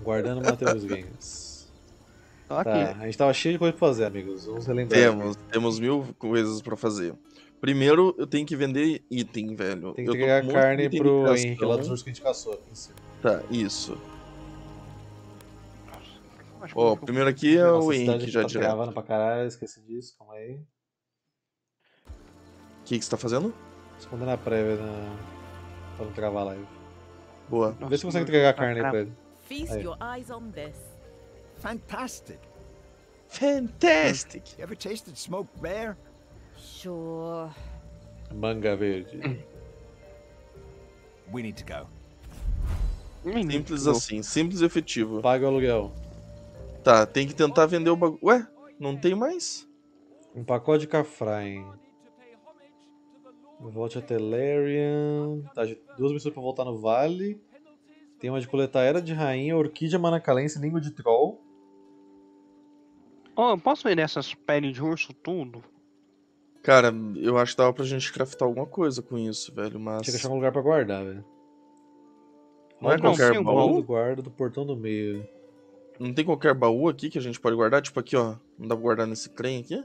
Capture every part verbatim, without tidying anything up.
Guardando Matheus Games. Tô aqui. Tá, a gente tava cheio de coisa pra fazer, amigos. Vamos relembrar. Temos, temos mil coisas pra fazer. Primeiro, eu tenho que vender item, velho. Tem que eu tô entregar com um monte de carne item de pro criação. Henrique lá dos ursos que a gente caçou aqui em cima. Tá, isso. Acho que Ó, eu- primeiro aqui é Nossa, o a cidade Henrique já tá direto. travando pra caralho, esqueci disso, calma aí. O que, que você tá fazendo? Escondendo a prévia na... pra não travar a live. Boa. Nossa, Vê se consegue meu entregar a tá carne aí tra- pra ele. Feast Aí. your eyes on this. Fantastic. Fantastic! You ever tasted smoked bear? Sure. Manga verde. We need to go. Menino, Simples pô. assim, simples e efetivo. Paga o aluguel. Tá, tem que tentar vender o bagulho. Ué, não tem mais? Um pacote de Cafrain. Volte a Telerian. Tá, de- duas missões pra voltar no vale. Tem uma de coletar Era de Rainha, Orquídea Manacalense, Língua de Troll. Ô, eu posso vender essas peles de urso tudo? Cara, eu acho que dava pra gente craftar alguma coisa com isso, velho, mas... Tinha que achar um lugar pra guardar, velho. Não é Olha o qualquer símbolo baú? do guarda do portão do meio. Não tem qualquer baú aqui que a gente pode guardar? Tipo aqui, ó. Não dá pra guardar nesse trem aqui?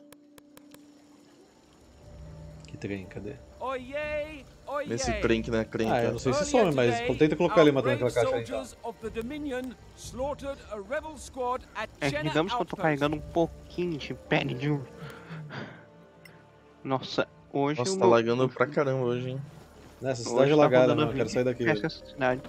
Que trem, cadê? Oyez, oyez. Nesse trem que não é trem, Ah, eu cara. não sei se Earlier some, mas today, tenta colocar ali our matando aquela brave caixa aí, então. soldiers of the Dominion slaughtered a rebel squad at É, Chena digamos que eu tô Outpost. carregando um pouquinho de pele de urso. Nossa, hoje Nossa, o tá meu- lagando pra caramba hoje, hein? Nessa hoje cidade é tá lagada, rodando mano. Eu quero sair daqui. velho. essa cidade.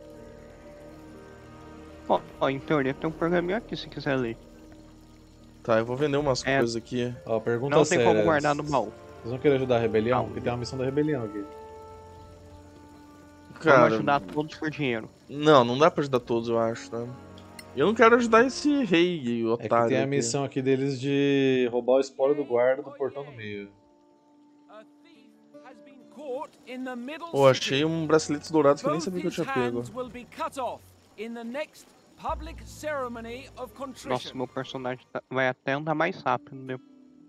Ó, ó, em teoria tem um pergaminho aqui se quiser ler. Tá, eu vou vender umas É. coisas aqui. Ó, pergunta Não tem séria. como guardar no baú. Vocês vão querer ajudar a rebelião? Não. Porque tem uma missão da rebelião aqui. Vamos Cara, ajudar todos por dinheiro. não, não dá pra ajudar todos, eu acho, tá? Eu não quero ajudar esse rei É otário que tem a aqui. missão aqui deles de roubar o espólio do guarda do portão do meio. A thief has been caught in the middle Pô, city. achei um braceletes dourados que eu nem Both sabia que eu his tinha pego. hands will be cut off in the next public ceremony of Nossa, contrition. meu personagem tá- vai até andar mais rápido, né?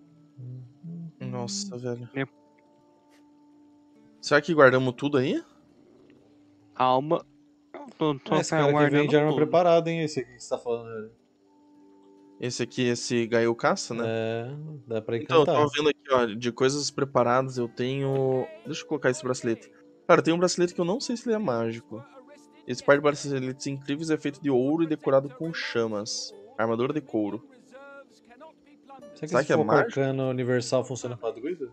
Nossa, velho. Yep. Será que guardamos tudo aí? Calma. Eu tô, tô Ah, esse cara aqui guardando vende arma tudo. preparada, hein? Esse aqui que você tá falando. velho. Esse aqui, esse Gaio Caça, né? É, dá pra Então, eu encantar. tava vendo aqui, ó, de coisas preparadas, eu tenho... Deixa eu colocar esse bracelete. Cara, tem um bracelete que eu não sei se ele é mágico. Esse par de braceletes incríveis é feito de ouro e decorado com chamas. Armadura de couro. Será que Será esse que é foco mágico? arcano universal funciona pra druida?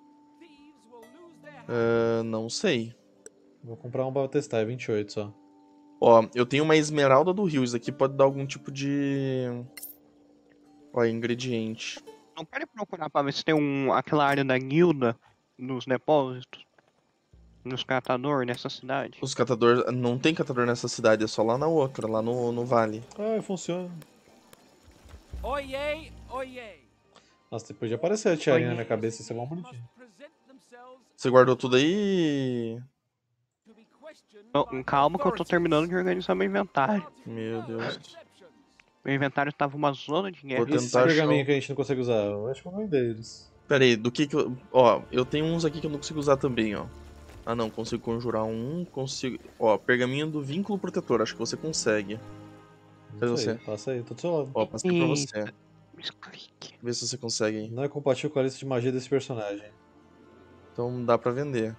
Ah, não sei. Vou comprar um pra testar, é vinte e oito só. Ó, eu tenho uma esmeralda do rio. Isso aqui pode dar algum tipo de... Ó, ingrediente. Não quero procurar pra ver se tem um, aquela área da guilda nos depósitos, nos catadores nessa cidade. Os catadores... Não tem catador nessa cidade, é só lá na outra, lá no, no vale. Ah, funciona. Oyez, oyez. Nossa, podia aparecer a tiarinha na Oi. minha cabeça, isso é bom bonitinho. Present themselves Você guardou tudo aí? to be questioned Não, by calma que eu tô authorities. terminando de organizar meu inventário. Meu Deus. Meu inventário tava uma zona de guerra. Vou E esses tentar achar pergaminhos um- que a gente não consegue usar? Eu acho que eu vou vender eles. Pera aí, do que que eu... Ó, eu tenho uns aqui que eu não consigo usar também, ó. Ah não, consigo conjurar um, consigo... Ó, pergaminho do vínculo protetor, acho que você consegue. Cadê Não sei, você? Passa aí, tô do seu lado. Ó, passei pra Eita. você. Clique. Vê se você consegue aí. Não é compatível com a lista de magia desse personagem. Então dá pra vender.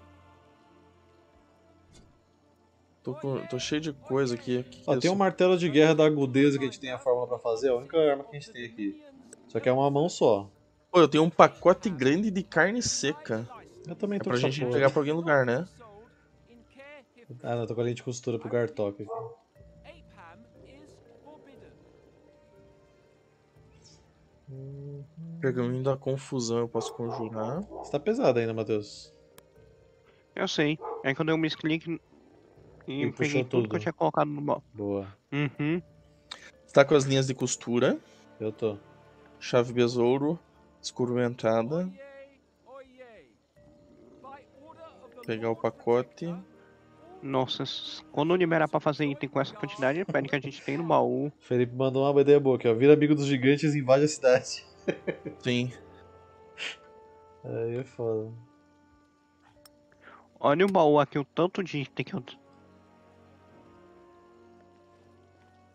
Tô, com- tô cheio de coisa aqui. Que que Ó, é tem um isso? martelo de guerra da agudeza que a gente tem a fórmula pra fazer, é a única arma que a gente tem aqui. Só que é uma mão só. Pô, eu tenho um pacote grande de carne seca. Eu também É tô pra com essa gente porra. entregar pra algum lugar, né? Ah, não, tô com a linha de costura pro Gartok aqui. Apeham is forbidden. Pergaminho da confusão eu posso conjurar. Você tá pesado ainda, Matheus. Eu sei. É que eu dei um misclick e, E peguei puxou tudo, tudo. que eu tinha colocado no baú. Boa. Uhum. Tá com as linhas de costura. Eu tô. Chave besouro. Escurventada. Oyez, oyez. By order of the Pegar o Lord pacote. Protector, Nossa, s- quando liberar pra fazer item com essa quantidade de pele que a gente tem no baú. Felipe mandou uma ideia boa aqui, ó. Vira amigo dos gigantes e invade a cidade. Sim. Aí é foda. Olha o baú aqui, o tanto de item que eu.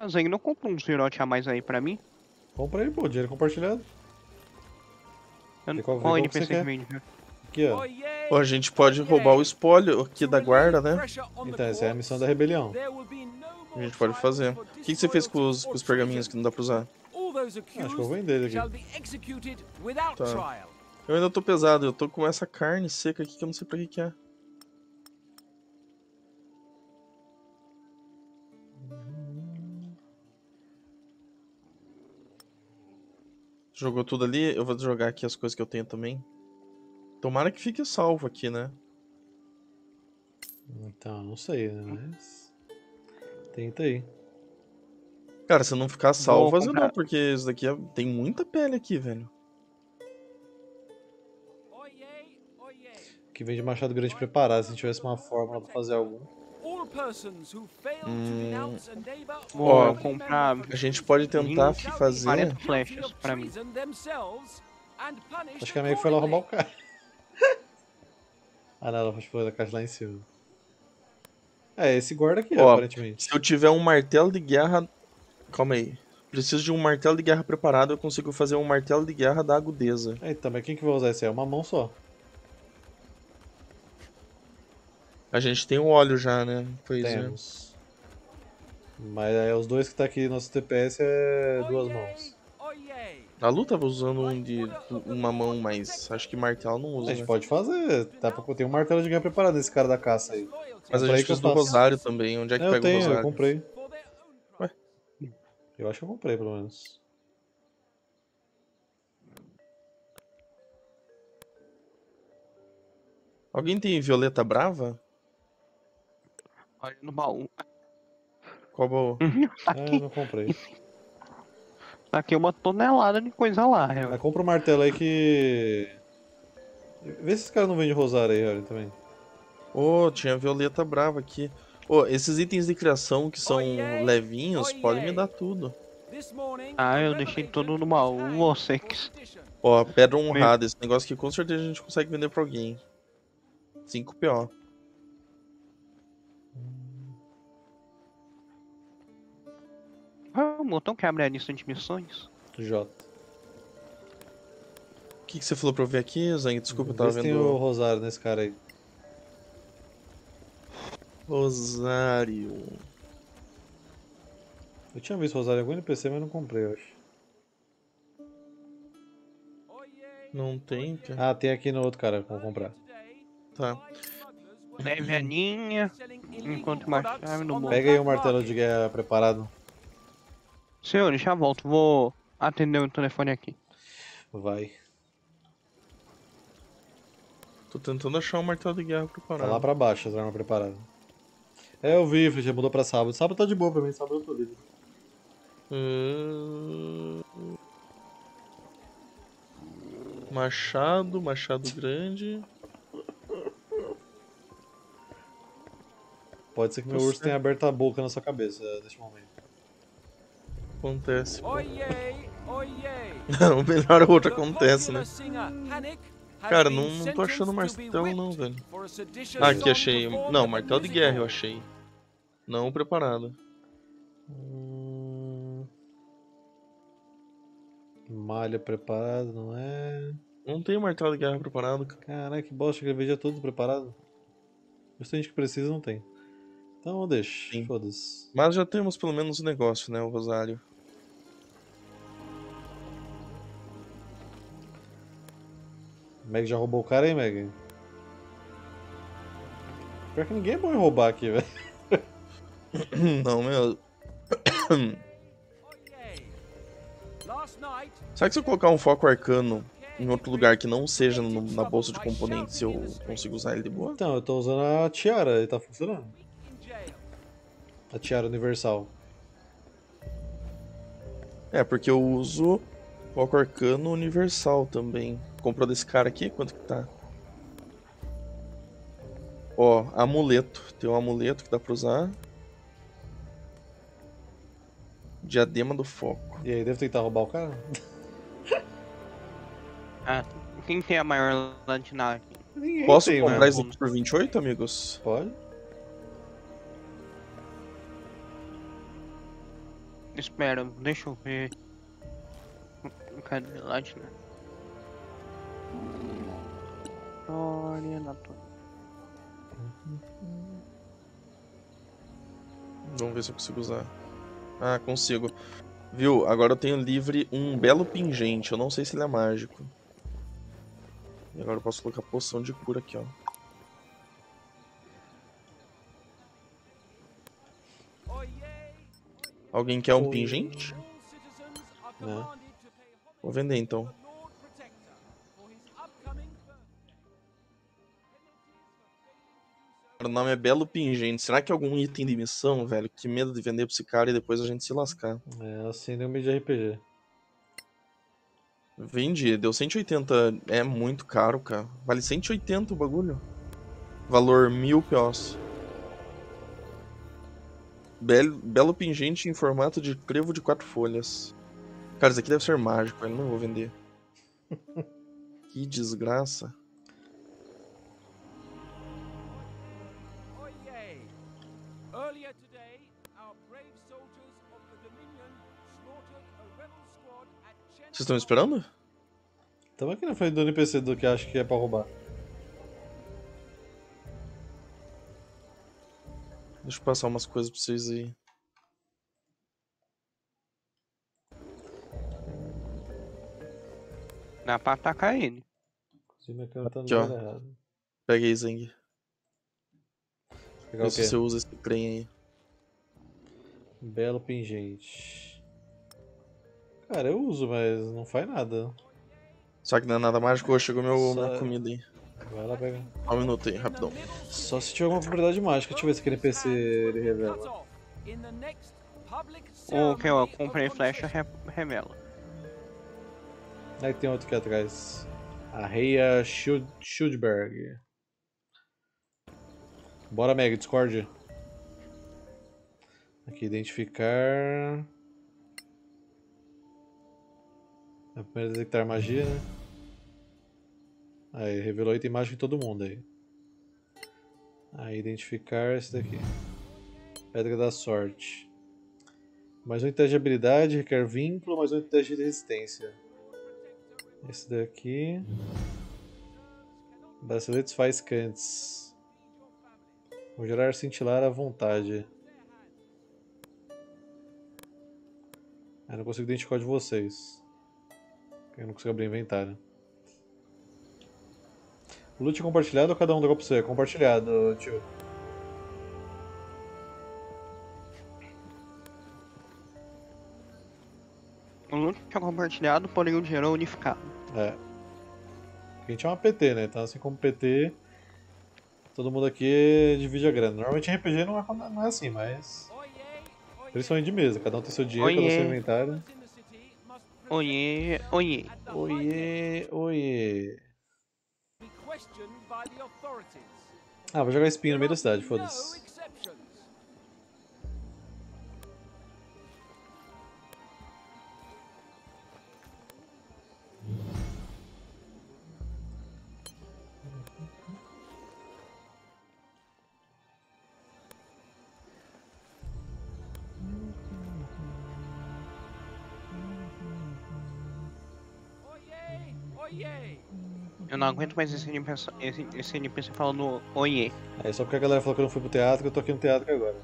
Mas aí não compra um virote a mais aí pra mim. Compra aí, pô, dinheiro compartilhado. Eu não... E qual- Qual qual que você N P C quer? que vende, viu? Aqui, ó. Pô, a gente pode roubar o espólio aqui da guarda, né? Então, essa é a missão da rebelião. A gente pode fazer. O que, que você fez com os, com os pergaminhos que não dá pra usar? Acho que eu vou vender ele aqui. Tá. Eu ainda tô pesado, eu tô com essa carne seca aqui que eu não sei pra que que é. Jogou tudo ali, eu vou jogar aqui as coisas que eu tenho também. Tomara que fique salvo aqui, né? Então, não sei, né? Mas. Tenta aí. Cara, se não ficar salvo, fazer comprar. não, porque isso daqui é... tem muita pele aqui, velho. Que vem de machado grande preparado, se a gente tivesse uma fórmula pra fazer algum. Hum. Vou Ó, comprar A gente pode tentar vinte, fazer... quarenta flechas pra mim. Acho que a Meg foi lá roubar o cara. Ah, não, ela foi da caixa lá em cima. É, esse guarda aqui, Ó, aparentemente. Se eu tiver um martelo de guerra... Calma aí. Preciso de um martelo de guerra preparado, eu consigo fazer um martelo de guerra da agudeza. É, então, mas quem que vai usar esse aí? É uma mão só. A gente tem o óleo já, né? Pois é. Temos. Mas é, os dois que tá aqui no nosso T P S é duas mãos. A Lu tava usando um de uma mão, mas acho que martelo não A usa, gente né? pode fazer. Dá pra ter um martelo de guerra preparado nesse cara da caça aí. Mas a Comprei gente que eu precisa do faço. rosário também. Onde é que Eu pega o tenho, rosário? eu comprei. Ué? Eu acho que eu comprei, pelo menos. Alguém tem violeta brava? Olha no baú. Qual baú? Tá É, eu aqui, não comprei. tá aqui uma tonelada de coisa lá, Mas eu. compra o martelo aí que... Vê se esse cara não vende rosário aí, olha, também. Ô, tinha violeta brava aqui. Ô, esses itens de criação que são levinhos, podem me dar tudo. Ah, eu deixei tudo no baú, vocês. Ó, pedra honrada. Esse negócio aqui com certeza a gente consegue vender pra alguém. cinco P O. Vamos, então que abre a lista de missões. J. O que, que você falou pra eu ver aqui, Zang? Desculpa, eu tava Vê se tem vendo. o rosário nesse cara aí. Rosário. Eu tinha visto rosário em algum N P C, mas não comprei, eu acho. Não tem, cara. Ah, tem aqui no outro cara, vamos comprar. Tá. Leve a linha, enquanto mais chave no bolso. Pega aí o martelo de guerra preparado. Senhor, já volto, vou atender o telefone aqui. Vai. Tô tentando achar um martelo de guerra Tá preparado. lá pra baixo as armas preparadas. É, eu vi, já mudou pra sábado. Sábado tá de boa pra mim, sábado eu tô livre. Hum... Machado, machado grande. Pode ser que meu Tá urso certo. tenha aberto a boca na sua cabeça neste momento. Acontece. pô. Oye, oye. Não, o melhor é outro acontece, né? Cara, Cara, não, não tô achando martelo não, velho. Ah, aqui achei. Não, martelo de guerra eu achei. Não preparado. Hum... Malha preparada, não é? Não tem martelo de guerra preparado, cara. Caraca, que bosta, que ele veja tudo preparado. Justo a gente que precisa não tem. Então deixa, Sim. foda-se. Mas já temos pelo menos o negócio, né? O rosário. Meg já roubou o cara, hein, Meg? Pior que ninguém é bom em roubar aqui, velho. Não, meu. Será que se eu colocar um foco arcano em outro lugar que não seja no- na bolsa de componentes, eu consigo usar ele de boa? Então, eu tô usando a tiara e tá funcionando. A tiara universal. É, porque eu uso foco arcano universal também. Comprou desse cara aqui? Quanto que tá? Ó, amuleto. Tem um amuleto que dá pra usar. Diadema do foco. E aí, devo tentar roubar o cara? Ah, quem tem a maior lantinagem? Ninguém Posso tem, comprar mano. isso aqui por vinte e oito, amigos? Pode? Espera, deixa eu ver. Cadê lá de lá? História natural. Vamos ver se eu consigo usar. Ah, consigo. Viu? Agora eu tenho livre um belo pingente. Eu não sei se ele é mágico. E agora eu posso colocar poção de cura aqui, ó. Alguém quer um pingente? Né? Vou vender então. O nome é Belo Pingente. Será que é algum item de missão, velho? Que medo de vender pra esse cara e depois a gente se lascar. É assim, no meio de R P G. Vendi, deu cento e oitenta. É muito caro, cara. Vale cento e oitenta o bagulho. Valor mil peões. Belo, belo pingente em formato de crevo de quatro folhas. Cara, isso aqui deve ser mágico, eu não vou vender. Que desgraça. Earlier today, our brave soldiers of the Dominion slaughtered a rebel squad at Vocês estão esperando? Tamo aqui na frente do N P C do que acho que é pra roubar. Deixa eu passar umas coisas pra vocês aí. Dá pra atacar ele. Inclusive, minha câmera tá no Aqui, ó. lugar errado. Pega aí, Zeng. Pegar Vê o se quê? você usa esse trem aí. Belo pingente. Cara, eu uso, mas não faz nada. Só que não é nada mágico, ô, chegou meu, Só- minha comida aí. Vai lá pegar. Só um minuto aí, rapidão. Só se tiver alguma propriedade mágica. Deixa eu ver se aquele N P C ele revela. O que eu comprei flecha re revela. Aí tem outro aqui atrás. A Reia Schild Schildberg. Bora, Meg, Discord. Aqui, identificar. É a primeira detectar magia, né? Aí, revelou item mágico em todo mundo aí. Aí, identificar esse daqui. Pedra da sorte. Mais um teste de habilidade, requer vínculo, mais um teste de resistência. Esse daqui. Braceletes faiscantes. Vou gerar cintilar à vontade. Eu não consigo identificar o de vocês. Eu não consigo abrir inventário. Loot compartilhado ou cada um dá pra você? Compartilhado, tio. O loot é compartilhado, porém o dinheiro é unificado. É. A gente é uma P T, né? Então, assim como P T, todo mundo aqui divide a grana. Normalmente em R P G não é, não é assim, mas. Principalmente de mesa, cada um tem seu dinheiro, cada um tem seu Oiê. inventário. Oiê, oiê. Oiê, oiê. Ah, vou jogar espinho no meio da cidade, foda-se. Eu não aguento mais esse N P C, esse, esse N P C falando oiê. É só porque a galera falou que eu não fui pro teatro que eu tô aqui no teatro agora.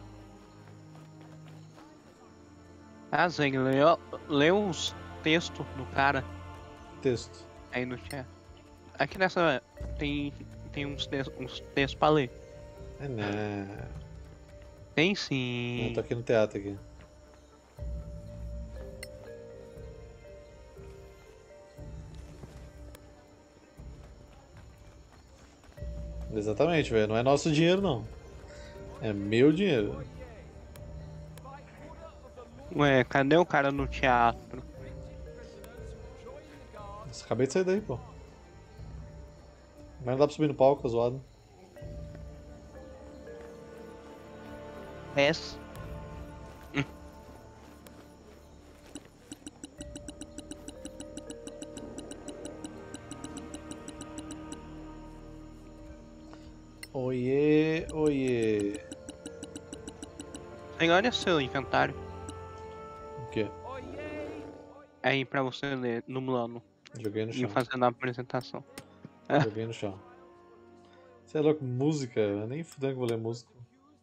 Ah, Zeng, leu, leu os textos do cara Texto. aí no chat. Aqui nessa tem, tem uns, te uns textos pra ler. É, né? Tem Eu sim. tô aqui no teatro aqui. Exatamente, velho. Não é nosso dinheiro, não. É meu dinheiro. Ué, cadê o cara no teatro? Nossa, acabei de sair daí, pô. Mas não dá pra subir no palco, tá zoado. Essa. Oiê, oiê. Zeng, olha seu inventário. quê? Aí pra você ler no plano Joguei no e chão. fazendo a apresentação. Joguei no chão. Você é louco? Música? Eu nem fudendo que vou ler música.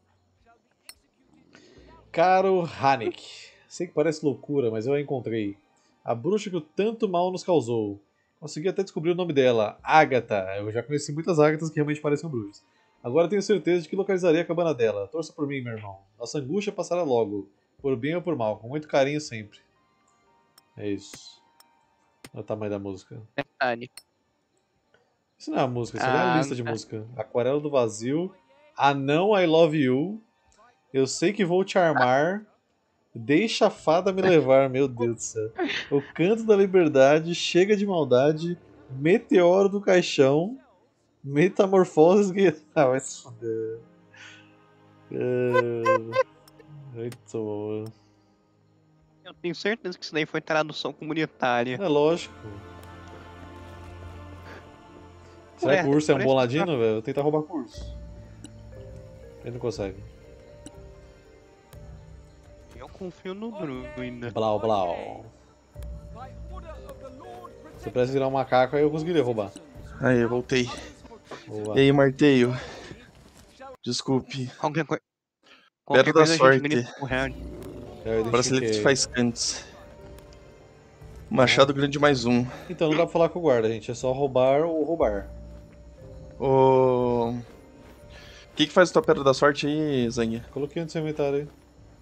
Caro Hanek, sei que parece loucura, mas eu a encontrei. A bruxa que o tanto mal nos causou. Consegui até descobrir o nome dela, Agatha. Eu já conheci muitas Agatas que realmente parecem bruxas. Agora tenho certeza de que localizarei a cabana dela. Torça por mim, meu irmão. Nossa angústia passará logo. Por bem ou por mal, com muito carinho sempre. É isso. Olha o tamanho da música. Detalhe. Isso não é uma música, isso ali é a Ah, lista de tá. música. Aquarela do Vazio, Anão I Love You, Eu Sei Que Vou Te Armar, Deixa a Fada Me Levar, meu Deus do céu. O Canto da Liberdade, Chega de Maldade, Meteoro do Caixão, Metamorfoses... que- Ah, vai se foder. É... Muito bom. Eu tenho certeza que isso daí foi tradução comunitária. É lógico. Será Ué, que o urso é um parece bom que ladino, velho? Eu vou tentar roubar com o urso. Ele não consegue. Eu confio no druida. Blau, blau. Se eu pudesse virar um macaco, aí eu conseguiria roubar. Aí, eu voltei. Boa. E aí, Marteio? Desculpe. Qualquer, coi... Pedra Qualquer da coisa a gente sorte. grita pro Harry. Eu Bracelete identifiquei. faiscantes. Machado grande mais um. Então não dá pra falar com o guarda, gente. É só roubar ou roubar. O... O que que faz a tua pedra da sorte aí, Zang? Coloquei no seu inventário aí.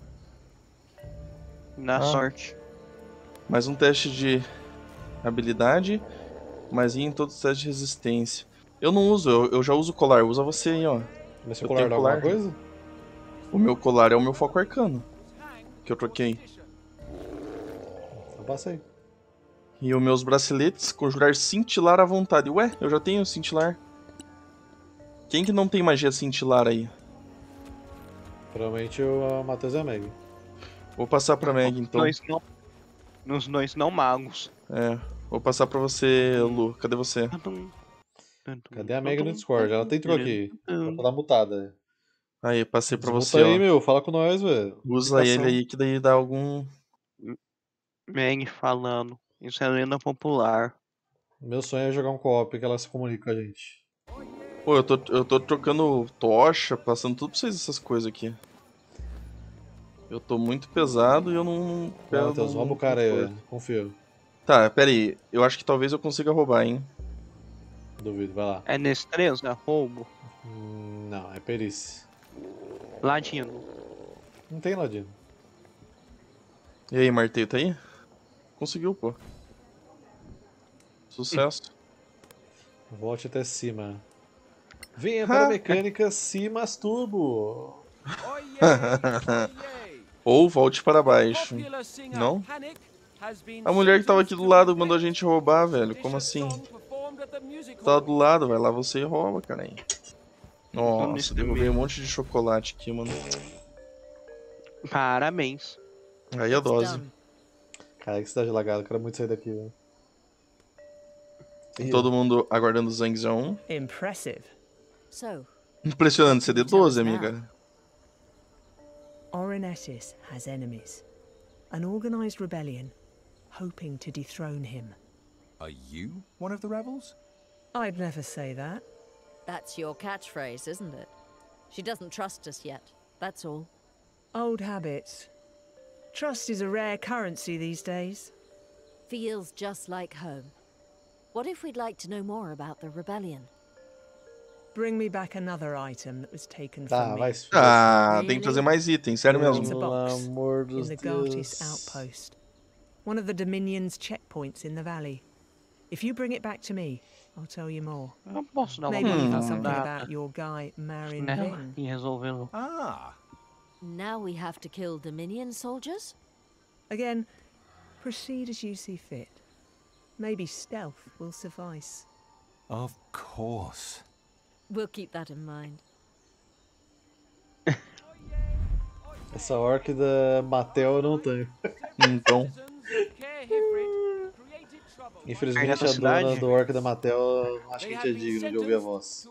Na Ah. sorte. Mais um teste de habilidade, mais em todos os testes de resistência. Eu não uso, eu, eu já uso colar. Usa você aí, ó. Mas seu Eu colar tenho dá alguma colar. coisa? O meu colar é o meu foco arcano, que eu troquei. Então passa aí. E os meus braceletes, conjurar cintilar à vontade. Ué, eu já tenho cintilar. Quem que não tem magia cintilar aí? Provavelmente o Matheus e a Meg. Vou passar pra Meg, então. Dois não... Nos dois não magos. É, vou passar pra você, Lu. Cadê você? Cadê a Meg no Discord? Ela tem entrou aqui. Dá pra dar mutada. Aí, passei pra Desmuta você, aí, ó. meu. Fala com nós, velho. Usa ele aí que daí dá algum... Meg falando. Isso é lenda popular. Meu sonho é jogar um co-op que ela se comunique com a gente. Pô, eu tô, eu tô trocando tocha, passando tudo pra vocês essas coisas aqui. Eu tô muito pesado e eu não... Vai, eu Matheus, não- rouba o cara aí, não velho. Confio. Tá, pera aí. Eu acho que talvez eu consiga roubar, hein? Duvido, vai lá. É destreza? Roubo? Hum, Não, é perícia. Ladino. Não tem ladino. E aí, Marteio, tá aí? Conseguiu, pô. Sucesso. Volte até cima. Venha para a mecânica Cimas Turbo. Ou volte para baixo. Não? A mulher que tava aqui do lado mandou a gente roubar, velho. Como assim? Tá do lado, vai lá você e rouba, cara aí. Nossa, derrubei um monte de chocolate aqui, mano. Parabéns. Aí a dose. Done. Cara, que cidade lagada. Quero muito sair daqui, velho. Ih, Todo mundo aguardando o Zangzão. Impressive. So, Impressionante, C D doze, amiga. Orenetis has enemies. An organized rebellion, hoping to dethrone him. Are you one of the rebels? I'd never say that. that's your catchphrase, isn't it? She doesn't trust us yet, that's all. Old habits. Trust is a rare currency these days. Feels just like home. What if we'd like to know more about the rebellion? Bring me back another item that was taken Tá, from vai me. se fuder. Ah, tem que trazer mais itens, sério Pelo mesmo. a box amor in dos the Gartis deuses. outpost. One of the Dominion's checkpoints in the valley. If you bring it back to me, I'll tell you more. Eu posso dar uma Maybe even Hmm. something data about your guy, Marin nela Ving. e resolvê-lo. Ah, Now we have to kill Dominion soldiers? Again, proceed as you see fit. Maybe stealth will suffice. of course. We'll keep that in mind. Essa orc da Matel eu não tenho. Então, Infelizmente Aí a na dona cidade? do orc da Matel eu acho que a gente é digno de ouvir a voz.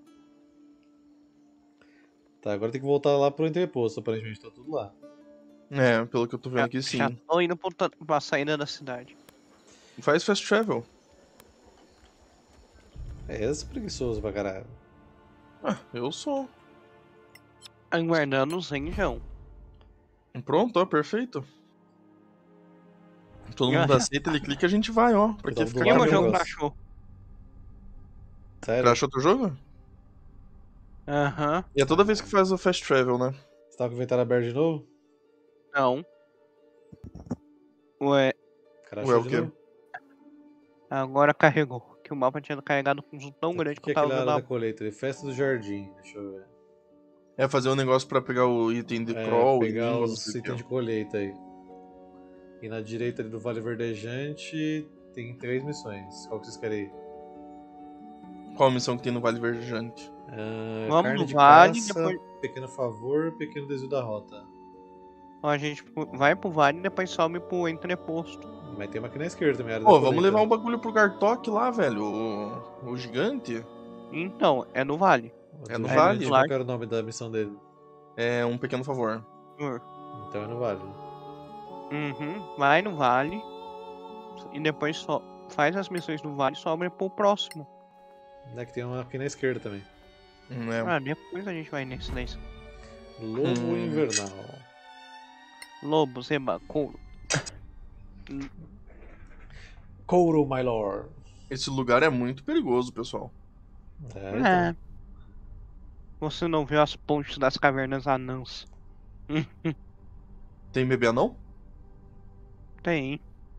Tá, agora tem que voltar lá pro entreposto, aparentemente tá tudo lá. É, pelo que eu tô vendo aqui, sim. Já tô indo pra, pra saída da cidade. Faz fast travel. É, esse é preguiçoso pra caralho. Ah, eu sou. Aguardando os renjão. Pronto, ó, perfeito. Todo Eu mundo acho- aceita, ele clica e a gente vai, ó. Pra que Então, ficar do E o lado meu eu jogo gosto. crashou? Sério? Crasha outro jogo? Aham. E é toda vez que faz o fast travel, né? Você tá com o inventário aberto de novo? Não. Ué, Crashou Ué, o de quê? novo? agora carregou. Que o mapa tinha carregado com um zoom tão O grande que que é eu tava aquela vendo área a... da colheita ali? Festa do jardim, deixa eu ver. É fazer um negócio pra pegar o item de É, crawl, pegar língua, não os sei o itens de quê. colheita aí. E na direita ali do Vale Verdejante tem três missões. Qual que vocês querem ir? Qual a missão que tem no Vale Verdejante? Ah, Vamos carne no de vale, caça, depois- pequeno favor, pequeno desvio da rota. Ó, a gente vai pro vale e depois sobe pro entreposto. Mas tem uma aqui na esquerda também, área Pô, da vamos colheita. levar um bagulho pro Gartok lá, velho. O, o gigante. Então, é no vale. É no Do vale. gigante, Qual que era o nome da missão dele? É um pequeno favor. Então é no vale. Uhum. Vai no vale. E depois só faz as missões no vale e sobe pro próximo. É que tem uma aqui na esquerda também. Hum, É. Ah, depois a gente vai nesse daí. Lobo Hum. Invernal. Lobo, zeba, couro. Couro, my lord. Esse lugar é muito perigoso, pessoal. É, É. então. Você não viu as pontes das cavernas anãs? Tem bebê anão? Tem.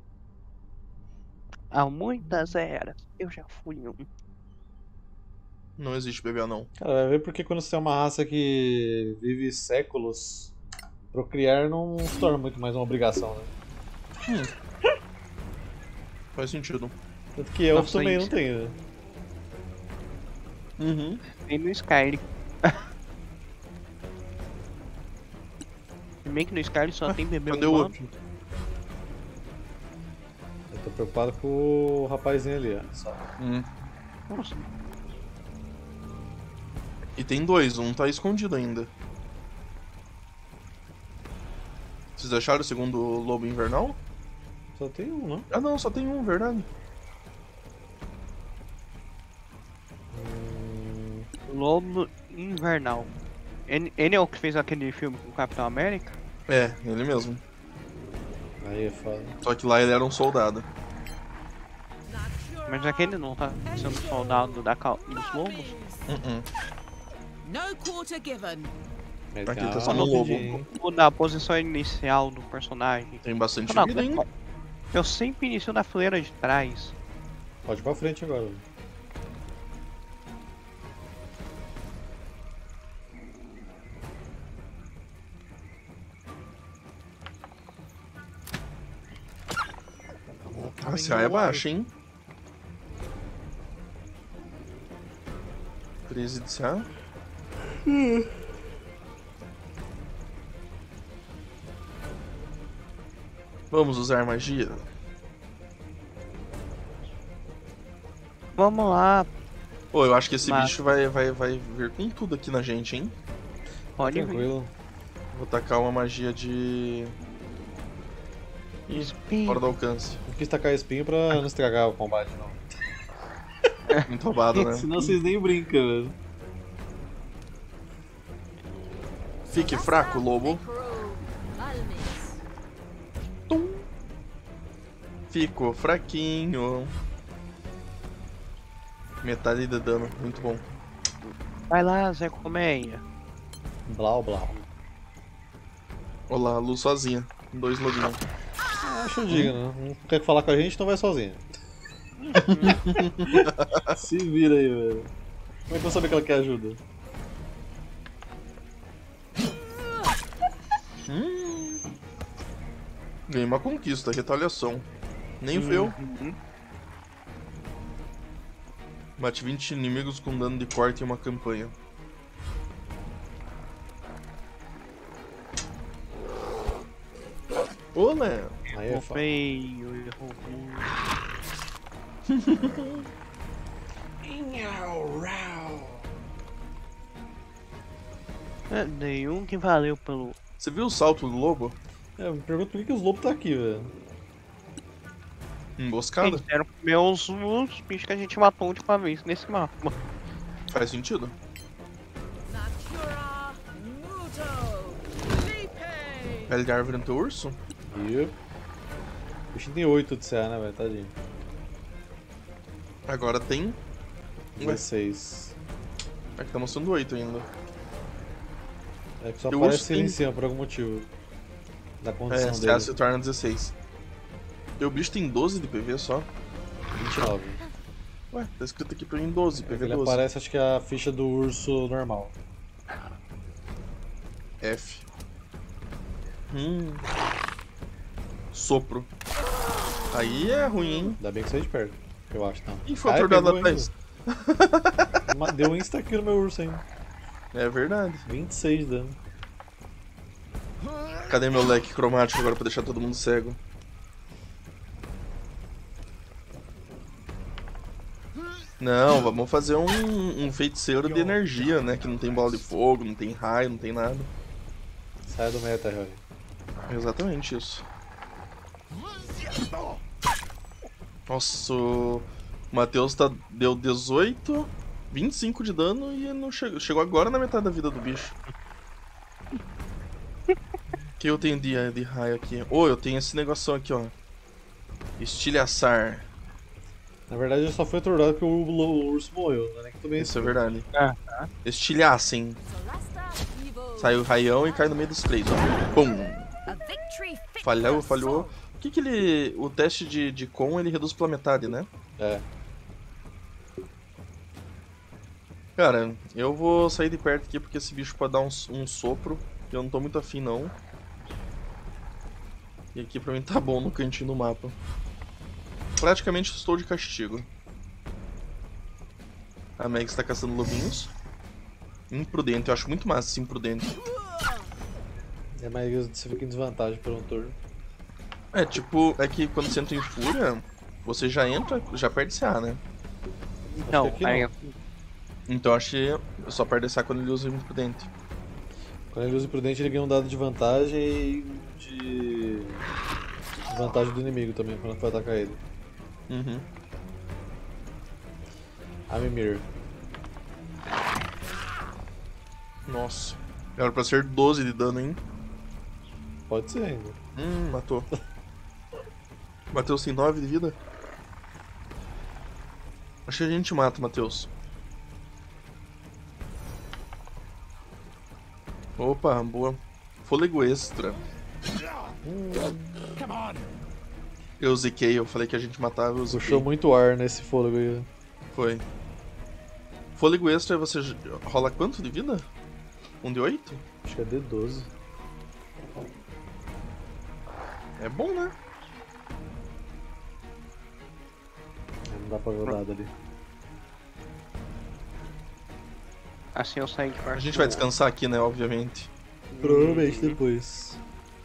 Há muitas eras. Eu já fui um. Não existe bebê anão. Cara, vai ver porque quando você é uma raça que vive séculos, procriar não se torna muito mais uma obrigação, né? Faz sentido. Tanto que eu Nossa, também isso. não tenho, né? Uhum. Tem no Skyrim. Se bem que no Skyrim só tem bebê Cadê o humano. outro? Eu tô preocupado com o rapazinho ali, ó. Só. Hum. Nossa, E tem dois, um tá escondido ainda. Vocês acharam o segundo lobo invernal? Só tem um, não? Ah não, só tem um, verdade. Lobo Invernal. Ele, ele é o que fez aquele filme com o Capitão América? É, ele mesmo. Aí é foda. Só que lá ele era um soldado. Mas aquele não tá sendo soldado da cal... dos lobos? Uh-uh. No quarter given. Mas Aqui tem tá uma só no lobo. rapidinha, hein? Vou dar a posição inicial do personagem. Tem bastante Não, vida, hein? eu sempre inicio na fileira de trás. Pode ir pra frente agora. A C A é baixa, hein? treze de C A. Vamos usar magia? Vamos lá, Pô, eu acho que esse Mas- bicho vai, vai, vai vir com tudo aqui na gente, hein? pode vir. Tranquilo. Vou tacar uma magia de... Ih, Espinho. fora do alcance. Não quis tacar espinho pra não estragar o combate, não. Muito roubado, né? Senão vocês nem brincam, velho. Fique fraco, lobo. Ficou fraquinho. Metade de dano, muito bom. Vai lá, Zé Colmeia. Blau, blau. Olá, Lu sozinha. Dois lobinhos. Acho digno, né? Não quer falar com a gente, então vai sozinha. Se vira aí, velho. Como é que eu vou saber que ela quer ajuda? Ganhei uma conquista, retaliação. Nem feu. Uhum. Bate vinte inimigos com dano de corte em uma campanha. Olé! Aí é Errou foda. feio, errou feio. É, nenhum que valeu pelo... Você viu o salto do lobo? É, eu me pergunto por que, que os lobos tá aqui, velho. Emboscada? Eles eram comer os, os bichos que a gente matou de uma vez nesse mapa. Faz sentido. Natura Muto. Lipe. Pele de árvore no teu urso? E o bichinho tem oito de C A, né, velho? Tadinho. Agora tem. Ué, dezesseis. é que tá mostrando oito ainda. É que só E o aparece urso ele tem- em cima por algum motivo. Da É, condição C dele. A se torna dezesseis. E o bicho tem doze de P V só. vinte e nove. Ué, tá escrito aqui pra mim doze, É P que V ele doze. aparece, acho que é a ficha do urso normal. F. Hum. Sopro. Aí é ruim, hein? Ainda bem que saiu de perto. Eu acho, não. Ih, foi Ah, atordoado lá pegou atrás. ainda. Ma- Deu um insta-kill no meu urso ainda. É verdade. vinte e seis de dano. Cadê meu leque cromático agora pra deixar todo mundo cego? Não, vamos fazer um, um feiticeiro de energia, né? Que não tem bola de fogo, não tem raio, não tem nada. Sai do meta, Harry. Exatamente isso. Nossa, o Matheus tá, deu dezoito, vinte e cinco de dano e não chegou, chegou agora na metade da vida do bicho. O que eu tenho de, de raio aqui? Oh, eu tenho esse negocinho aqui, ó. Estilhaçar. Na verdade, ele só foi atordoado porque o, o urso morreu, não é nem que também. Isso é verdade. Ah, Estilhassem. Sai o raião e cai no meio dos três, ó. Pum. A victory fit Falhou, for falhou. Saul. O que que ele... O teste de, de com, ele reduz pela metade, né? É. Cara, eu vou sair de perto aqui porque esse bicho pode dar um, um sopro. E eu não tô muito afim, não. E aqui pra mim tá bom no cantinho do mapa. Praticamente estou de castigo. A Meg está caçando lobinhos. Imprudente, eu acho muito massa esse imprudente. É mais você fica em desvantagem por um turno. É, tipo, é que quando você entra em fúria, você já entra, já perde C A, né? não, aqui aí não. Então acho que só perde C A quando ele usa o imprudente. Quando ele usa imprudente, ele ganha um dado de vantagem e de vantagem do inimigo também, quando vai atacar ele. Uhum. A Mimir. Nossa. Era pra ser doze de dano, hein? Pode ser ainda. Hum, matou. Matheus tem nove de vida? Acho que a gente mata, Matheus. Opa, boa. Fôlego extra. Eu ziquei, eu falei que a gente matava, eu ziquei. Puxou muito ar nesse fôlego aí. Foi. Fôlego extra, você j- rola quanto de vida? Um de oito? Acho que é D doze. É bom, né? Não dá pra ver o dado ali. assim eu saí de perto. A gente vai descansar aqui, né? Obviamente. Provavelmente depois.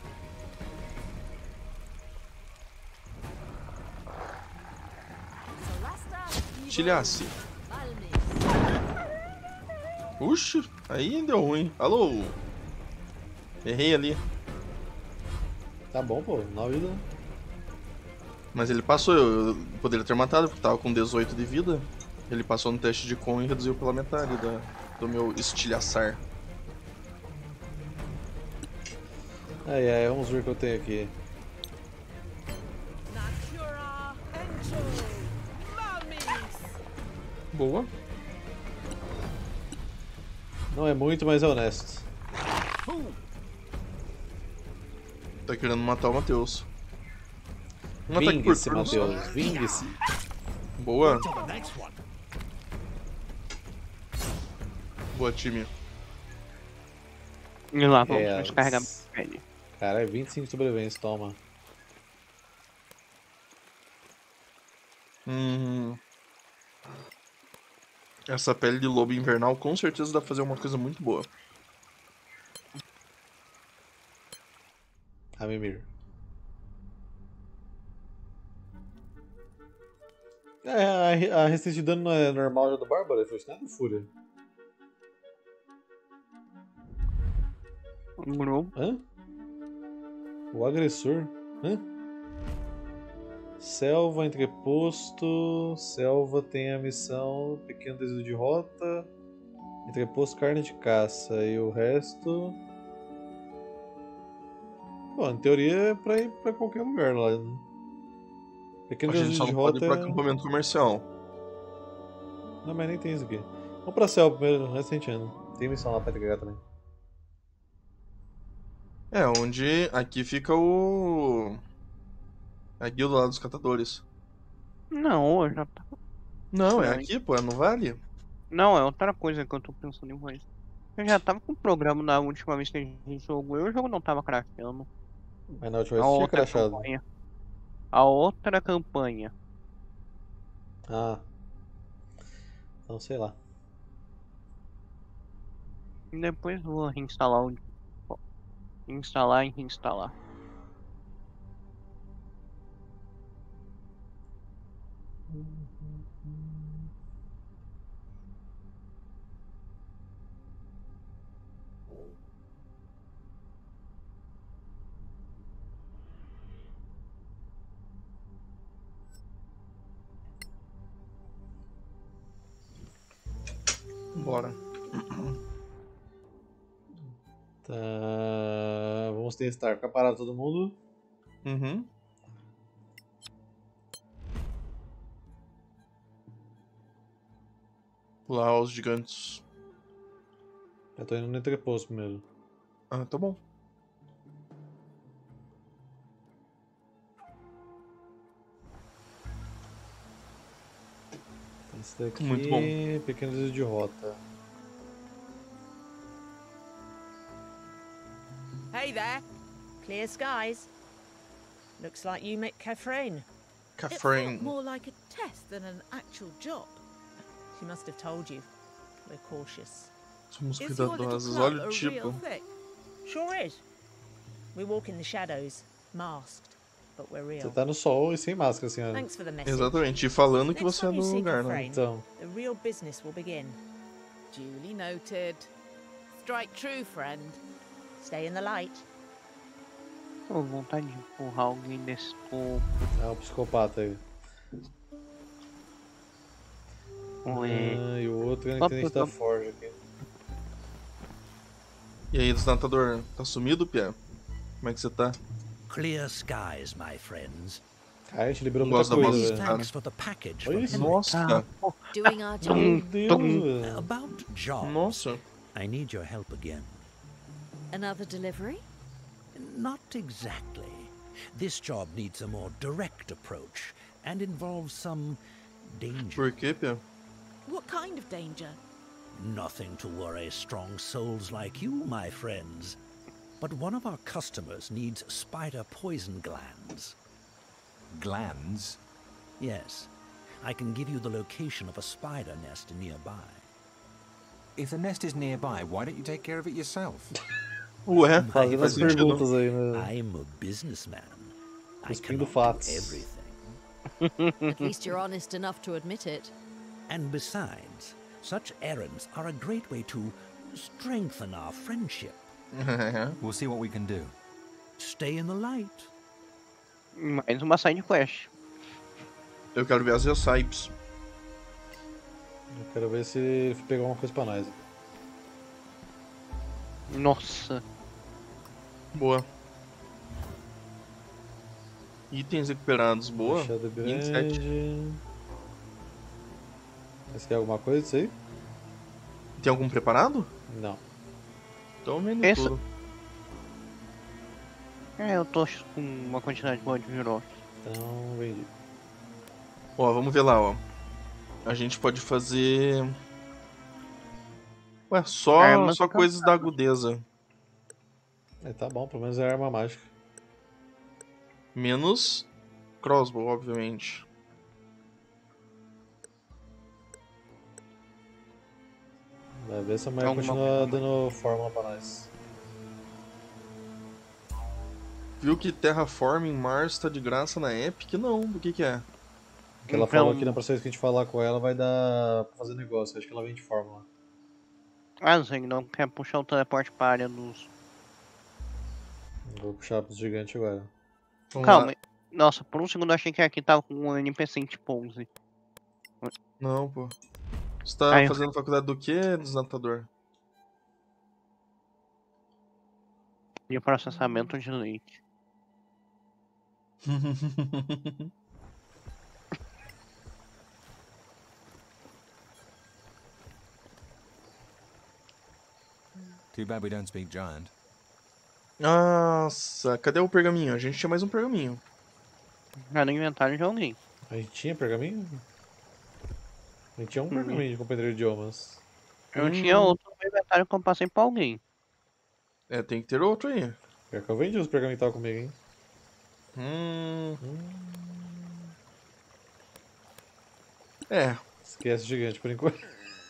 Tilhace. Uxi, aí deu ruim. Alô? Errei ali. Tá bom, pô. nove de dano. Mas ele passou, eu eu poderia ter matado porque tava com dezoito de vida. Ele passou no teste de com e reduziu pela metade da, do meu estilhaçar. Ai, ai, vamos ver o que eu tenho aqui. Natura Ento. Malmis. Boa. Não é muito, mas é honesto. Tá querendo matar o Matheus. Um ataque por Vingue-se, turno só. Matheus. Vingue-se. Boa. Boa, time. E lá, vamos É, descarregar s- a pele. Cara, é vinte e cinco de sobrevivência, toma. Hum. Essa pele de lobo invernal com certeza dá pra fazer uma coisa muito boa. A Mimir. É, a, re- a resistência de dano não é normal já do Bárbaro? Foi isso, né? Do Fúria. Demorou. Hã? O agressor? Hã? Selva, entreposto. Selva tem a missão pequeno desvio de rota. Entreposto, carne de caça. E o resto... Bom, em teoria é pra ir pra qualquer lugar lá. Né? Pequeno A gente desvio só de não pode ir rota pro é... acampamento comercial. Não, mas nem tem isso aqui. Vamos pra selva primeiro, o resto a gente anda. Tem missão lá pra entregar também. É, onde aqui fica o... a guilda lá dos catadores. Não, eu já tá. Não, é Não, aqui, pô, é no vale. Não, é outra coisa que eu tô pensando em fazer. Eu já tava com o programa na última vez que a gente jogou e o jogo não tava crashando. Mas na última A vez tinha outra crashado. campanha. A outra campanha. Ah. Então sei lá. E depois vou reinstalar o. Instalar e reinstalar. Bora. Tá. Vamos testar. Fica parado todo mundo. Uhum. Lá os gigantes. Eu tô indo no entreposto primeiro. Ah, tá bom. Esse daqui, Muito bom. pequeno desvio de rota. Hey there. Clear skies. Looks like you met Catherine. It felt Catherine. more like a test than an actual job. She must have told you. We're cautious. Somos Is your little cuidadosos. club Olha a o tipo. real thing? Sure is. We walk in the shadows, masked, but we're Você real. tá no sol e sem máscara, senhora. Thanks for the message. Exatamente. E falando que Next você é time do you see lugar, né? Catherine, Então, the real business will begin. Duly noted. Strike true, friend. Stay in the light. Tô com vontade de empurrar alguém desse topo. é um psicopata aí. Ué. Ah, e o outro é o Só intendente pra- da Forja aqui. E aí, desnatador, tá sumido, Pia? Como é que você tá? Clear skies, my friends. Cara, a gente liberou Não muita gosto da coisa, voz velho. cara. Thanks for the package Olha from isso. Henry. Nossa, Ah, Doing our job. Meu Deus, velho. About jobs. nossa. I need your help again. Another delivery? Not exactly. This job needs a more direct approach and involves some danger. Por quê, Pia? What kind of danger? Nothing to worry strong souls like you, my friends. But one of our customers needs spider poison glands. Glands? Yes, I can give you the location of a spider nest nearby. If the nest is nearby, why don't you take care of it yourself? Ué, Fazendo faz as sentido. perguntas aí, né? I'm a businessman. I Cuspindo cannot do fatos. everything. At least you're honest enough to admit it. And besides, such errands are a great way to strengthen our friendship. We'll see what we can do. Stay in the light. Mais uma side quest. Eu quero ver as recipes. Eu quero ver se ele pegou alguma coisa pra nós. Nossa. Boa. Itens recuperados, boa. Machado vinte e sete. grande. Mas quer alguma coisa disso aí? Tem algum preparado? Não. Então vendo Essa- tudo. É, eu tô com uma quantidade boa de giros. Então, vendi. Ó, vamos ver lá, ó. A gente pode fazer... Ué, só, Armas só e coisas da agudeza. É, tá bom, pelo menos é arma mágica. Menos crossbow, obviamente. Vai ver se a mulher Alguma continua coisa dando fórmula pra nós. Viu que Terraforming Mars tá de graça na Epic? Não, do que que é? Que ela Então- falou aqui na próxima vez que a gente falar com ela vai dar pra fazer negócio. Acho que ela vende fórmula. Ah, Zeng não quer puxar o teleporte pra área dos. Vou puxar pros gigantes agora. Vamos Calma. lá. Nossa, por um segundo eu achei que aqui tava com um N P C em pose. Não, pô. Você tá Aí eu- fazendo faculdade do quê, desnatador? De processamento de leite. Too bad we don't speak giant. Nossa, cadê o pergaminho? A gente tinha mais um pergaminho. Já no inventário de alguém. A gente tinha pergaminho? A gente tinha um Uhum. pergaminho de compreender idiomas. Eu Hum. tinha outro no inventário que eu passei pra alguém. É, tem que ter outro aí. Pior que eu vendi os pergaminhos que tava comigo, hein? Hum. É. Esquece o gigante por enquanto.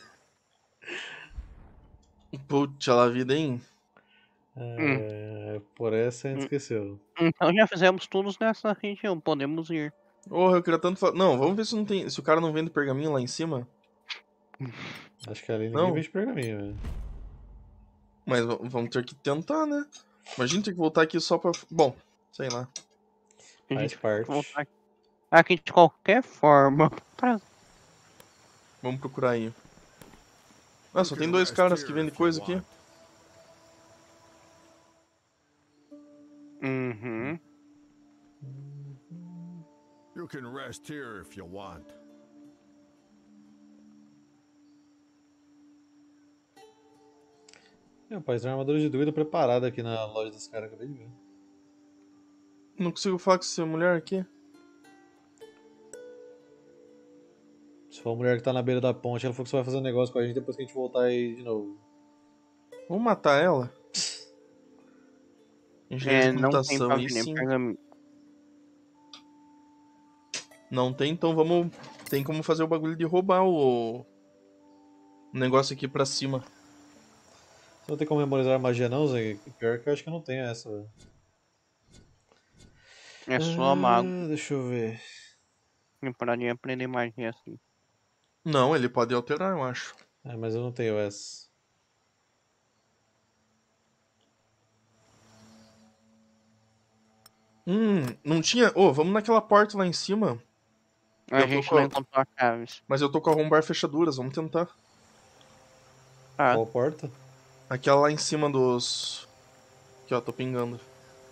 Putz, a vida, hein? É, por essa a gente Hum. esqueceu. Então já fizemos tudo nessa região, podemos ir. Porra, eu queria tanto falar. Não, vamos ver se não tem. Se o cara não vende pergaminho lá em cima. Acho que ali ninguém Não. vende pergaminho, velho. Mas v- vamos ter que tentar, né? Imagina ter que voltar aqui só pra. Bom, sei lá. A Faz gente parte. voltar aqui de qualquer forma. Pra... Vamos procurar aí. Ah, só tem dois caras que vendem coisa aqui. Uhum. You can rest here if you want. Meu pai, tem uma armadura de druida preparada aqui na loja dos caras, acabei de ver. Não consigo falar com essa mulher aqui. Se for a mulher que tá na beira da ponte, ela falou que você vai fazer um negócio com a gente depois que a gente voltar aí de novo. Vamos matar ela? Engenharia É, de não tem computação, pra aí vender sim. pergaminho. Não tem, então vamos. Tem como fazer o bagulho de roubar o. o negócio aqui pra cima. Você não tem como memorizar magia não, Zé? Pior que eu acho que eu não tenho essa, velho. É só mago. Ah, deixa eu ver. Não poderia aprender magia assim. Não, ele pode alterar, eu acho. É, mas eu não tenho essa. Hum, não tinha. Ô, vamos naquela porta lá em cima. A Eu tô gente com não a- encontrou as chaves. Mas eu tô com a arrombar fechaduras, vamos tentar. Ah, Qual porta? Aquela lá em cima dos. Aqui, ó, tô pingando.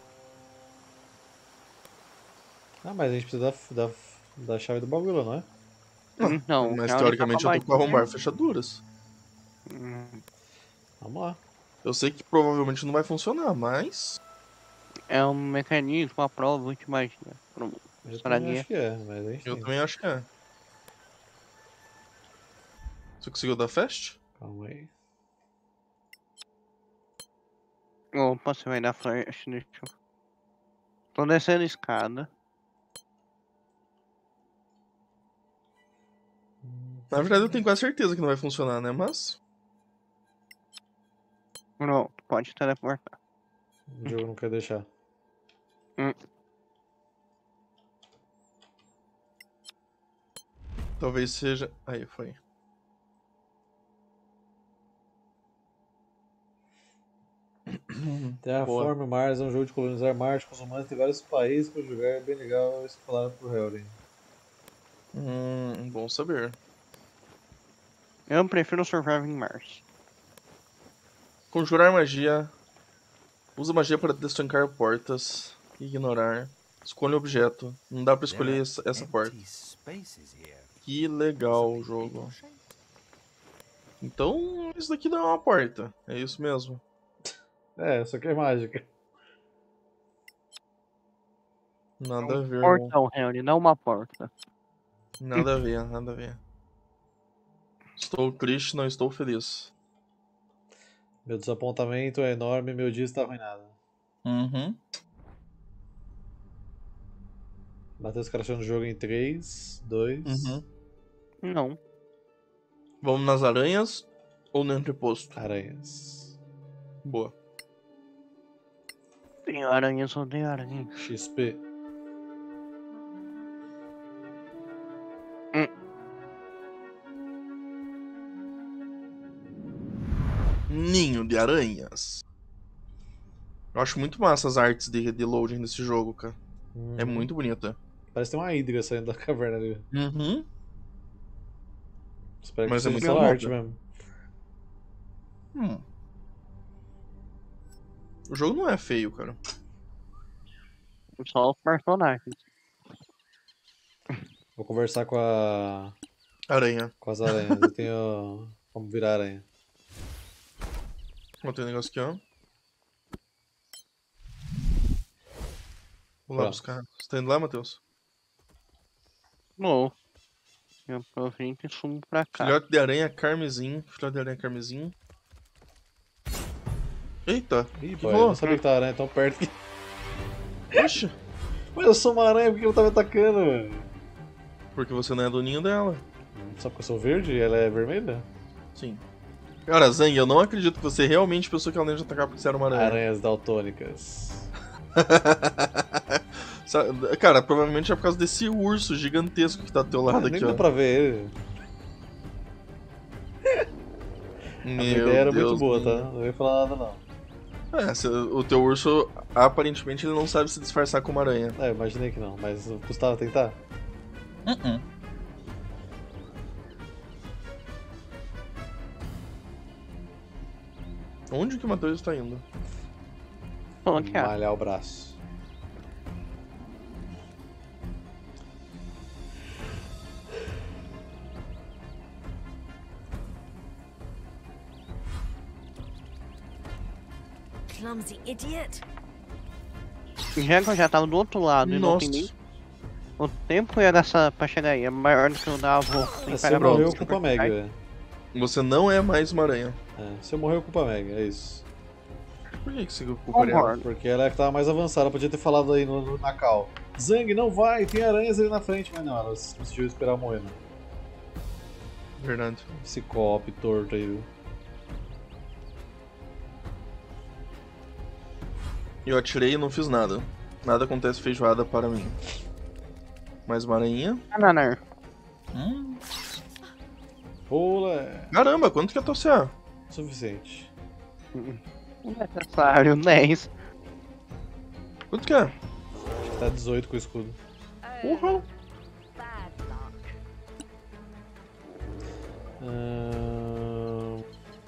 Ah, mas a gente precisa da, da, da chave do bagulho, não é? não. Mas a teoricamente eu única tô com a magia- arrombar fechaduras. Hum, Vamos lá. Eu sei que provavelmente não vai funcionar, mas. É um mecanismo, a prova de magia. Pronto. Eu Será também que acho que é, mas a gente Eu tem. também acho que é. Você conseguiu dar fast? Calma aí. Opa, você vai dar flash, deixa eu... Tô descendo a escada. Na verdade eu tenho quase certeza que não vai funcionar, né? Mas. Pronto, pode teleportar. O jogo não quer deixar. Hum. Talvez seja. Aí, foi. Terraform Mars é um jogo de colonizar Marte com os humanos. Tem vários países para jogar. É bem legal. Isso falaram pro Helden. Hum, bom saber. Eu prefiro Surviving Mars. Conjurar magia. Usa magia para destrancar portas. Ignorar. Escolha um objeto. Não dá pra escolher essa, essa porta. Spaces here. Que legal o jogo. Então, isso daqui não é uma porta. É isso mesmo. É, só que é mágica. Nada a ver, irmão. Portão, Henry, não uma porta. Nada a ver, nada a ver. Estou triste, não estou feliz. Meu desapontamento é enorme e meu dia está arruinado. Uhum. Matheus crashando o jogo em três, dois. Uhum. Não. Vamos nas aranhas ou no entreposto? Aranhas. Boa. Tem aranha, só tem aranha. X P. Ninho de aranhas. Eu acho muito massa as artes de, de loading desse jogo, cara. Uhum. É muito bonita. Parece que tem uma hidra saindo da caverna ali. Uhum. Espero Mas que é seja muito só bem arte louca. mesmo. Hum. O jogo não é feio, cara. Só os personagens. Vou conversar com a. Aranha. Com as aranhas. Eu tenho como virar aranha. Ó, tem um negócio aqui, ó. Vou lá Pronto. buscar. Você tá indo lá, Matheus? Não. Eu aproveito e sumo pra cá. Filhote de aranha carmesim. Filhote de aranha carmesim. Eita. Ih, que pai, eu rolou? não sabia que tá aranha tão perto que. Oxe. Mas eu sou uma aranha, por que ela tá me atacando, velho? Porque você não é doninho dela. Só porque eu sou verde e ela é vermelha? Sim. Cara, Zang, eu não acredito que você realmente pensou que ela não ia te atacar porque você era uma aranha. Aranhas daltônicas. Sa- Cara, provavelmente é por causa desse urso gigantesco que tá do teu lado Nem aqui, dá ó. pra ver ele. A minha Meu ideia era Deus muito boa, meu. tá? Não ia falar nada, não. É, se- o teu urso, aparentemente, ele não sabe se disfarçar como aranha. É, eu imaginei que não, mas custava tentar? Uh-uh. Onde que o Matheus está indo? Onde que é? Malhar o braço. Clumsy idiot. Já que eu já tava do outro lado e não tem Nossa. nem. O tempo que eu ia gastar pra chegar aí é maior do que eu dava. É, se eu morrer, eu culpo a Meg, velho. Você não é mais uma aranha. É, se eu morrer, eu culpo a Meg, é isso. Por que que você culparia ela? Concordo. Porque ela é que tava mais avançada, ela podia ter falado aí no, no, na cal. Zang, não vai, tem aranhas ali na frente, mas não, ela decidiu esperar eu morrer, não. Verdade. Esse cop torto aí, viu? Eu atirei e não fiz nada. Nada acontece feijoada para mim. Mais uma aranha. Ah, não, não. Hum. Pula. Caramba, quanto que é a tua C A? Suficiente. Não é necessário, dez. Quanto que é? Acho que tá dezoito com o escudo. Porra. Ahn...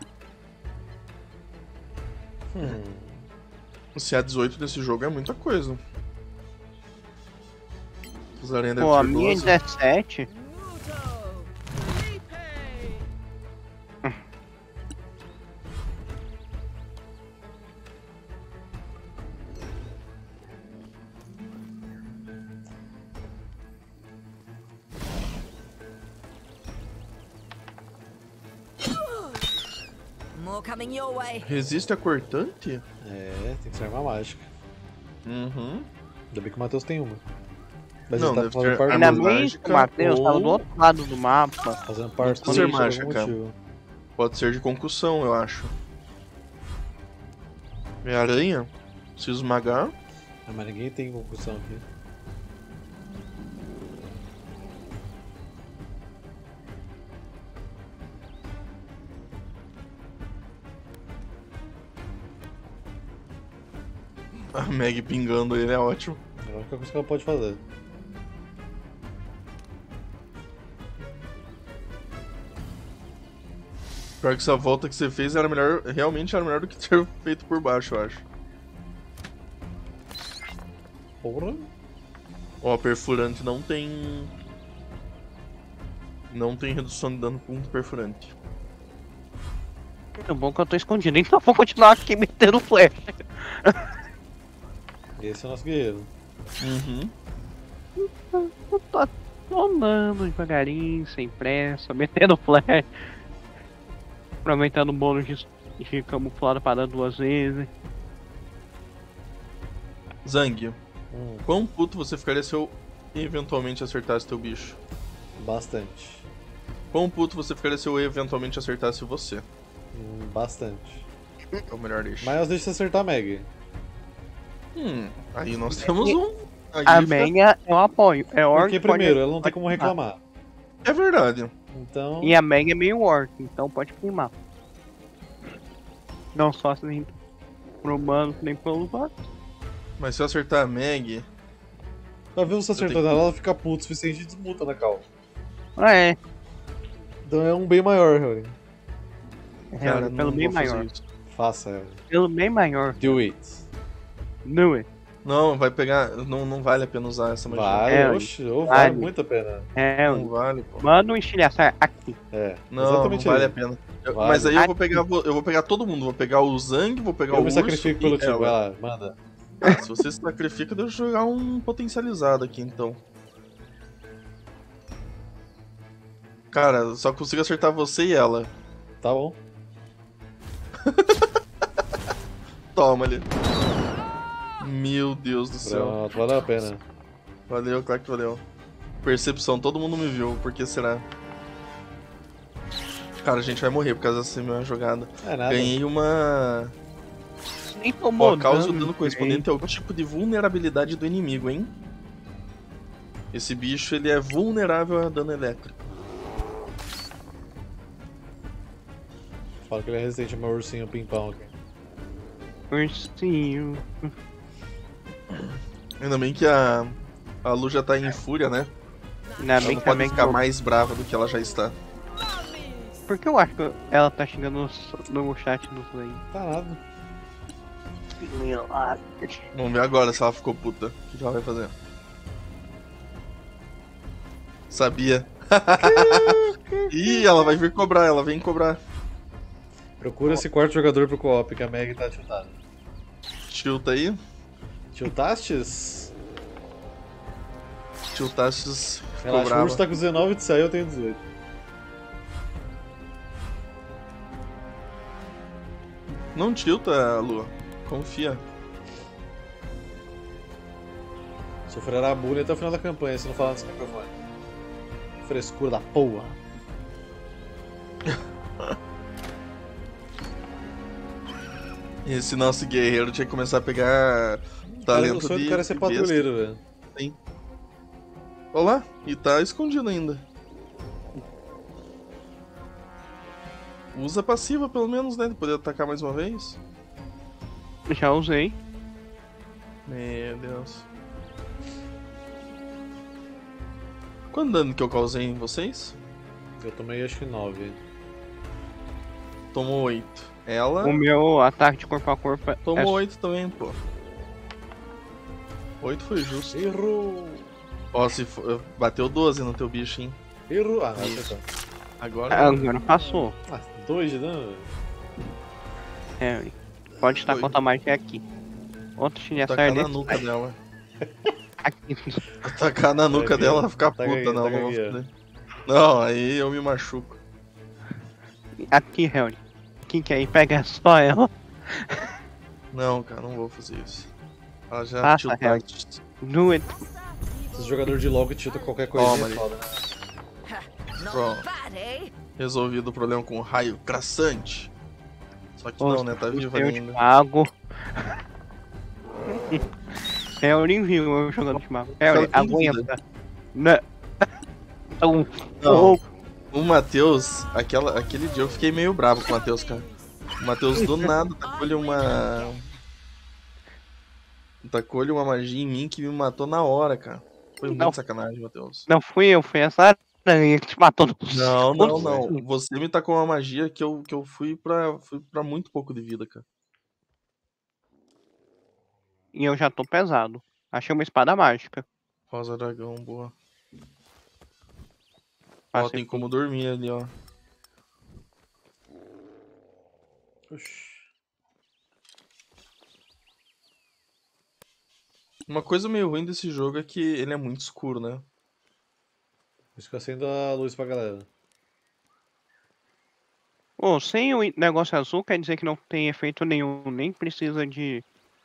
Hum. O C A dezoito desse jogo é muita coisa. As aranhas devem Pô, a ser minha é duas. dezessete. More coming your way. Resiste a cortante? É, tem que ser arma mágica. Uhum. Ainda bem que o Matheus tem uma. Mas Não, ele tá deve fazendo ter parte arma Ainda bem que mágica o Matheus tava ou- do outro lado do mapa. Fazendo parte precisa ser por algum mágica. motivo. Pode ser de concussão, eu acho. É aranha? Preciso esmagar. Ah, mas ninguém tem concussão aqui. A Meg pingando ele é ótimo. É a única coisa que ela pode fazer. Pior que essa volta que você fez era melhor. Realmente era melhor do que ter feito por baixo, eu acho. Porra. Ó, perfurante não tem. Não tem redução de dano com perfurante. É bom que eu tô escondido, então vou continuar aqui metendo flash. Esse é o nosso guerreiro. Uhum. Eu tô tomando devagarinho, sem pressa, metendo flash. Aproveitando o bônus de, de camuflado para dar duas vezes. Zang, Hum, quão puto você ficaria se eu eventualmente acertasse teu bicho? bastante. Quão puto você ficaria se eu eventualmente acertasse você? Hum, bastante. Ou melhor, deixa. Mas deixa você acertar a Meg. Hum, aí nós temos um. Aí A fica- Meg eu apoio. É orc. Porque pode- primeiro, ela não tem pode como queimar. reclamar. É verdade. Então. E a Meg é meio orc, então pode queimar. Não só assim. pro humano nem pelos outros. Mas se eu acertar a Meg... Tá vendo você acertando ela, ela fica puta o suficiente e desmuta na cal. Ah, é. Então é um bem maior, Helen. Cara, É, pelo não bem vou fazer maior. isso. Faça, Helen. Pelo bem maior. Do it. Não é. Não, vai pegar... Não, não vale a pena usar essa magia. Vale, É, oxe, oh, vale vale. muito a pena. É, Não vale, pô. manda um estilhaçar aqui. É, Não, exatamente não vale aí. a pena. Eu- Vale. Mas aí eu vou pegar eu vou pegar todo mundo. Vou pegar o Zang, vou pegar Eu o me urso sacrifico pelo e time, vai ela. lá, manda. Ah, se você se sacrifica, deixa eu jogar um potencializado aqui, então. Cara, só consigo acertar você e ela. Tá bom. Toma ali. Meu Deus do céu. Pronto, valeu a pena. Valeu, claro que valeu. Percepção, todo mundo me viu, por que será? Cara, a gente vai morrer por causa dessa minha jogada. É nada. Ganhei uma... Nem tomou Ó, causa o dano, dano correspondente ao tipo de vulnerabilidade do inimigo, hein? Esse bicho, ele é vulnerável a dano elétrico. Fala que ele é resistente ao meu ursinho pimpão aqui. Ursinho. Ainda bem que a, a Lu já tá em fúria, né? Ainda Ela bem não que pode também ficar que- mais brava do que ela já está. Por que eu acho que ela tá xingando no, no chat do Play? Tá nada. Vamos ver agora se ela ficou puta. O que que ela vai fazer? Sabia. Ih, ela vai vir cobrar, ela vem cobrar. Procura esse quarto jogador pro co-op, que a Meg tá tiltada. Tilta aí. Tiltastes? Tiltastes ficou Relaxa, o brava. urso tá com dezenove de sair, eu tenho dezoito. Não tilta, Lu. Confia. Sofrerá bullying até o final da campanha, se não falar nesse microfone. Frescura da porra. Esse nosso guerreiro tinha que começar a pegar talento O sonho de do cara é ser de besta. patrulheiro, velho. Sim. Olha lá, e tá escondido ainda. Usa passiva pelo menos, né? De poder atacar mais uma vez. Já usei. Meu Deus. Quanto dano que eu causei em vocês? Eu tomei acho que nove. Tomou oito. Ela O meu ataque de corpo a corpo é. tomou oito também, pô. oito foi justo. Errou! Ó, se for, bateu doze no teu bicho, hein? Errou! Ah, não, Isso. acertou. Agora. Ah, agora passou. Ah, dois de dano, velho. É, pode estar Foi. conta mais que aqui. Outro estilhaçar Tacar na nesse. nuca dela. Aqui. Tacar na nuca aqui, dela, ela ficar taca puta, aqui, não. taca Não, vou aqui, ó. fazer. Não, aí eu me machuco. Aqui, Helry. Quem quer ir pega só ela. Não, cara, não vou fazer isso. Ela já Passa, tiltou Helry. antes. Do it. Esses jogadores de LoL que tiltam qualquer coisinha Toma é ali. foda, né? Pronto. Bad, eh? Resolvido o problema com o raio crassante. Só que não, né? Tá viva Eu de ainda. mago. Helry viu eu jogando de mago. Helry, Ela tem aguenta. Não. Um. Não. Oh, O Matheus, aquela, aquele dia eu fiquei meio bravo com o Matheus, cara. O Matheus do nada tacou-lhe uma. Tacou-lhe uma magia em mim que me matou na hora, cara. Foi muito Não. sacanagem, Matheus. não fui eu, foi essa aranha que te matou no Não, não, segundo. não. Você me tacou uma magia que eu, que eu fui, pra, fui pra muito pouco de vida, cara. E eu já tô pesado. Achei uma espada mágica. Rosa Dragão, boa. Ó, Passei tem por- como dormir ali, ó. Oxi. Uma coisa meio ruim desse jogo é que ele é muito escuro, né? Por isso que eu acendo a luz pra galera. Ô, sem o negócio azul quer dizer que não tem efeito nenhum, nem precisa de,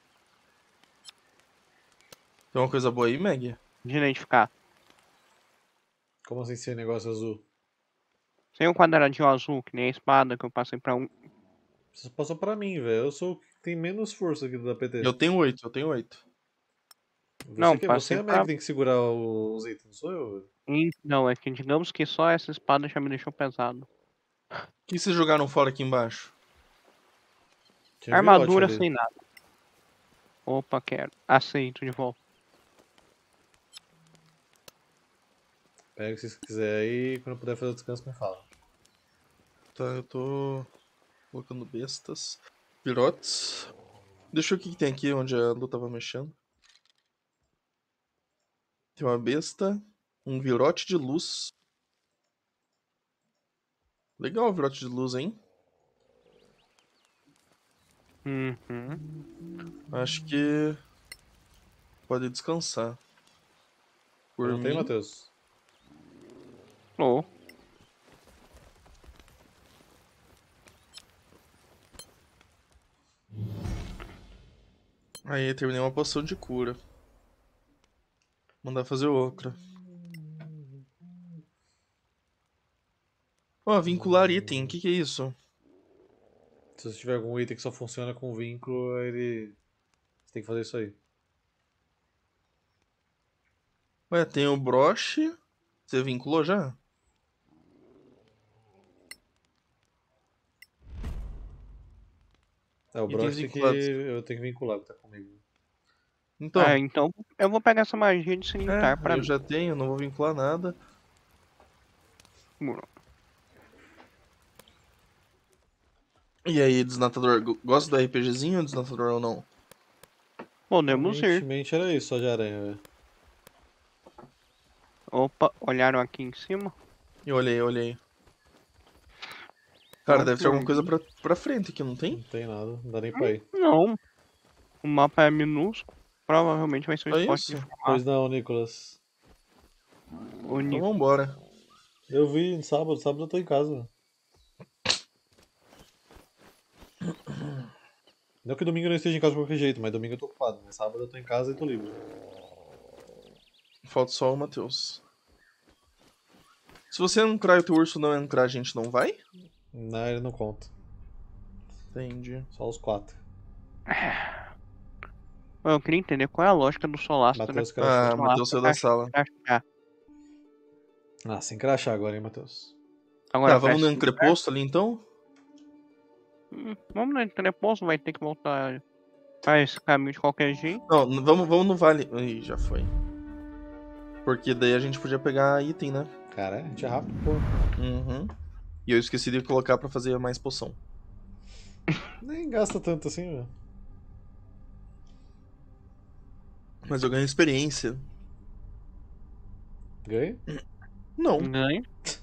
Tem uma coisa boa aí, Meg? de identificar. Como assim sem negócio azul? Sem o quadradinho azul, que nem a espada que eu passei pra um. Você passou pra mim, velho. Eu sou o que tem menos força aqui da P T. Eu tenho oito, eu tenho oito. Você Não, que, passei você é a pra- Meg que tem que segurar os itens, não sou eu? velho. Hum, Não, é que digamos que só essa espada já me deixou pesado. O que vocês jogaram fora aqui embaixo? Tinha Overwatch Armadura ali. sem nada. Opa, quero. Aceito de volta. Pega o que você quiser aí, quando puder fazer o descanso, me fala. Tá, eu tô colocando bestas. Pirotes. Deixa eu ver o que que tem aqui onde a Lu tava mexendo. Tem uma besta. Um virote de luz. Legal o virote de luz, hein? Uhum. Acho que pode descansar. Por Não tem, mim. Matheus? Oh. Aí, terminei uma poção de cura. Mandar fazer outra. Ó, vincular item, o que que é isso? Se você tiver algum item que só funciona com vínculo, ele... Você tem que fazer isso aí. Ué, tem o broche. Você vinculou já? É, o Itens broche tem que... vinculados. eu tenho que vincular, que tá comigo. Então, Ah, então eu vou pegar essa magia de é, sanitar pra eu mim. já tenho, não vou vincular nada. E aí, desnatador, go- gosta do RPGzinho, desnatador ou não? Podemos ir. Aparentemente era isso, só de aranha, velho. Opa, olharam aqui em cima? E olhei, olhei. Cara, Não, deve ter alguma por coisa mim. pra, pra frente aqui, não tem? Não tem nada, não dá nem pra ir. Não. O mapa é minúsculo. Provavelmente vai ser um Só spot isso? de fumaça. Pois não, Nicolas. O Então Nico. vambora. Eu vi no sábado, sábado eu tô em casa. Não que domingo eu não esteja em casa de qualquer jeito, mas domingo eu tô ocupado. Mas sábado eu tô em casa e tô livre. Falta só o Matheus. Se você entrar e o teu urso não entrar, a gente não vai? Não, ele não conta. Entendi. Só os quatro. Eu queria entender qual é a lógica do solastro, né? Matheus crachá. Ah, Matheus saiu da sala. Crachá. Ah, sem crachá agora, hein, Matheus? Agora Tá, vamos no faz- entreposto ali então? Hum, Vamos no entreposto, vai ter que voltar pra esse caminho de qualquer jeito. Não, n- vamos, vamos no vale. Ih, já foi. Porque daí a gente podia pegar item, né? Cara, a gente é rápido, pô. Uhum. E eu esqueci de colocar pra fazer mais poção. Nem gasta tanto assim, velho. Mas eu ganho experiência. Ganha? Não, Ganha.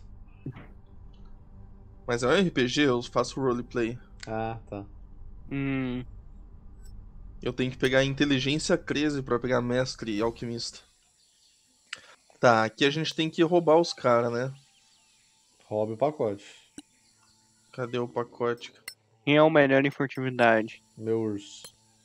mas é um R P G, eu faço roleplay. Ah, tá. Hum, Eu tenho que pegar inteligência crazy pra pegar mestre e alquimista. Tá, aqui a gente tem que roubar os caras, né? Roube o pacote. Cadê o pacote? quem é o melhor em furtividade? Meu urso.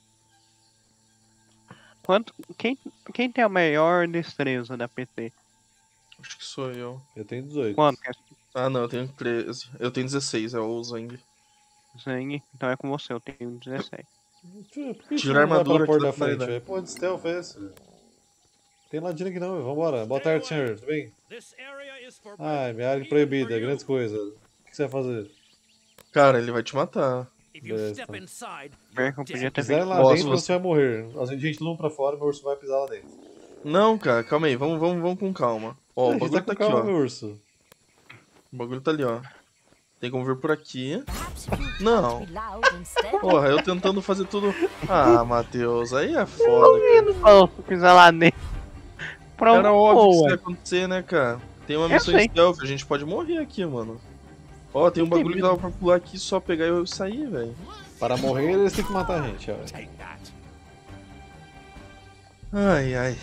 Quanto, quem, quem tem a maior destreza da P T? Acho que sou eu. Eu tenho dezoito. Quanto? Ah, não, eu tenho treze. Eu tenho dezesseis, é o Zang. Zang? Então é com você, eu tenho dezessete. Por que Tira a não vai armadura pra porta aqui da da frente, parede. velho? Pô, de stealth é esse, velho? Tem ladino aqui não, velho. Vambora. Boa tarde, senhor. Tudo bem? Ai, minha área proibida. Grandes coisas. O que você vai fazer? Cara, ele vai te matar. Beleza, então. Perca, eu podia ter Pisar feito. lá Ó, se dentro, você- você vai morrer. A gente não pra fora, meu urso vai pisar lá dentro. Não, cara, calma aí, vamos, vamos, vamos com calma. Ó, a o gente bagulho tá tá com aqui, calma, ó. meu urso. O bagulho tá ali, ó. Tem como vir por aqui. Perhaps if you Não. be loud and steady. Porra, eu tentando fazer tudo. Ah, Matheus, aí é foda, cara. Oh, pisar lá dentro. Pra Era óbvio que isso boa. ia acontecer, né, cara? Tem uma Eu missão sei. stealth, a gente pode morrer aqui, mano. Ó, tem um bagulho que dava pra pular aqui, só pegar e eu sair, velho. Para morrer, eles têm que matar a gente, ó. Ai, ai.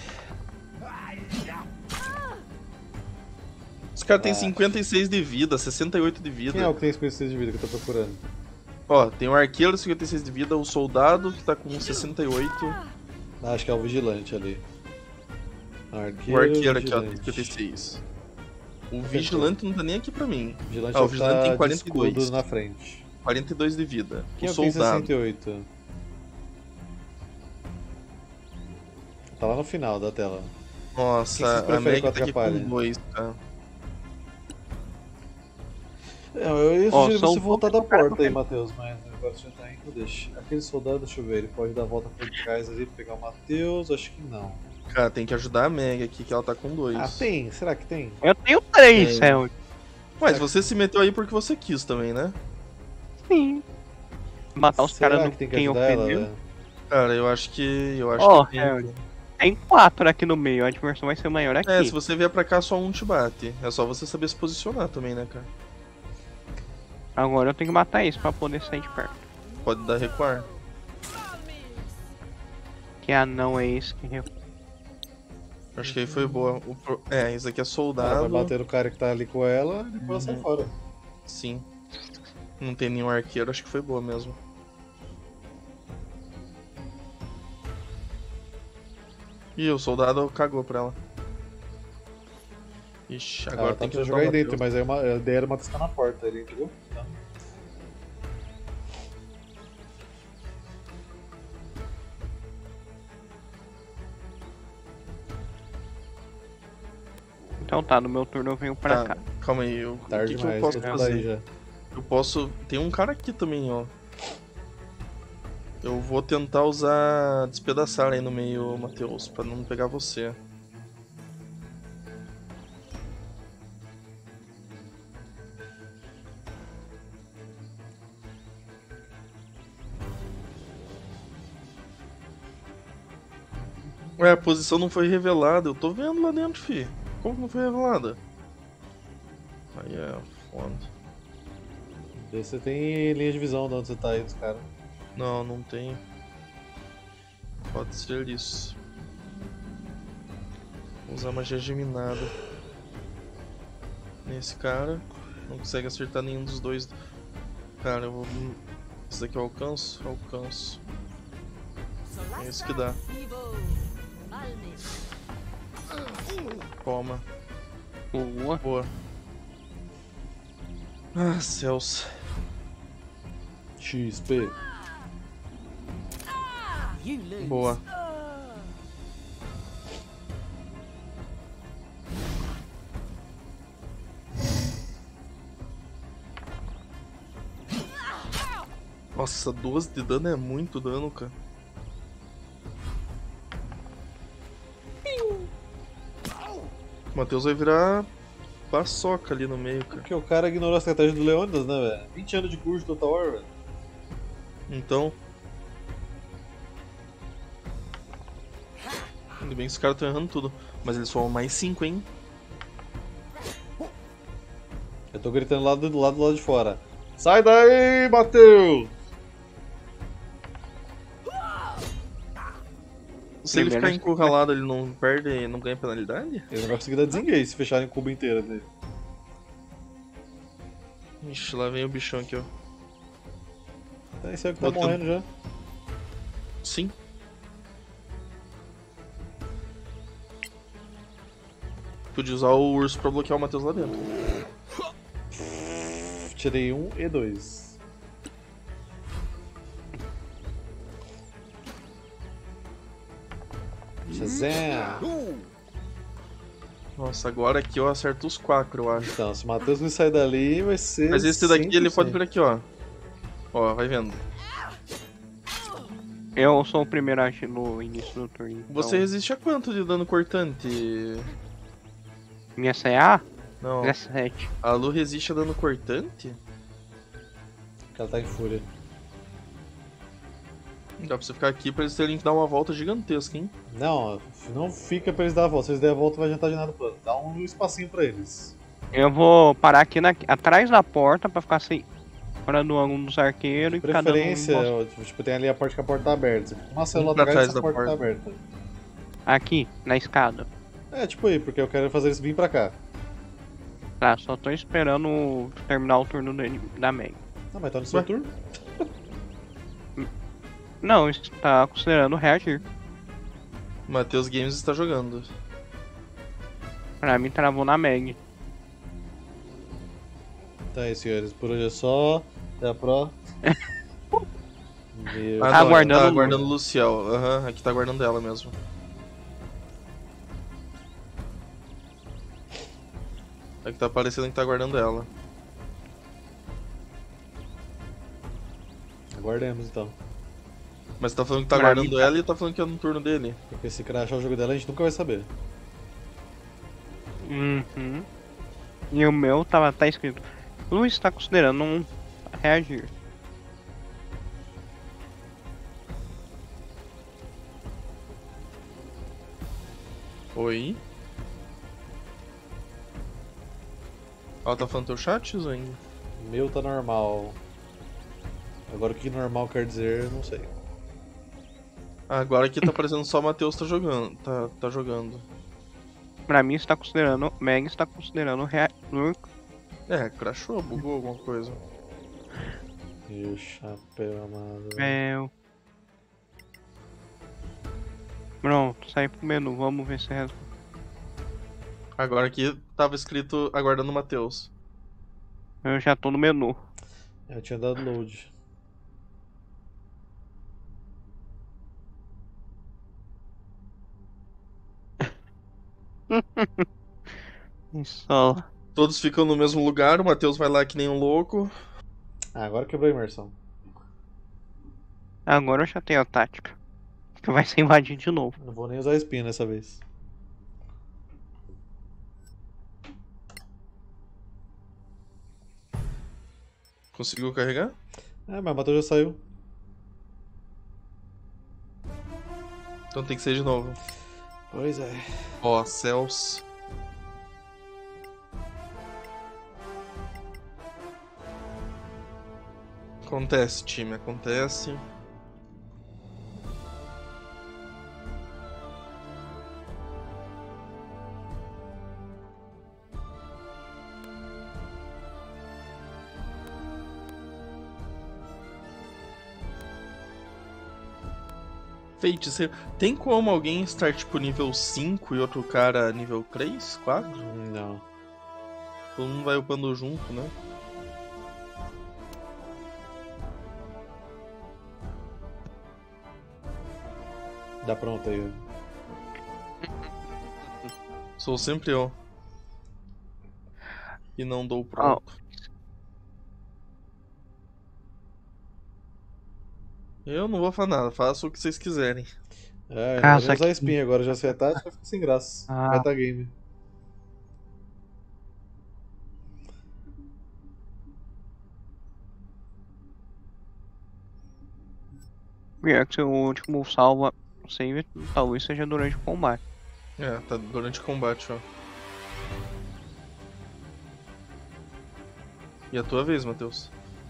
Os caras têm Ah. cinquenta e seis de vida, sessenta e oito de vida. Quem é o que tem cinquenta e seis de vida que eu tô procurando? Ó, tem o arqueiro cinquenta e seis de vida, o soldado que tá com sessenta e oito. Ah, acho que é o vigilante ali. Arqueiro, O arqueiro aqui, ó, tem vigilante. cinquenta e seis. O vigilante não tá nem aqui pra mim. Vigilante Ah, o é que vigilante tá tem de quarenta e dois. escudo na frente. quarenta e dois de vida. Quem o é o que tem soldado. sessenta e oito? Tá lá no final da tela. Quem Nossa, vocês a preferem Meg que eu tá aqui atrapalhe? com dois, cara. É, eu ia Ó, sugerir são você um voltar da pouco de porta aí, Matheus, mas agora você já tá indo, deixa. Aquele soldado, deixa eu ver, ele pode dar a volta por trás ali pra pegar o Matheus? Acho que não. Cara, tem que ajudar a Meg aqui, que ela tá com dois. Ah, tem? Será que tem? Eu tenho três, Tem. Helg. Mas você se meteu aí porque você quis também, né? Sim. Matar os Será caras no que tem que quem ajudar ela, ofendeu. velho? Cara, eu acho que. Eu acho Ó, que. Helg. Tem quatro aqui no meio, a diversão vai ser maior aqui. É, se você vier pra cá, só um te bate. É só você saber se posicionar também, né, cara? Agora eu tenho que matar esse pra poder sair de perto. Pode dar recuar. Que anão é esse que recua? Acho que aí foi boa. O pro- É, esse aqui é Ela soldado. vai bater no cara que tá ali com ela e depois ela sai Uhum. fora. Sim. Não tem nenhum arqueiro, acho que foi boa mesmo. Ih, o soldado cagou pra ela. Ixi, agora Ela tá tem que pra ajudar jogar o aí dentro, Matheus. mas aí uma, a ideia era uma testar na porta ali, entendeu? Tá. Então tá, no meu turno eu venho pra Tá, cá. calma aí. Eu... Tarde o que, que eu demais, posso todo mundo fazer? aí já. Eu posso. Tem um cara aqui também, ó. Eu vou tentar usar despedaçar aí no meio, Matheus, pra não pegar você. Ué, a posição não foi revelada. Eu tô vendo lá dentro, fi. Como que não foi revelada? Aí é foda. Daí você tem linha de visão de onde você tá aí dos caras. Não, não tem. Pode ser isso. Vou usar magia geminada. Nesse cara. Não consegue acertar nenhum dos dois. Cara, eu vou. Esse daqui eu alcanço? Alcanço. É isso que dá. Toma. Boa. Boa. Ah, céus. X P. Boa. Nossa, doze de dano é muito dano, cara. O Matheus vai virar paçoca ali no meio, cara. Porque o cara ignorou a estratégia do Leônidas, né, velho? vinte anos de curso de Total War, velho. Então. Ainda bem que os caras estão errando tudo. Mas eles foram mais cinco, hein? Eu tô gritando lá do lado do lado de fora. Sai daí, Matheus! Se ele Primeiro ficar encurralado, ele não perde, não ganha penalidade? Ele não vai conseguir dar desengage se fecharem o cubo inteiro dele. Ixi, lá vem o bichão aqui, ó. É esse aí que tá Outro- morrendo já. Sim. Podia usar o urso pra bloquear o Matheus lá dentro. Tirei um e dois. Shazam! Nossa, agora aqui eu acerto os quatro, eu acho. Então, se o Matheus não sair dali, vai ser. Mas esse daqui ele cem por cento. pode vir aqui, ó. Ó, vai vendo. Eu sou o primeiro a agir no início do turno. Então... Você resiste a quanto de dano cortante? Minha C A? Não. dezessete. A Lu resiste a dano cortante? Porque ela tá em fúria. Dá pra você ficar aqui pra eles terem que dar uma volta gigantesca, hein? Não, não fica pra eles dar a volta. Se eles derem a volta, não vai adiantar de nada pro plano. Dá um espacinho pra eles. Eu vou parar aqui na... atrás da porta pra ficar assim, fora do ângulo dos arqueiros e ficar dando um Preferência, bosta. ó, tipo, tem ali a porta que a porta tá aberta. Você fica uma célula pra atrás trás e essa da porta, porta. tá aberta. Aqui, na escada. É, tipo aí, porque eu quero fazer eles virem pra cá. Tá, só tô esperando terminar o turno dele, da Meg. Ah, mas tá no seu Ué? turno? Não, está considerando reagir. Matheus Games está jogando. Pra mim travou na Meg. Tá aí, senhores. Por hoje é só. Até a próxima. Meu Ah, Tá não, aguardando tá o aguardando o Luciel. Aham, aqui tá aguardando ela mesmo. Aqui tá parecendo que tá aguardando ela. Aguardemos então. Mas você tá falando que tá Pra guardando mim, ela e tá falando que é no turno dele. Porque se crashar o jogo dela, a gente nunca vai saber. Uhum. E o meu tava, tá escrito: Luiz está considerando um reagir. Oi? Ela tá falando teu chat, Zang? Meu tá normal. Agora o que normal quer dizer, eu não sei. Agora aqui tá aparecendo só o Matheus tá jogando. Tá, tá jogando. Pra mim está considerando, Meg está considerando rea... É, crashou, bugou alguma coisa. E o chapéu amado. É... Pronto, saí pro menu, vamos ver se é. Agora aqui tava escrito aguardando o Matheus. Eu já tô no menu. Eu tinha dado load. Isso. Todos ficam no mesmo lugar, o Matheus vai lá que nem um louco. Ah, agora quebrou a imersão. Agora eu já tenho a tática. Que vai ser invadido de novo. Não vou nem usar espinha dessa vez. Conseguiu carregar? É, mas o Matheus já saiu. Então tem que ser de novo. Pois é. Ó, céus. Acontece, time, acontece. Feiticeiro. Tem como alguém estar tipo nível cinco e outro cara nível três, quatro? Não. Todo mundo vai upando junto, né? Dá pronto aí. Sou sempre eu. E não dou pronto. Eu não vou falar nada, faço o que vocês quiserem. É, eu Ah, não vou usar aqui. espinha agora, já sei a tática, fica sem graça. Ah. Metagame. Pior que seu último salva save talvez seja durante o combate. É, tá durante o combate, ó. E a tua vez, Matheus?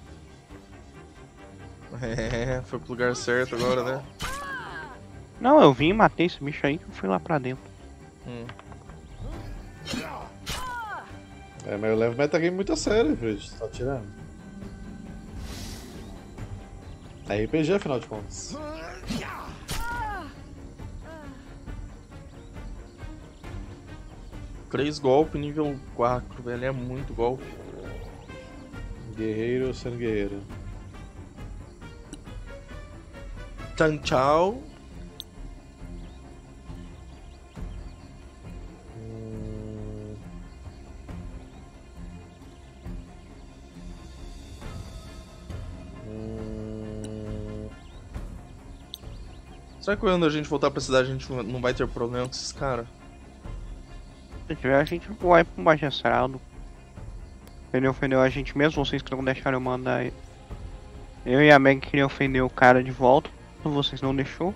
É, foi pro lugar certo agora, né? Não, eu vim e matei esse bicho aí que eu fui lá pra dentro. Hum. É, mas eu levo metagame muito a sério, filho. Você tá tirando? É R P G, afinal de contas. Três golpes nível quatro, velho. É muito golpe. Guerreiro sendo guerreiro. Tchau, tchau. Hum... Hum... Será que quando a gente voltar pra cidade a gente não vai ter problema com esses caras? Se tiver, a gente vai pro magistrado. Ele ofendeu a gente mesmo, vocês que não deixaram eu mandar ele. Eu e a Meg queriam ofender o cara de volta, vocês não deixou.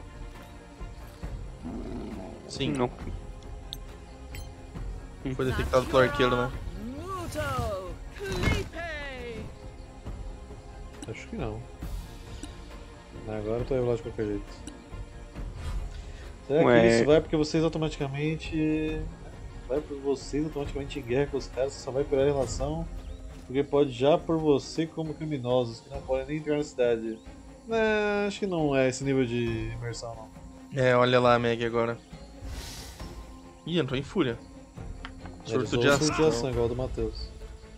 Sim. Não. Foi detectado pelo arqueiro, né? Muto! Felipe! Acho que não. Agora eu tô revelado de qualquer jeito. Será Ué. que isso vai porque vocês automaticamente. Vai por vocês automaticamente em guerra com os caras, você só vai piorar a relação. Porque pode já por você como criminosos, que não podem nem entrar na cidade. É, acho que não é esse nível de imersão não. É, olha lá a Meg agora. Ih, entrou em fúria. Ele Surto usou de o surto de ação. ação, igual o do Matheus.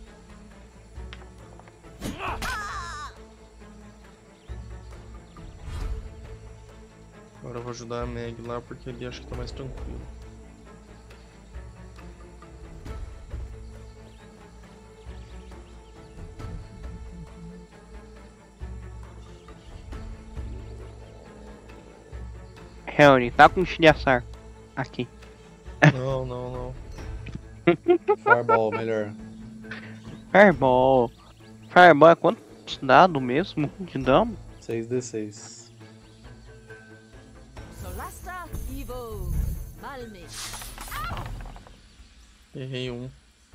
Agora eu vou ajudar a Meg lá porque ali acho que tá mais tranquilo. Helny, tá com estilhaçar. Aqui. Não, não, não. Fireball, melhor. Fireball. Fireball é quantos dados mesmo de dano? seis d seis. Solasta Evo. Malme. Errei um.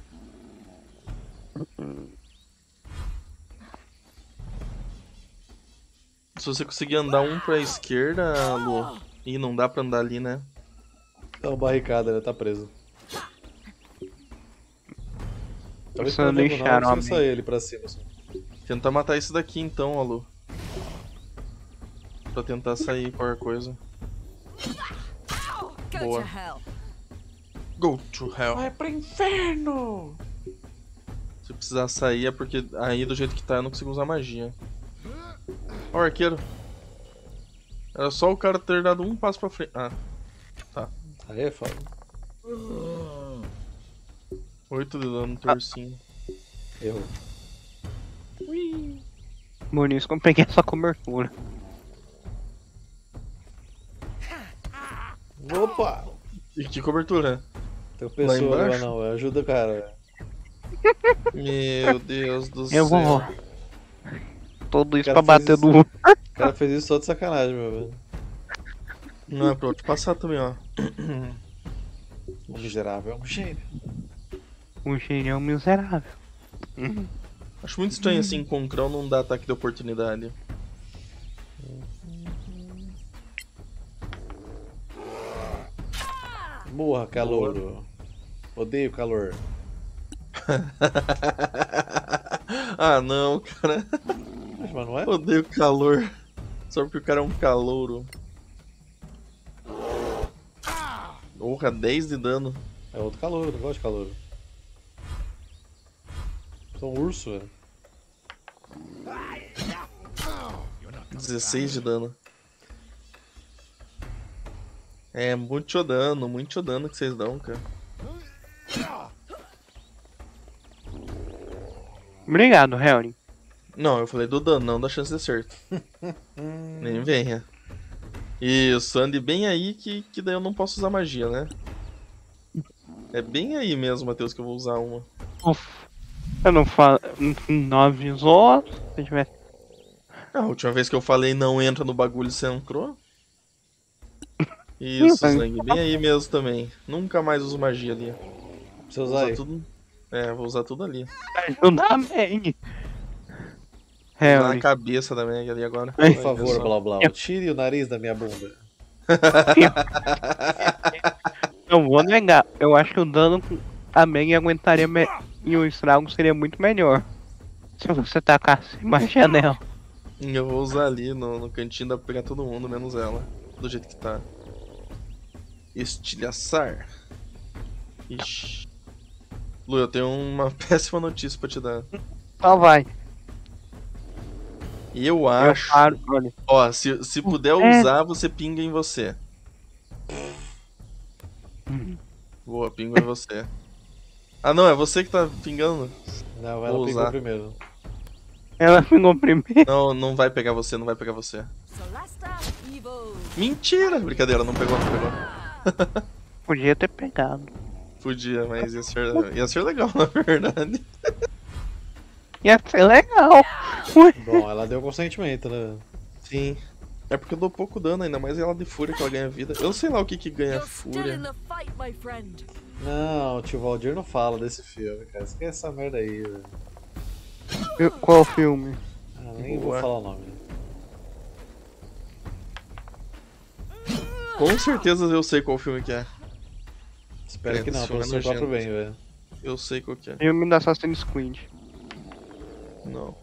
Se você conseguir andar um pra esquerda, Lu. Ih, não dá pra andar ali, né? É uma barricada, ele tá preso. Talvez Só quando eu deixaram a não só ele pra cima. Assim. Tentar matar esse daqui então, ó, Lu. Pra tentar sair qualquer coisa. Go Boa. to hell. Go to hell. Vai pro inferno! Se precisar sair é porque aí do jeito que tá eu não consigo usar magia. Ó, o arqueiro. Era só o cara ter dado um passo pra frente. Ah, tá. Aí é foda. oito de dano no torcinho. Errou. Por isso que eu peguei essa cobertura. Opa! E que cobertura? Tem pessoa lá, embaixo? não, ajuda o cara. Meu Deus do céu. Eu vou. Tudo isso cara pra fez bater isso. no. O cara fez isso só de sacanagem, meu velho. Não, é pra eu te passar também, ó. O miserável é um gênio. Um gênio miserável. Acho muito estranho assim, com o Krão não dá ataque de oportunidade. Morra, calouro. Odeio calor. Ah não, cara. Mas não é? Odeio calor. Só porque o cara é um calouro. Porra, dez de dano. É outro calouro, não gosto de calouro. Sou um urso, velho. dezesseis de dano. É muito dano, muito dano que vocês dão, cara. Obrigado, Helny. Não, eu falei do dano, não da chance de acerto. Nem venha. Isso, ande bem aí que, que daí eu não posso usar magia, né? É bem aí mesmo, Matheus, que eu vou usar uma. Uf, eu não falo. Não avisou. Se tiver. Ah, a última vez que eu falei não entra no bagulho, você entrou? Isso, Zang, bem aí mesmo também. Nunca mais uso magia ali. Precisa Vou usar usar aí. tudo. É, vou usar tudo ali. Ajuda bem. Vou usar na Helny. cabeça da Meg ali agora. Por favor, blá blá. Tire o nariz da minha bunda. Eu vou negar. Eu acho que o dano a Meg aguentaria me... e o estrago seria muito melhor. Se você tacasse magia nela. Eu vou usar ali no, no cantinho, dá pra pegar todo mundo, menos ela. Do jeito que tá. Estilhaçar. Ixi. Lu, eu tenho uma péssima notícia pra te dar. Só vai. Eu Eu acho. paro, olha. Ó, se, se puder É. usar, você pinga em você. Boa, pingo em você. Ah não, é você que tá pingando? Não, Vou ela pegou usar. primeiro. Ela pegou primeiro. Não, não vai pegar você, não vai pegar você. Solasta Evo. Mentira! Brincadeira, não pegou, não pegou. Podia ter pegado. Podia, mas ia ser, ia ser legal, na verdade. Ia ser legal. Ué. Bom, ela deu consentimento, né? Sim. É porque eu dou pouco dano, ainda mais ela de fúria que ela ganha vida. Eu sei lá o que que ganha You're still in fúria. the fight, my friend. Não, o tio Valdir não fala desse filme, cara. Esquece essa merda aí, velho. Eu- Qual filme? Ah, nem Boa. vou falar o nome. Com certeza eu sei qual filme que é. Espero que não, Esse pelo filme é seu próprio nojento. bem, velho. Eu sei qual que é. Filme da Assassin's Creed. Não.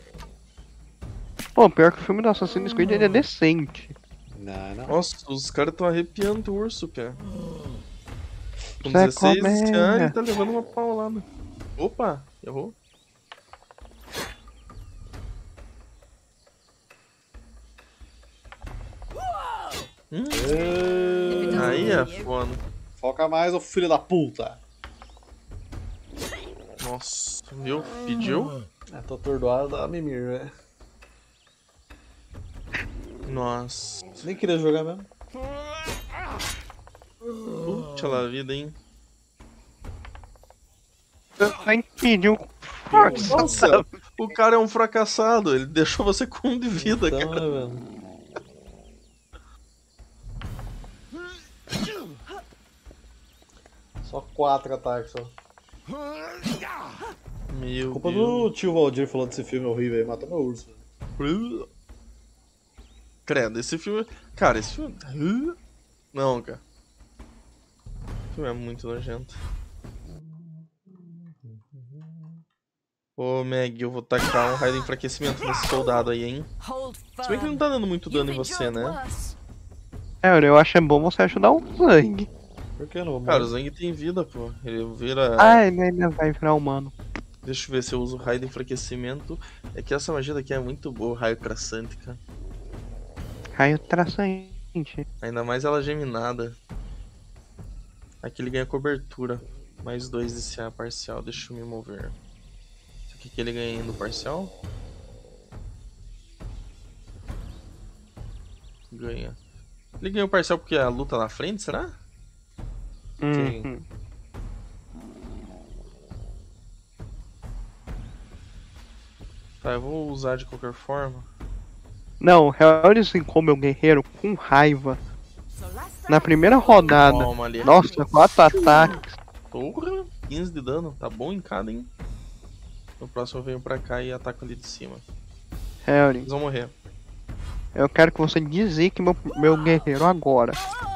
Pô, pior que o filme da Assassin's Creed ele é decente. Não, não. Nossa, os caras tão arrepiando o urso, cara. Com Isso é dezesseis comédia. anos, ele tá levando uma paulada. Opa, errou. Hum, Ê, aí é foda. Foca mais, ô filho da puta. Nossa, viu? Pediu? Ah, tô atordoado da mimir, velho. Nossa. Nem queria jogar mesmo. Puxa lá a vida, hein? Só impediu. Nossa, o cara é um fracassado. Ele deixou você com um de vida, Então, cara. né, velho? Só quatro ataques, só. Meu Culpa Deus. do tio Valdir falando desse filme horrível aí, matou meu urso. Velho. Credo, esse filme... Cara, esse filme... Não, cara. Esse filme é muito nojento. Ô, Meg, eu vou tacar um raio de enfraquecimento nesse soldado aí, hein? Se bem que ele não tá dando muito dano em você, né? É, eu acho é bom você ajudar o Zang. Por que não? Cara, o Zang tem vida, pô. Ele vira... Ah, ele ainda vai virar humano. Deixa eu ver se eu uso raio de enfraquecimento. É que essa magia daqui é muito boa, raio traçante, cara. Raio traçante. Ainda mais ela geminada. Aqui ele ganha cobertura. Mais dois de C A parcial. Deixa eu me mover. Isso aqui que ele ganha no parcial? Ganha. Ele ganha o parcial porque a luta na frente, será? Hum. Tá, eu vou usar de qualquer forma. Não, Hellris como meu guerreiro com raiva. Na primeira rodada. Toma ali. Nossa, quatro ataques. Porra, quinze de dano. Tá bom em cada, hein? No próximo eu venho pra cá e ataco ali de cima. Hellris, Eles vão morrer. eu quero que você dizique meu, meu guerreiro agora.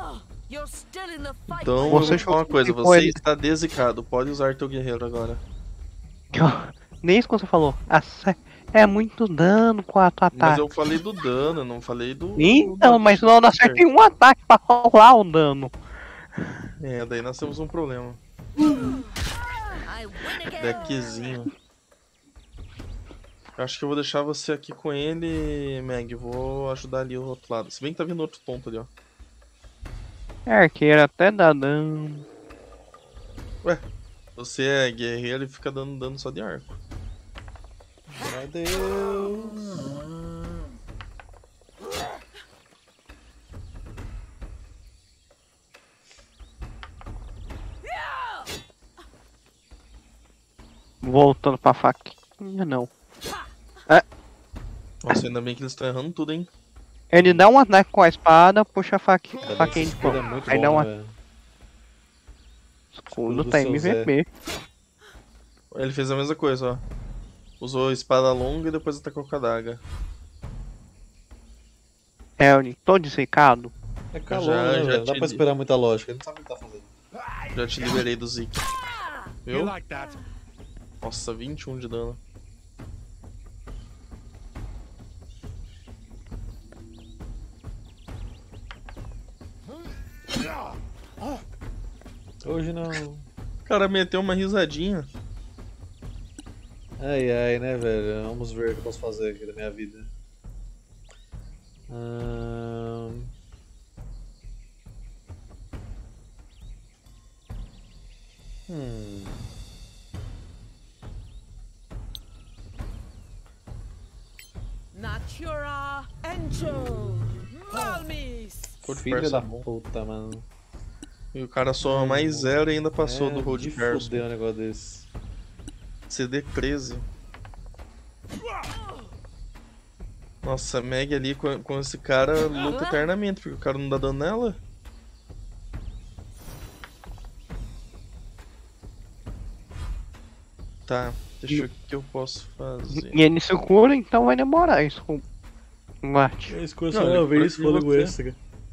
Então, Você eu vou falar uma coisa. ficou Você ele- está desicado. Pode usar teu guerreiro agora. Nem isso que você falou. Ace- É muito dano, quatro Mas ataques. eu falei do dano, eu não falei do... Então, do- mas não acertei um ataque pra rolar o dano. É, daí nós temos um problema. Deckzinho. Eu acho que eu vou deixar você aqui com ele, Meg. Vou ajudar ali o outro lado. Se bem que tá vindo outro ponto ali, ó. É, arqueiro até dá dano. Ué, você é guerreiro e fica dando dano só de arco. Meu Deus. Voltando pra faquinha, não. Nossa, ainda bem que eles estão errando tudo, hein? Ele dá um ataque com a espada, puxa a faquinha, Cara, faquinha esse de escudo fogo. é muito Aí bom, dá uma né, velho? escudo, do tá seu M V P. Ele fez a mesma coisa, ó. Usou espada longa e depois atacou com a daga. Helny, tô dissecado. É calor, Já- né, já velho? Não dá te pra li- esperar muita lógica. Ele não sabe o que tá fazendo. Já te liberei do Zik. You Viu? like that? Nossa, vinte e um de dano. Hoje não. O cara meteu uma risadinha. Ai ai, né, velho? Vamos ver o que eu posso fazer aqui da minha vida. Ahn... Hum. Natura Encho Malmis. Road Filha Perso da é bom. puta, mano. E o cara soma mais zero e ainda passou é do Road de Perso. fuder um negócio desse. C D treze. Nossa, a Meg ali com, com esse cara luta eternamente, porque o cara não dá dano nela. Tá, deixa eu ver o que eu posso fazer. E ele se cura, então vai demorar isso. Bate. É escolha Não, só ele uma vez, cura de fôlego você. extra.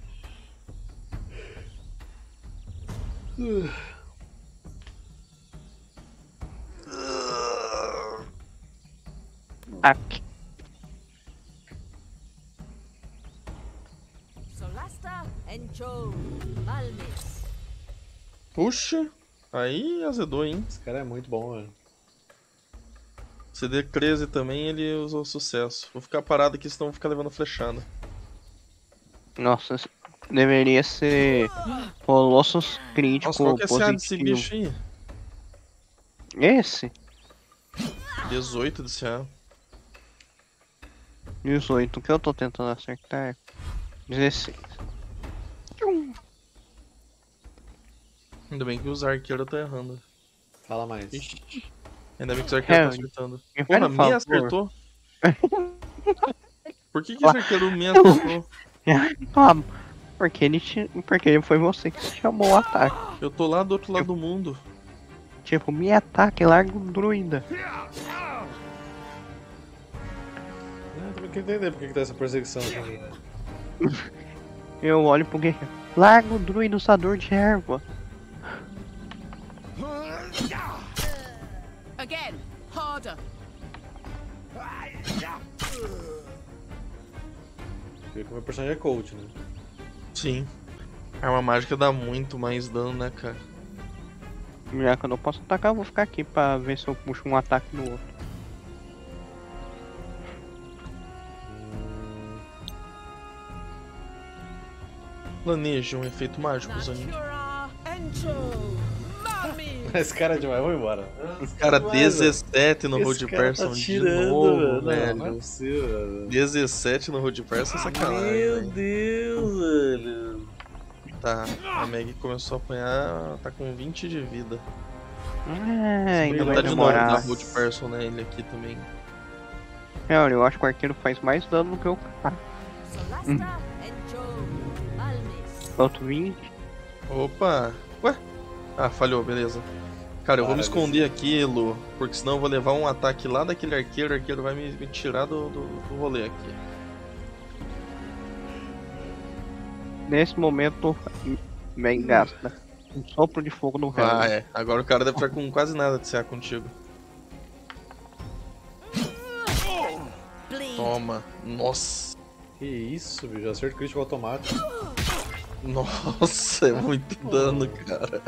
Aqui. Solasta Encho Malmis. Puxa, aí azedou, hein? Esse cara é muito bom, velho. C D treze também ele usou sucesso. Vou ficar parado aqui, senão vou ficar levando flechada. Nossa, deveria ser Colossus crítico Nossa, qual que é a C A desse positivo. bicho aí? Esse? dezoito de C A. dezoito, o que eu tô tentando acertar? dezesseis. Tchum. Ainda bem que os arqueiros tá errando. Fala mais. Ixi. Ainda bem que os arqueiros É, estão acertando. me Porra, faz um me favor. acertou? Por que que esse arqueiro me acertou? Ah, porque ele, te... porque foi você que chamou o ataque. Eu tô lá do outro lado do mundo. Tipo, me ataque, larga o druida. Eu também quero entender por que que tá essa perseguição comigo. Eu olho pro guerreiro. Larga o druida usador de erva. Again, harder. Porque o meu personagem é coach, né? Sim. A arma mágica dá muito mais dano, né, cara? Já que eu não posso atacar, eu vou ficar aqui pra ver se eu puxo um ataque no outro. Planeja um efeito mágico, Zanin. Natura, Encho, Malmis. Esse cara é demais, vou embora. Cara, dezessete no Esse Road cara Person tá de tirando, novo, velho. Não, velho. não é possível, velho. dezessete no Road Person é sacanagem. Meu velho. Deus, velho. Tá, a Meg começou a apanhar, tá com vinte de vida. É, ainda Vou vai tentar de novo demorar. dar Road Person nele aqui também. É, olha, eu acho que o arqueiro faz mais dano do que o cara. Solasta, Encho, Malmis. Falta vinte. Opa! Ué? Ah, falhou, beleza. Cara, eu vou me Para, esconder aqui, Lu, porque senão eu vou levar um ataque lá daquele arqueiro, o arqueiro vai me, me tirar do, do, do rolê aqui. Nesse momento, vem gasta um sopro de fogo no réu. Ah, é. Agora o cara deve estar com quase nada de C A contigo. Bleed. Toma. Nossa. Que isso, bicho. Acerto crítico automático. Nossa, é muito dano, cara.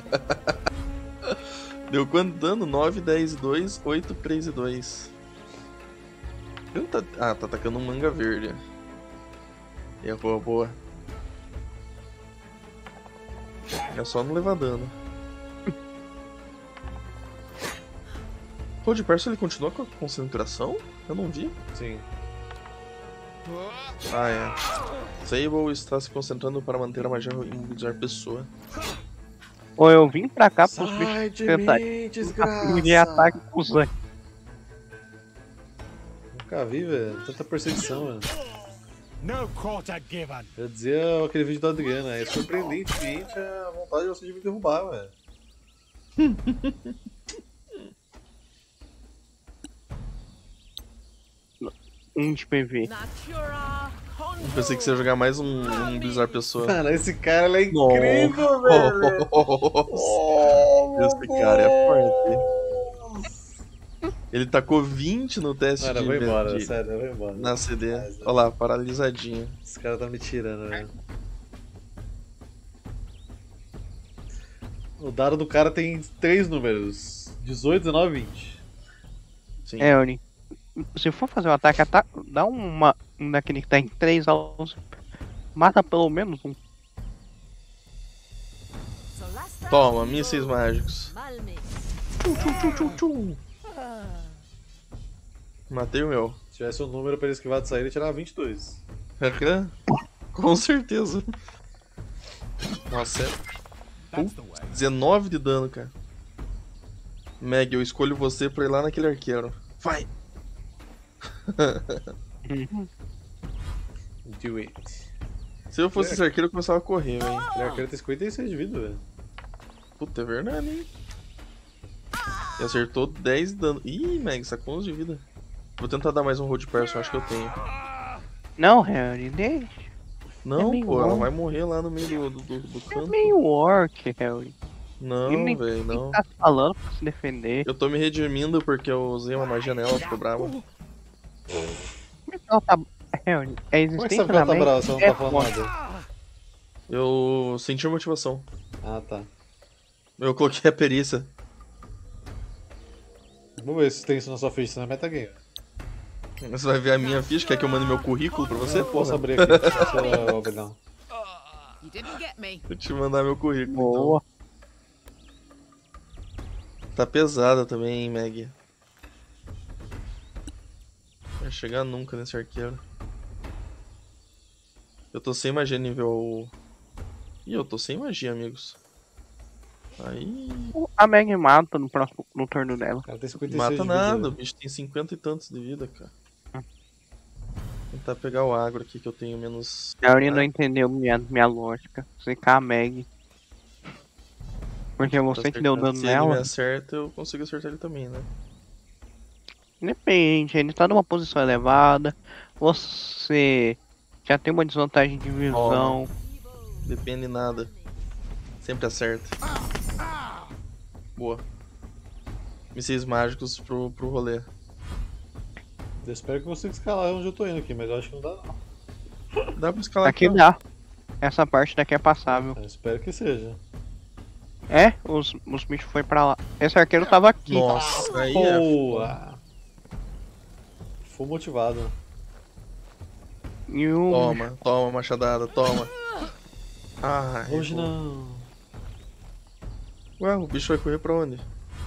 Deu quanto dano? nove, dez, dois, oito, três e dois. Ele tá... Ah, tá atacando um manga verde. Errou, boa. É só não levar dano. Road Person, ele continua com a concentração? Eu não vi. Sim. Ah, é. Sable está se concentrando para manter a magia e imobilizar a pessoa. Ou eu vim pra cá pros Sai bichos de tentar mim, desgraça. de ataque com os anjos. Nunca vi, velho. Tanta perseguição, velho. No quarter given. Eu dizia aquele vídeo da Adriana, é surpreendentemente a vontade de você de me derrubar, velho. Um de P V. Natura, Eu pensei que você ia jogar mais um, um mobilizar a pessoa. Mano, esse cara ele é incrível, velho. Oh, esse cara é forte. Ele tacou vinte no teste Mano, eu de, vou embora, de- sério, eu vou embora. na C D. Olha lá, paralisadinho. Esse cara tá me tirando, velho. O dado do cara tem três números: dezoito, dezenove e vinte. Sim. É, Oni. Se for fazer um ataque, ata dá uma, um daquele que tá em três alvos. Mata pelo menos um. Solasta, Toma, Encho, mísseis mágicos. Malmis. Matei o meu. Se tivesse um número pra ele esquivar de sair, ele tirava vinte e dois. Com certeza. Nossa, é That's the way. dezenove de dano, cara. Meg, eu escolho você pra ir lá naquele arqueiro. Vai! Do it. Se eu fosse esse arqueiro, eu começava a correr, velho. Aquele arqueiro tem cinquenta e seis de vida, velho. Puta, é verdade, hein? E acertou dez de dano. Ih, Meg, tá com onze de vida. Vou tentar dar mais um Road Person, acho que eu tenho. Não, Harry, deixa. Não, É meio pô, ela orc. vai morrer lá no meio do, do, do É canto. meio orc, Harry. Não, Ele nem- velho, não. Tá falando pra se defender. Eu tô me redimindo porque eu usei uma magia nela, ela ficou brava. Como é que ela tá. Harry, é Como é que existente sabe que ela tá também. brava se ela não É tá falando forte. nada? Eu senti a motivação. Ah, tá. Eu coloquei a perícia. Vamos ver se tem isso na sua ficha, senão é metagame. Você vai ver a minha ficha, quer que eu mande meu currículo pra você? Eu posso Porra, abrir aqui, seu Obelhão. You didn't get me. vou te mandar meu currículo, Boa. então. Tá pesada também, hein, Meg. Não vai chegar nunca nesse arqueiro. Eu tô sem magia nível... Ih, eu tô sem magia, amigos. Aí. A Meg mata no próximo no turno dela. Cara, tem cinquenta e seis Mata de vida. nada, o bicho tem cinquenta e tantos de vida, cara. Hum. Vou tentar pegar o agro aqui que eu tenho menos. A Auri não entendeu minha, minha lógica. Você com a Meg. Porque você que deu dano Se ele me nela. acerta, eu consigo acertar ele também, né? Depende, ele tá numa posição elevada. Você já tem uma desvantagem de visão. Depende nada. Sempre acerta. Boa. Mísseis mágicos pro, pro rolê. Eu espero que eu consiga escalar onde eu tô indo aqui, mas eu acho que não dá não. Dá pra escalar Aqui ó. dá. Essa parte daqui é passável. Eu espero que seja. É, os, os bichos foi pra lá. Esse arqueiro tava aqui. Nossa, aí é. Boa! Fui motivado. E o... Toma, toma, machadada, toma. Ah, Hoje errou. não. Ué, o bicho vai correr pra onde?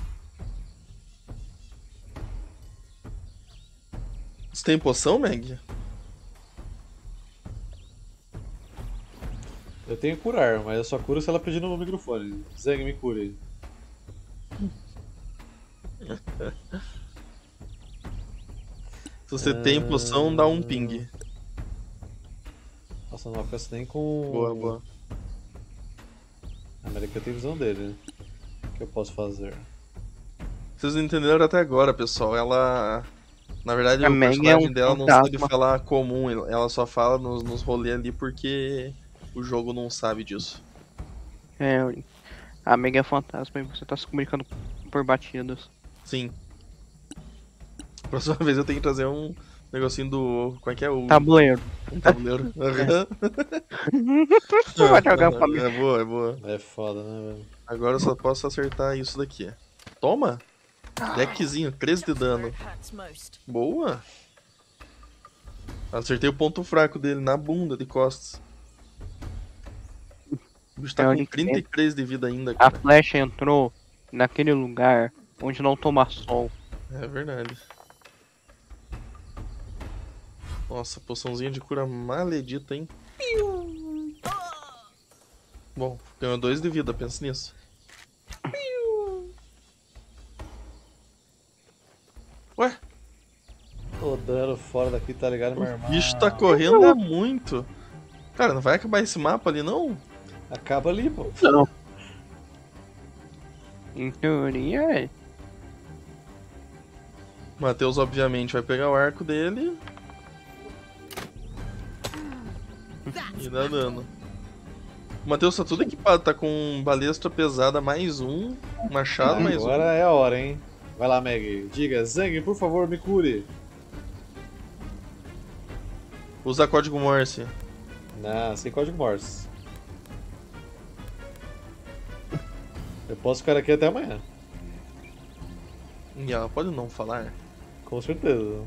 Você tem poção, Meg? Eu tenho curar, mas eu só curo se ela pedir no microfone. Zeg, me cure. Se você tem poção, dá um ping. Nossa, não alcanço nem com... Boa, boa. A América tem visão dele. O que eu posso fazer? Vocês não entenderam até agora, pessoal. Ela... Na verdade, A o Meg personagem é um dela não fantasma. sabe falar comum. Ela só fala nos, nos rolês ali porque o jogo não sabe disso. É, a Meg é fantasma e você tá se comunicando por batidas. Sim. Próxima vez eu tenho que trazer um negocinho do... Como é que é? O... Tabuleiro. Um tabuleiro. Você vai jogar pra mim. É boa, é boa. É foda, né, velho? Agora eu só posso acertar isso daqui. Toma! Deckzinho, treze de dano. Boa! Acertei o ponto fraco dele na bunda de costas. O bicho tá com trinta e três de vida ainda, A cara. flecha entrou naquele lugar onde não toma sol. É verdade. Nossa, poçãozinha de cura maledita, hein? Bom, ganhou dois de vida, pensa nisso. Ué? O dano fora daqui, tá ligado, meu O irmão? bicho tá correndo é muito. Cara, não vai acabar esse mapa ali, não? Acaba ali, pô. Não. Em teoria é. Matheus, obviamente, vai pegar o arco dele. E dá dano. O Matheus tá tudo equipado, tá com balestra pesada mais um, machado mais um. Agora é a hora, hein? Vai lá, Meg. Diga, Zeg, por favor, me cure. Usa código Morse. Não, sem código Morse. Eu posso ficar aqui até amanhã. E ela pode não falar? Com certeza.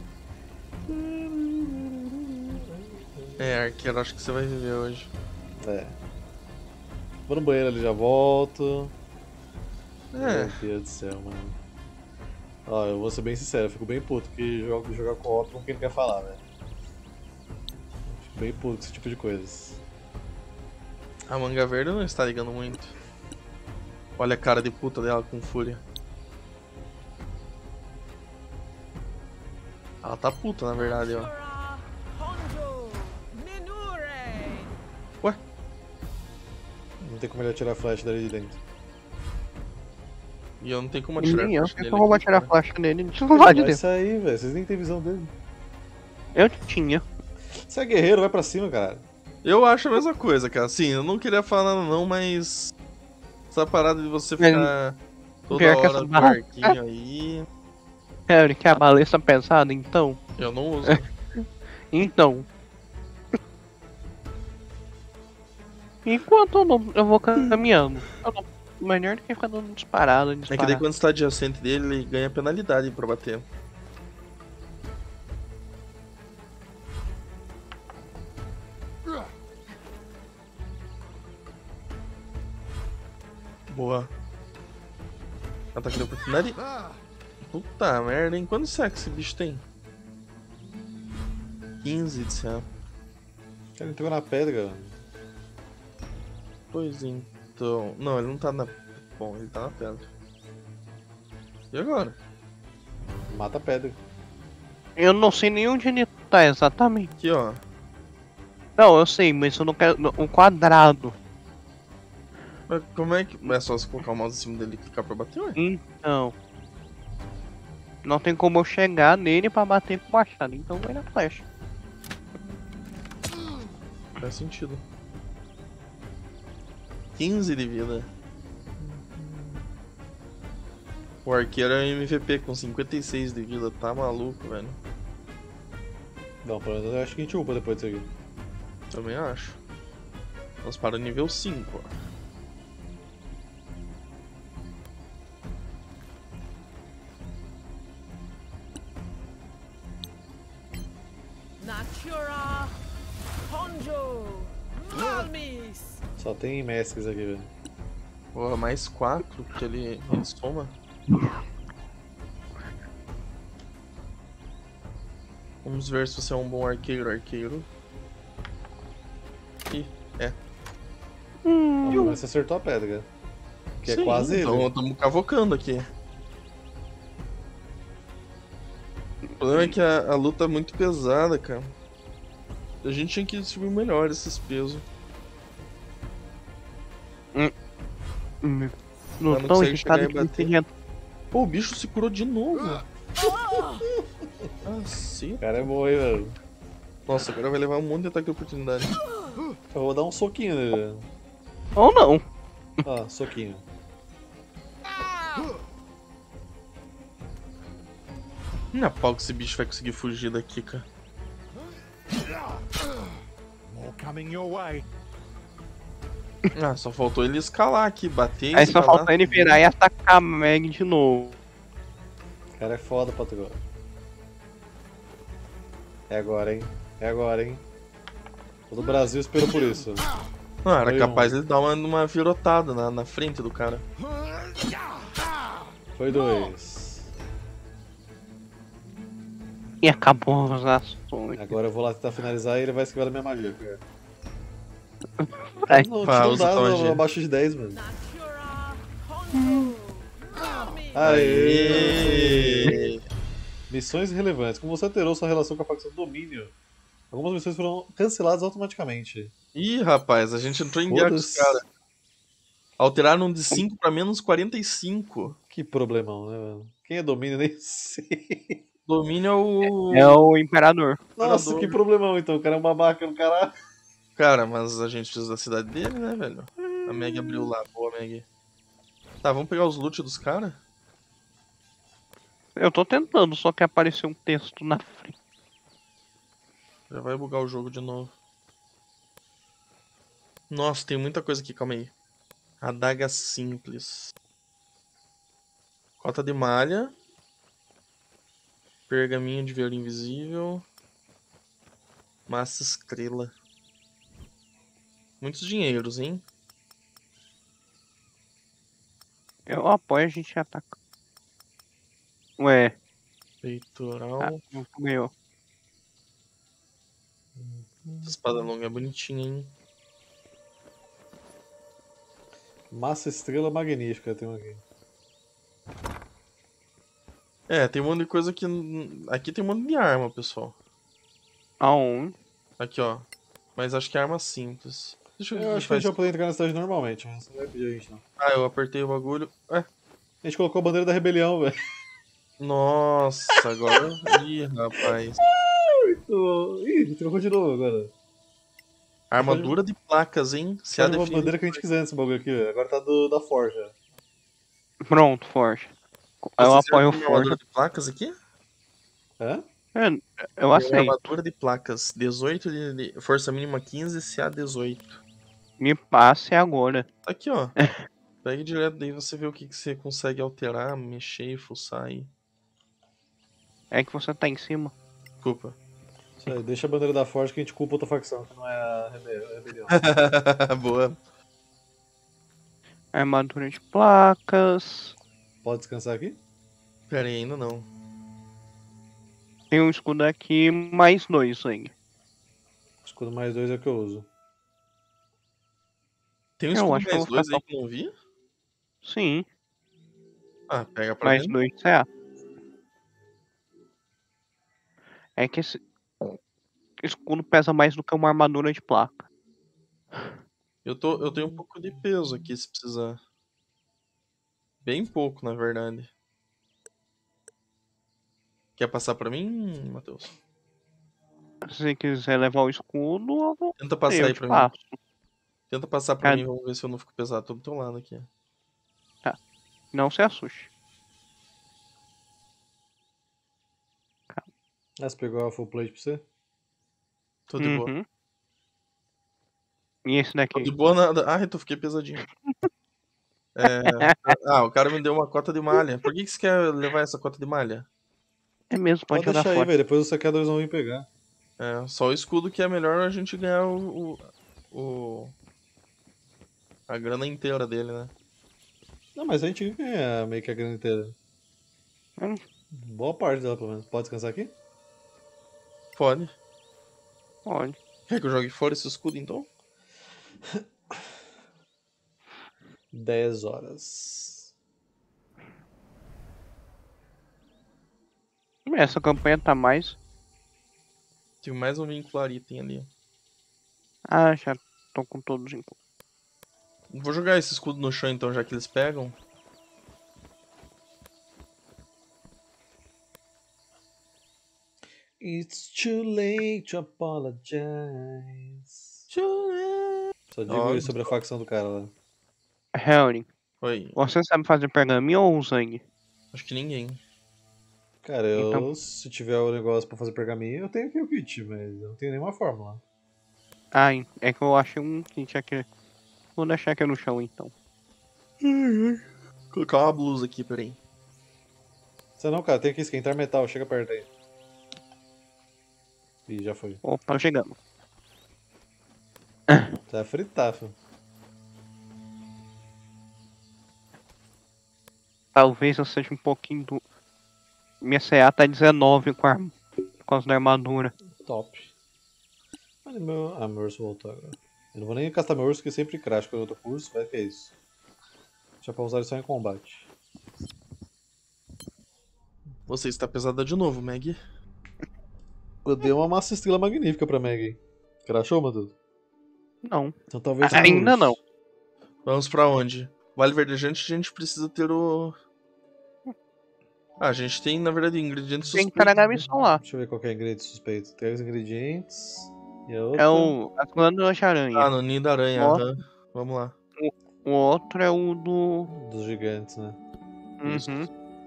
É, arqueiro, acho que você vai viver hoje. É. Vou no banheiro ali, já volto. É. Meu Deus do céu, mano. Ó, eu vou ser bem sincero, eu fico bem puto que jogo, jogar co-op com quem não quer falar, velho. Fico bem puto com esse tipo de coisas. A manga verde não está ligando muito. Olha a cara de puta dela com fúria. Ela tá puta, na verdade, ó. Ué? Não tem como ele atirar a flash dali de dentro. E eu não tenho como E atirar nem a eu, flecha por que nele eu vou aqui, atirar a cara. flecha nele? Deixa eu falar de Vai dentro. sair, velho. Vocês nem têm visão dele. Eu tinha. Você é guerreiro, vai pra cima, cara. Eu acho a mesma coisa, cara. Sim, eu não queria falar nada não, mas... Essa parada de você Mas- ficar toda pior que hora essa no barra- arquinho aí... Sério, que a balestra pesada, então? Eu não uso. Então. Enquanto eu, não, eu vou caminhando, eu não, melhor do que ficar dando disparada, É que disparada. daí quando você tá adjacente dele, ele ganha penalidade pra bater. Boa. Ataque de oportunidade. Puta merda, hein? Quanto será que esse bicho tem? quinze de C A. O cara entrou na pedra. Pois então... Não, ele não tá na... Bom, ele tá na pedra. E agora? Mata a pedra. Eu não sei nem onde ele tá exatamente. Aqui, ó. Não, eu sei, mas eu não quero. Um quadrado. Mas como é que. É só você colocar o mouse em cima dele e clicar pra bater, ué? Então. Não tem como eu chegar nele pra bater com o machado, então vai na flecha. Faz sentido. quinze de vida. O arqueiro é M V P com cinquenta e seis de vida, tá maluco, velho. Não, pelo menos eu acho que a gente upa depois disso aqui. Também acho. Vamos para o nível cinco, ó. Natura. Ponjo. Malmis. Só tem mestres aqui, velho. Porra, mais quatro que ele, ele soma. Vamos ver se você é um bom arqueiro, arqueiro. Ih, é. Hum. Ah, mas você acertou a pedra. Que Sim, é quase então, ele. estamos cavocando aqui. O problema é que a, a luta é muito pesada, cara. A gente tinha que distribuir melhor esses pesos. Hum. Hum. Não, Não não tão consegue chegar irritado e que me bater. seria- Pô, o bicho se curou de novo. Ah, sim. O cara é bom, hein, velho. Nossa, agora vai levar um monte de ataque de oportunidade. Eu vou dar um soquinho nele, velho. Ou não. Ó, soquinho. Não é pau que esse bicho vai conseguir fugir daqui, cara. More coming your way. Ah, só faltou ele escalar aqui, bater e Aí só escalar. falta ele virar e atacar a Meg de novo. O cara é foda, patrão. É agora, hein? É agora, hein? Todo o Brasil esperou por isso. Ah, era Foi capaz um. ele dar uma, uma virotada na, na frente do cara. Foi dois. E acabou as ações. Agora eu vou lá tentar finalizar e ele vai esquivar da minha magia, cara. Ai, Não, Pá, tira um usa tua dado magia. abaixo de dez, mano. Natura. Ponjo. Malmis. Aê! Missões relevantes. Como você alterou sua relação com a facção Domínio, algumas missões foram canceladas automaticamente. Ih, rapaz, a gente entrou em guerra com os Foda-se. caras. Alteraram de cinco pra menos quarenta e cinco. Que problemão, né, mano? Quem é Domínio, nem sei. Domínio é o. É o Imperador. Nossa, Imperador. que problemão, então. O cara é um babaca no caralho. Cara, mas a gente precisa da cidade dele, né, velho? A Meg abriu lá. Boa, Meg. Tá, vamos pegar os loot dos caras? Eu tô tentando, só que apareceu um texto na frente. Já vai bugar o jogo de novo. Nossa, tem muita coisa aqui, calma aí. Adaga simples. Cota de malha. Pergaminho de velo invisível. Massa estrela. Muitos dinheiros, hein? Eu apoio a gente ataca. Ué, Peitoral. ah, não ganhou. Essa espada longa é bonitinha, hein? Massa estrela magnífica tem um aqui. É, tem um monte de coisa que... Aqui tem um monte de arma, pessoal. Aonde? Aqui, ó. Mas acho que é arma simples. Deixa eu ver o Eu que acho que a gente faz. vai poder entrar na cidade normalmente, mas não vai pedir a gente, não. Ah, eu apertei o bagulho. É. A gente colocou a bandeira da rebelião, velho. Nossa, agora... Ih, rapaz. Ih, trocou de novo agora. Armadura de placas, hein? Se a Pode uma define... bandeira que a gente quiser nesse bagulho aqui, velho. Agora tá do, da Forja. Pronto, Forja. Eu Vocês apoio o viram uma armadura Forja. de placas aqui? Hã? É, eu Tem uma aceito. armadura de placas. dezoito de, de... Força mínima quinze, C A dezoito. Me passe agora. Tá aqui, ó. Pegue direto, daí você vê o que, que você consegue alterar, mexer e fuçar aí. É que você tá em cima. Desculpa. Isso aí, deixa a bandeira da Forja que a gente culpa outra facção, que não é a rebe- a rebelião. Boa. Armadura de placas. Pode descansar aqui? Pera aí, ainda não. Tem um escudo aqui, mais dois aí. Escudo mais dois é o que eu uso. Tem um Eu escudo acho que eu mais vou dois ficar aí que eu não vi? Sim, Ah, pega pra mas mim. dois C A. É que esse escudo pesa mais do que uma armadura de placa. Eu, tô, eu tenho um pouco de peso aqui, se precisar. Bem pouco, na verdade. Quer passar pra mim, Matheus? Se você quiser levar o escudo, eu vou. Tenta passar eu aí te pra mim. passo. Tenta passar pra Cadê? mim, vamos ver se eu não fico pesado. Tô do teu lado aqui. Tá. Não se assuste. Ah, você pegou a full plate pra você? Tô de boa. Uhum. E esse Tô daqui? de boa nada. Ah, então fiquei pesadinho. É... Ah, o cara me deu uma cota de malha. Por que, que você quer levar essa cota de malha? É mesmo, pode, Pode jogar deixar aí, fora. velho. Depois os saqueadores vão vir pegar. É, só o escudo que é melhor a gente ganhar o, o, o- a grana inteira dele, né? Não, mas a gente ganha meio que a grana inteira. Hum. Boa parte dela, pelo menos. Pode descansar aqui? Pode. Pode. Quer que eu jogue fora esse escudo, então? dez horas. Essa campanha tá mais. Tem mais um vincular item ali. Ah, já tô com todos em conta. Vou jogar esse escudo no chão, então, já que eles pegam. It's too late to apologize. Só digo Ó, isso sobre a facção do cara lá. Helring, Oi. você sabe fazer pergaminho ou Zang? Acho que ninguém. Cara, eu, Então- se tiver o negócio pra fazer pergaminho, eu tenho aqui o kit, mas eu não tenho nenhuma fórmula. Ah, é que eu achei um kit aqui. Vou deixar aqui no chão então. Vou colocar uma blusa aqui, peraí. Você não, cara, tem que esquentar metal, chega perto aí. Ih, já foi. Opa, chegamos. Tá fritar, filho. Talvez eu seja um pouquinho do. Minha C A tá dezenove com a arma. Por causa da armadura. Top. Olha meu... Ah, meu urso voltou agora. Eu não vou nem castar meu urso, porque sempre crash quando eu tô com urso, vai que é isso. Deixa pra usar ele só em combate. Você está pesada de novo, Meg. Eu dei uma massa estrela magnífica pra Meg, hein? Crashou, Matheus? Não. Então talvez Ah, seja o ainda urso. não. Vamos pra onde? Vale Verdejante, a gente precisa ter o... Ah, a gente tem, na verdade, ingredientes Tem que suspeitos. carregar a missão lá. Deixa eu ver qual que é o ingrediente suspeito. Tem os ingredientes. E a outra. É o. As glândulas de aranha. Ah, no ninho da aranha, Ó. aham. Vamos lá. O outro é o do. Dos gigantes, né? Uhum.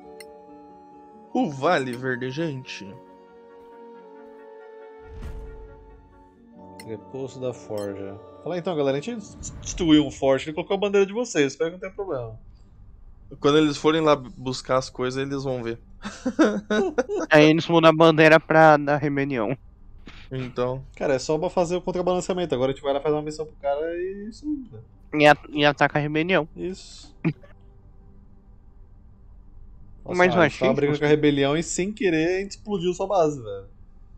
O Vale Verdejante. Repouso da Forja. Fala então, galera, a gente destruiu um forte, ele colocou a bandeira de vocês, espero que não tenha problema. Quando eles forem lá buscar as coisas, eles vão ver. Aí eles mudam a bandeira pra dar rebelião. Então. Cara, é só pra fazer o contrabalanceamento. Agora a gente vai lá fazer uma missão pro cara e isso. Né? E, a, e ataca a rebelião. Isso. Mas Nossa, eu a gente achei tava brigando justo. com a rebelião e sem querer a gente explodiu sua base, velho.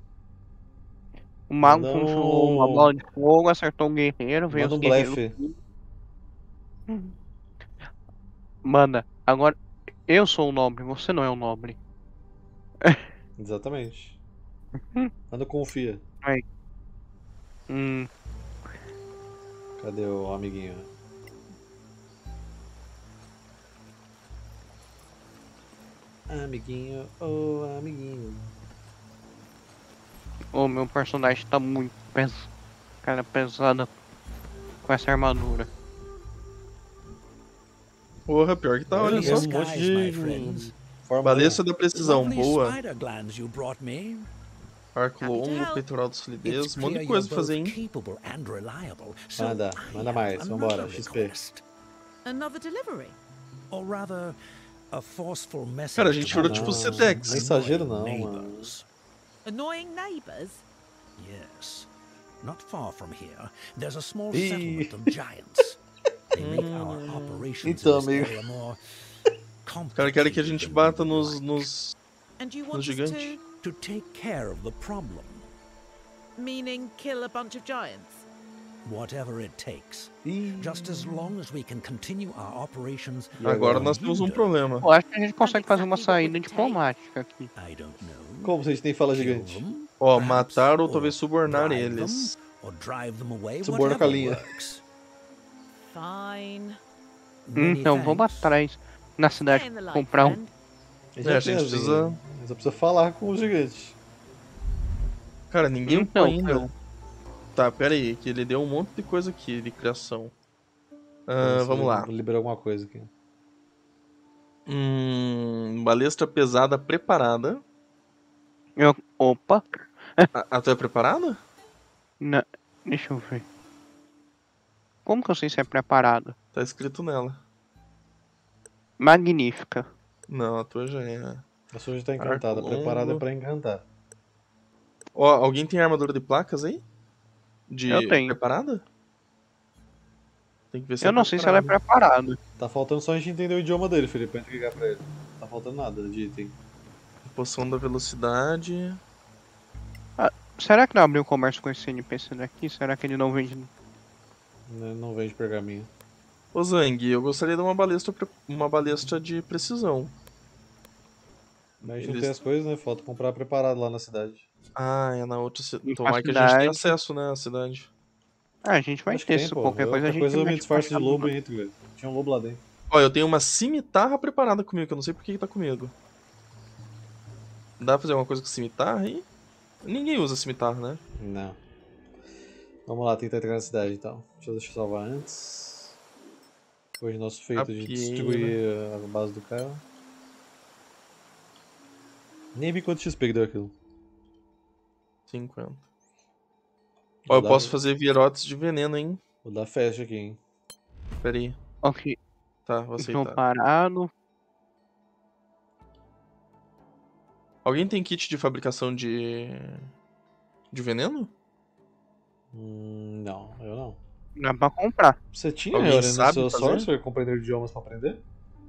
O mago Manda um- puxou uma bola de fogo, acertou o guerreiro, veio Manda os um guerreiros. blefe. Manda, agora eu sou o nobre, você não é o nobre. Exatamente. Manda confia. Aí. Hum, Cadê o amiguinho? Amiguinho, oh amiguinho. o meu personagem tá muito pes... cara pesada com essa armadura. Porra, pior que tá, olha Olha só. um monte Skies, my de friends. forma. Balestra da precisão, Lovely boa. spider glands you brought me. Arco Happy to longo, help. peitoral de It's solidez, um monte clear de coisa you're pra fazer, both hein? capable and reliable. So Manda, I manda have mais, vambora, another X P. request. Another delivery? Or rather, a forceful message. Cara, a gente to virou my tipo annoying Cetex. Mensageiro não, mano. neighbors. Annoying neighbours? Yes. Not far from here, there's a small Ih. settlement of giants. They make our operations Então, in this amigo. area more Os caras querem que a gente complicated bata than we would nos, like. nos, And you nos want us gigantes. To take care of the problem. to, meaning kill a bunch of giants? whatever it takes. Just as long as we can continue our operations. Agora nós temos um problema. Eu acho que a gente consegue fazer uma saída diplomática aqui. I don't know. Como vocês têm fala gigante? Ó, matar ou talvez subornar eles. Or drive them away, Suborna com a linha. works. Fine. Então vamos atrás na cidade comprar um. É, a gente precisa. Só precisa falar com o gigante. Cara, ninguém Então, ainda. eu- Tá, pera aí, que ele deu um monte de coisa aqui de criação. Ah, vamos lá. Vou liberar alguma coisa aqui. Hum, balestra pesada preparada. Eu, opa. A, a tua é preparada? Na, deixa eu ver. Como que eu sei se é preparado? Tá escrito nela. Magnífica. Não, a tua já é. A sua já tá encantada. Arco Preparada longo. pra encantar. Ó, alguém tem armadura de placas aí? De Eu tenho. preparada? Tem que ver se Eu não sei se ela é preparada. Tá faltando só a gente entender o idioma dele, Felipe, pra gente ligar pra ele. Tá faltando nada de item. Poção da velocidade. Ah, será que não abriu comércio com esse N P C daqui? Será que ele não vende? Né, não vende pergaminho. Ô Zang, eu gostaria de uma balestra, pre- uma balestra de precisão. Mas a gente não Eles- tem as coisas, né? Falta comprar preparado lá na cidade. Ah, é na outra cidade. Em Tomara que a gente tenha cidade. acesso, né, à cidade. Ah, a gente vai Acho que ter tem, isso. pô. Qualquer Eu- coisa a qualquer gente coisa eu me mexe disfarço com de a lobo chave. e entro, velho. Tinha um lobo lá dentro. Ó, eu tenho uma cimitarra preparada comigo, que eu não sei por que que tá comigo. Dá pra fazer alguma coisa com cimitarra aí? Ninguém usa cimitarra, né? Não. Vamos lá, tentar entrar na cidade então. Deixa eu, deixa eu salvar antes. Depois do nosso feito de Rapieira. destruir a base do cara. Nem vi quanto X P que deu aquilo. cinquenta. Ó, eu Dá- posso fazer virotes de veneno, hein? Vou dar fast aqui, hein. Pera aí. Ok, Tá, vou estou aceitar. parado. Alguém tem kit de fabricação de... De veneno? Hum, não, eu não. Dá pra comprar. Você tinha Alguém Aurelia, no sabe seu fazer? Sorcerer compreender idiomas pra aprender?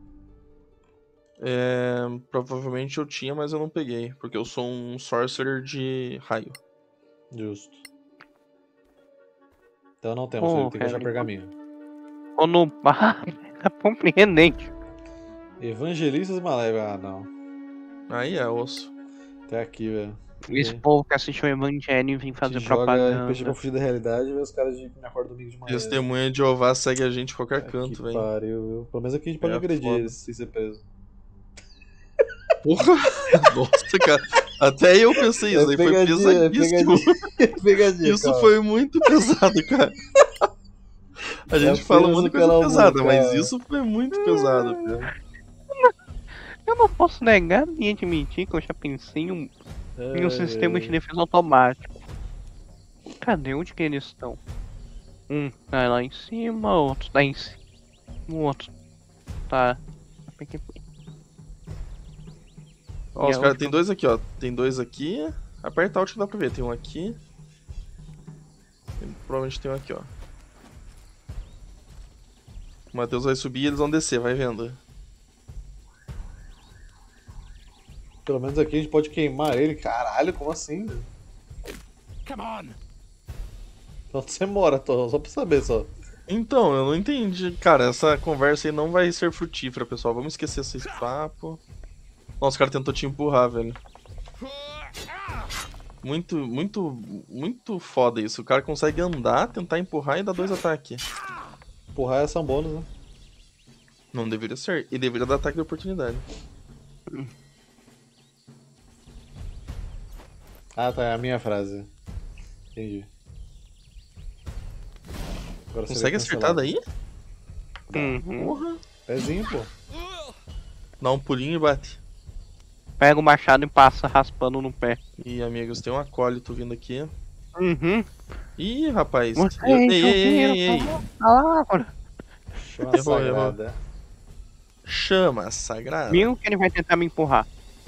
É... Provavelmente eu tinha, mas eu não peguei. Porque eu sou um sorcerer de raio. Justo. Então não temos, Pô, Felipe, tem que achar cara. pergaminho. Quando. Ah, tá compreendente. Evangelistas Malévolos, ah não. Aí é osso. Até aqui, velho. Esse povo que assistiu o Evangelho e vem fazer Te joga propaganda. R P G pra fugir da realidade e vê os caras de me acorda domingo de manhã. Testemunha de Jeová segue a gente em qualquer Que canto, velho. pariu, viu? Pelo menos aqui a gente pode É agredir foda. eles sem ser preso. Porra! Nossa, cara. Até eu pensei isso aí, foi pegadinha, é pesadíssimo. pegadinha, é pegadinha, Isso calma. foi muito pesado, cara. A gente É fala apenas muita o coisa canal pesada, Mundo, mas cara. isso foi muito pesado, cara. Eu não posso negar nem admitir que eu já pensei em um, em um Ai, sistema ai. de defesa automático. Cadê? Onde que eles estão? Um tá lá em cima, o outro tá em cima, o outro tá. Ó, E os a caras última- tem dois aqui, ó. Tem dois aqui. Aperta Alt que dá pra ver. Tem um aqui. Tem- provavelmente tem um aqui, ó. O Matheus vai subir e eles vão descer, vai vendo. Pelo menos aqui a gente pode queimar ele. Caralho, como assim? velho? Come on. Então você mora, tô, só pra saber só. Então, eu não entendi. Cara, essa conversa aí não vai ser frutífera, pessoal. Vamos esquecer esse papo. Nossa, o cara tentou te empurrar, velho. Muito, muito, muito foda isso. O cara consegue andar, tentar empurrar e dar dois ataques. Empurrar é ação bônus, né? Não deveria ser. E deveria dar ataque de oportunidade. Ah, tá, é a minha frase. Entendi. Agora você Consegue vai acertar cancelar. daí? Uhum. Porra. Pezinho, pô. Dá um pulinho e bate. Pega o machado e passa raspando no pé. Ih, amigos, tem um acólito vindo aqui. Uhum. Ih, rapaz. Você Eu- Ei, ei, ei, ei, ei. palavra. Chama Errou, errou. sagrada. Chama sagrada. Viu que ele vai tentar me empurrar.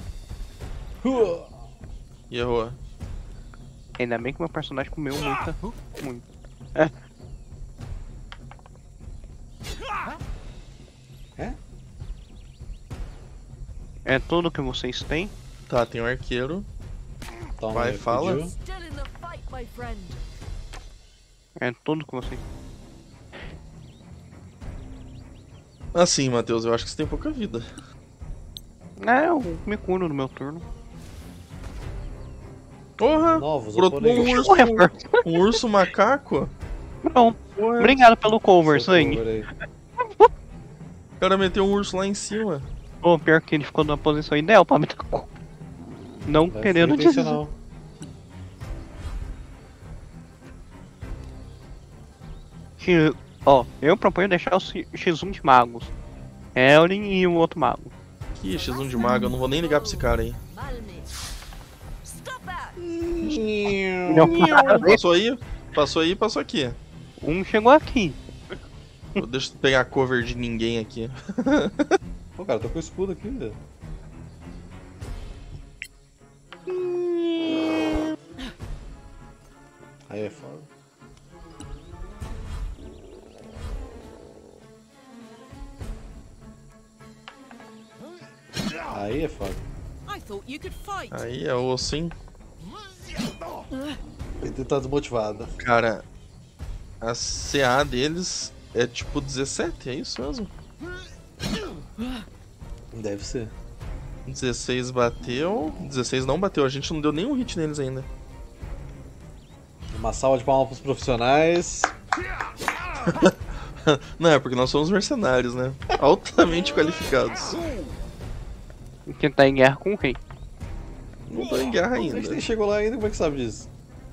E errou. Ainda bem que meu personagem comeu muita. Muito. É. É? É tudo que vocês têm? Tá, tem um arqueiro. Toma, Vai, aí, fala. pediu. Still in the fight, my friend. É tudo com você. Assim, Matheus, eu acho que você tem pouca vida. É, eu me curo no meu turno. Porra! Novos Brotou um oponentes. urso, Um reforço. um urso macaco? Não. Obrigado pelo cover, Seu sangue. cover aí. O cara meteu um urso lá em cima. Pô, pior que ele ficou numa posição ideal pra me dar cover. Não Mas querendo foi dizer. intencional. X- Ó, eu proponho deixar o X um de magos. Elrin e o outro mago. Que X um de mago, eu não vou nem ligar pra esse cara aí. Stop that! Passou aí, passou aí, passou aqui. Um chegou aqui. Deixa eu pegar a cover de ninguém aqui. Pô, cara, tô com o escudo aqui, velho. Aí é foda. Aí é foda. I thought you could fight. Aí é osso, hein? Ele tá desmotivado. Cara, a C A deles é tipo dezessete, é isso mesmo? Deve ser. dezesseis bateu, dezesseis não bateu, a gente não deu nenhum hit neles ainda. Uma salva de palmas pros profissionais. Não, é porque nós somos mercenários, né? Altamente qualificados. Que tá em guerra com o rei. Não tô em guerra A gente ainda. nem chegou lá ainda, como é que sabe disso?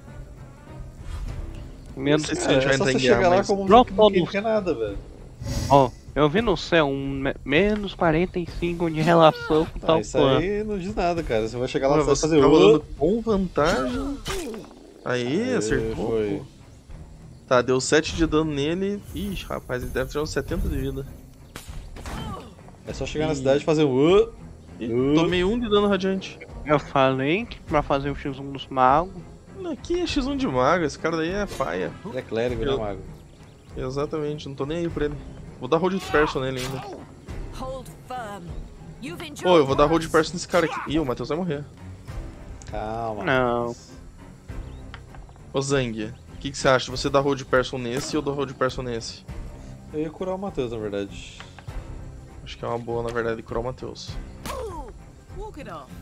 Menos. sei se a gente vai É só entrar você em guerra, chegar lá mas... como Pronto, ninguém todos. quer nada, velho. Ó, eu vi no céu um me- menos quarenta e cinco de relação com Ah, tal isso plano. aí não diz nada, cara. Você vai chegar lá Ué, e vai você fazer tá o rolando com vantagem. Aí, Aê, acertou. foi. Pô. Tá, deu sete de dano nele. Ixi, rapaz, ele deve ter uns setenta de vida. É só chegar na cidade e fazer o. Uh, Ih, Uh. tomei um de dano radiante. Eu falei que pra fazer o X um dos magos. Aqui é X um de mago, esse cara daí é paia. Ele é clérigo, né, Eu- mago? Exatamente, não tô nem aí pra ele. Vou dar hold person nele ainda. Hold firm. You've enjoyed Pô, eu vou dar hold worse. person nesse cara aqui. Ih, o Matheus vai morrer. Calma. Não. Ô Zang, o que, que você acha? Você dá hold person nesse ou dá hold person nesse? Eu ia curar o Matheus, na verdade. Acho que é uma boa, na verdade, curar o Matheus. Walk it off.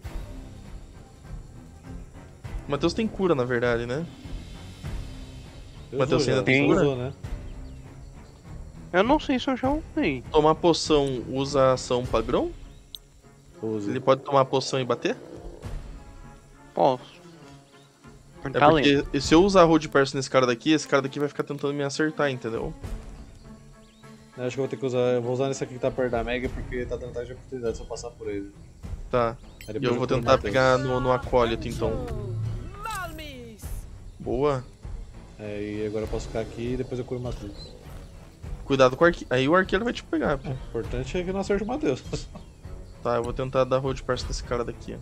O Matheus tem cura, na verdade, né? Eu Matheus, usou você já, ainda tem você cura? usou, né? Eu não sei se eu já usei. Tomar poção usa ação padrão? Usa. Ele pode tomar poção e bater? Posso. Por É talento. porque se eu usar hold person nesse cara daqui, esse cara daqui vai ficar tentando me acertar, entendeu? Eu acho que eu vou ter que usar. Eu vou usar nesse aqui que tá perto da Mega porque tá dando taxa de oportunidade se eu passar por ele. Tá. Aí E depois eu vou curo o tentar Matheus. pegar no, no acólito, então. Malmis. Boa. É, e agora eu posso ficar aqui e depois eu curo o Matheus. Cuidado com o arqueiro. Aí o arqueiro vai te pegar, pô. O importante é que não acerte o Matheus. Tá, eu vou tentar dar hold person nesse cara daqui.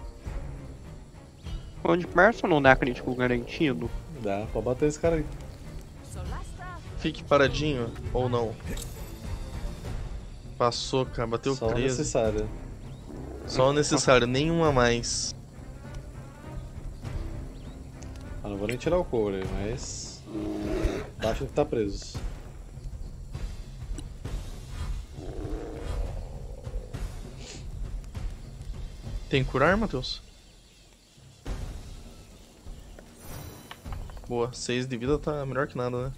Onde perto não dá crítico garantido. Dá pra bater esse cara aí. Fique paradinho, ou não. Passou, cara. Bateu Só o treze. necessário. Só o necessário, nenhum a mais. Ah, não vou nem tirar o couro aí, mas. Acho que tá preso. Tem curar, Matheus? Boa, seis de vida tá melhor que nada, né?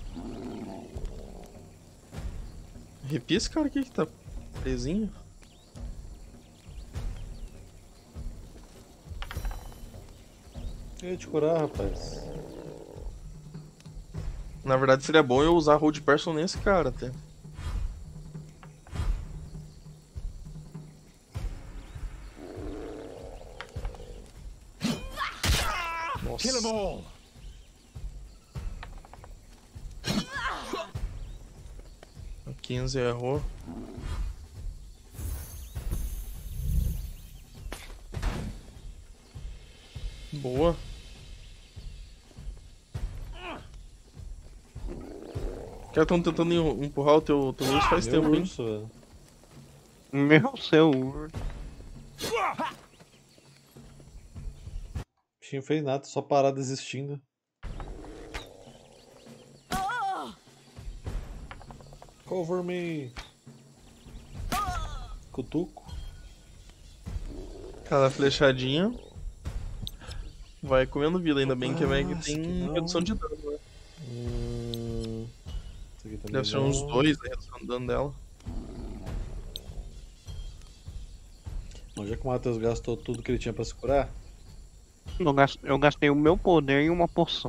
Arrepia esse cara aqui que tá presinho. Eu ia te curar, rapaz. Na verdade seria bom eu usar hold person nesse cara até. Kill them Nossa. all. quinze errou. Boa. Os caras estão tentando em- empurrar o teu, teu urso faz Meu tempo, hein? urso, velho. Meu seu urso. O bichinho fez nada, só parar desistindo. Cover me. Cutuco. Cada flechadinha. Vai comendo vida, ainda bem que a Meg Ah, tem que não. redução de dano, né? Hum, isso aqui também Deve ser não. uns dois a redução de dano dela. Bom, já que o Matheus gastou tudo que ele tinha pra se curar, Eu gas- eu gastei o meu poder em uma poção.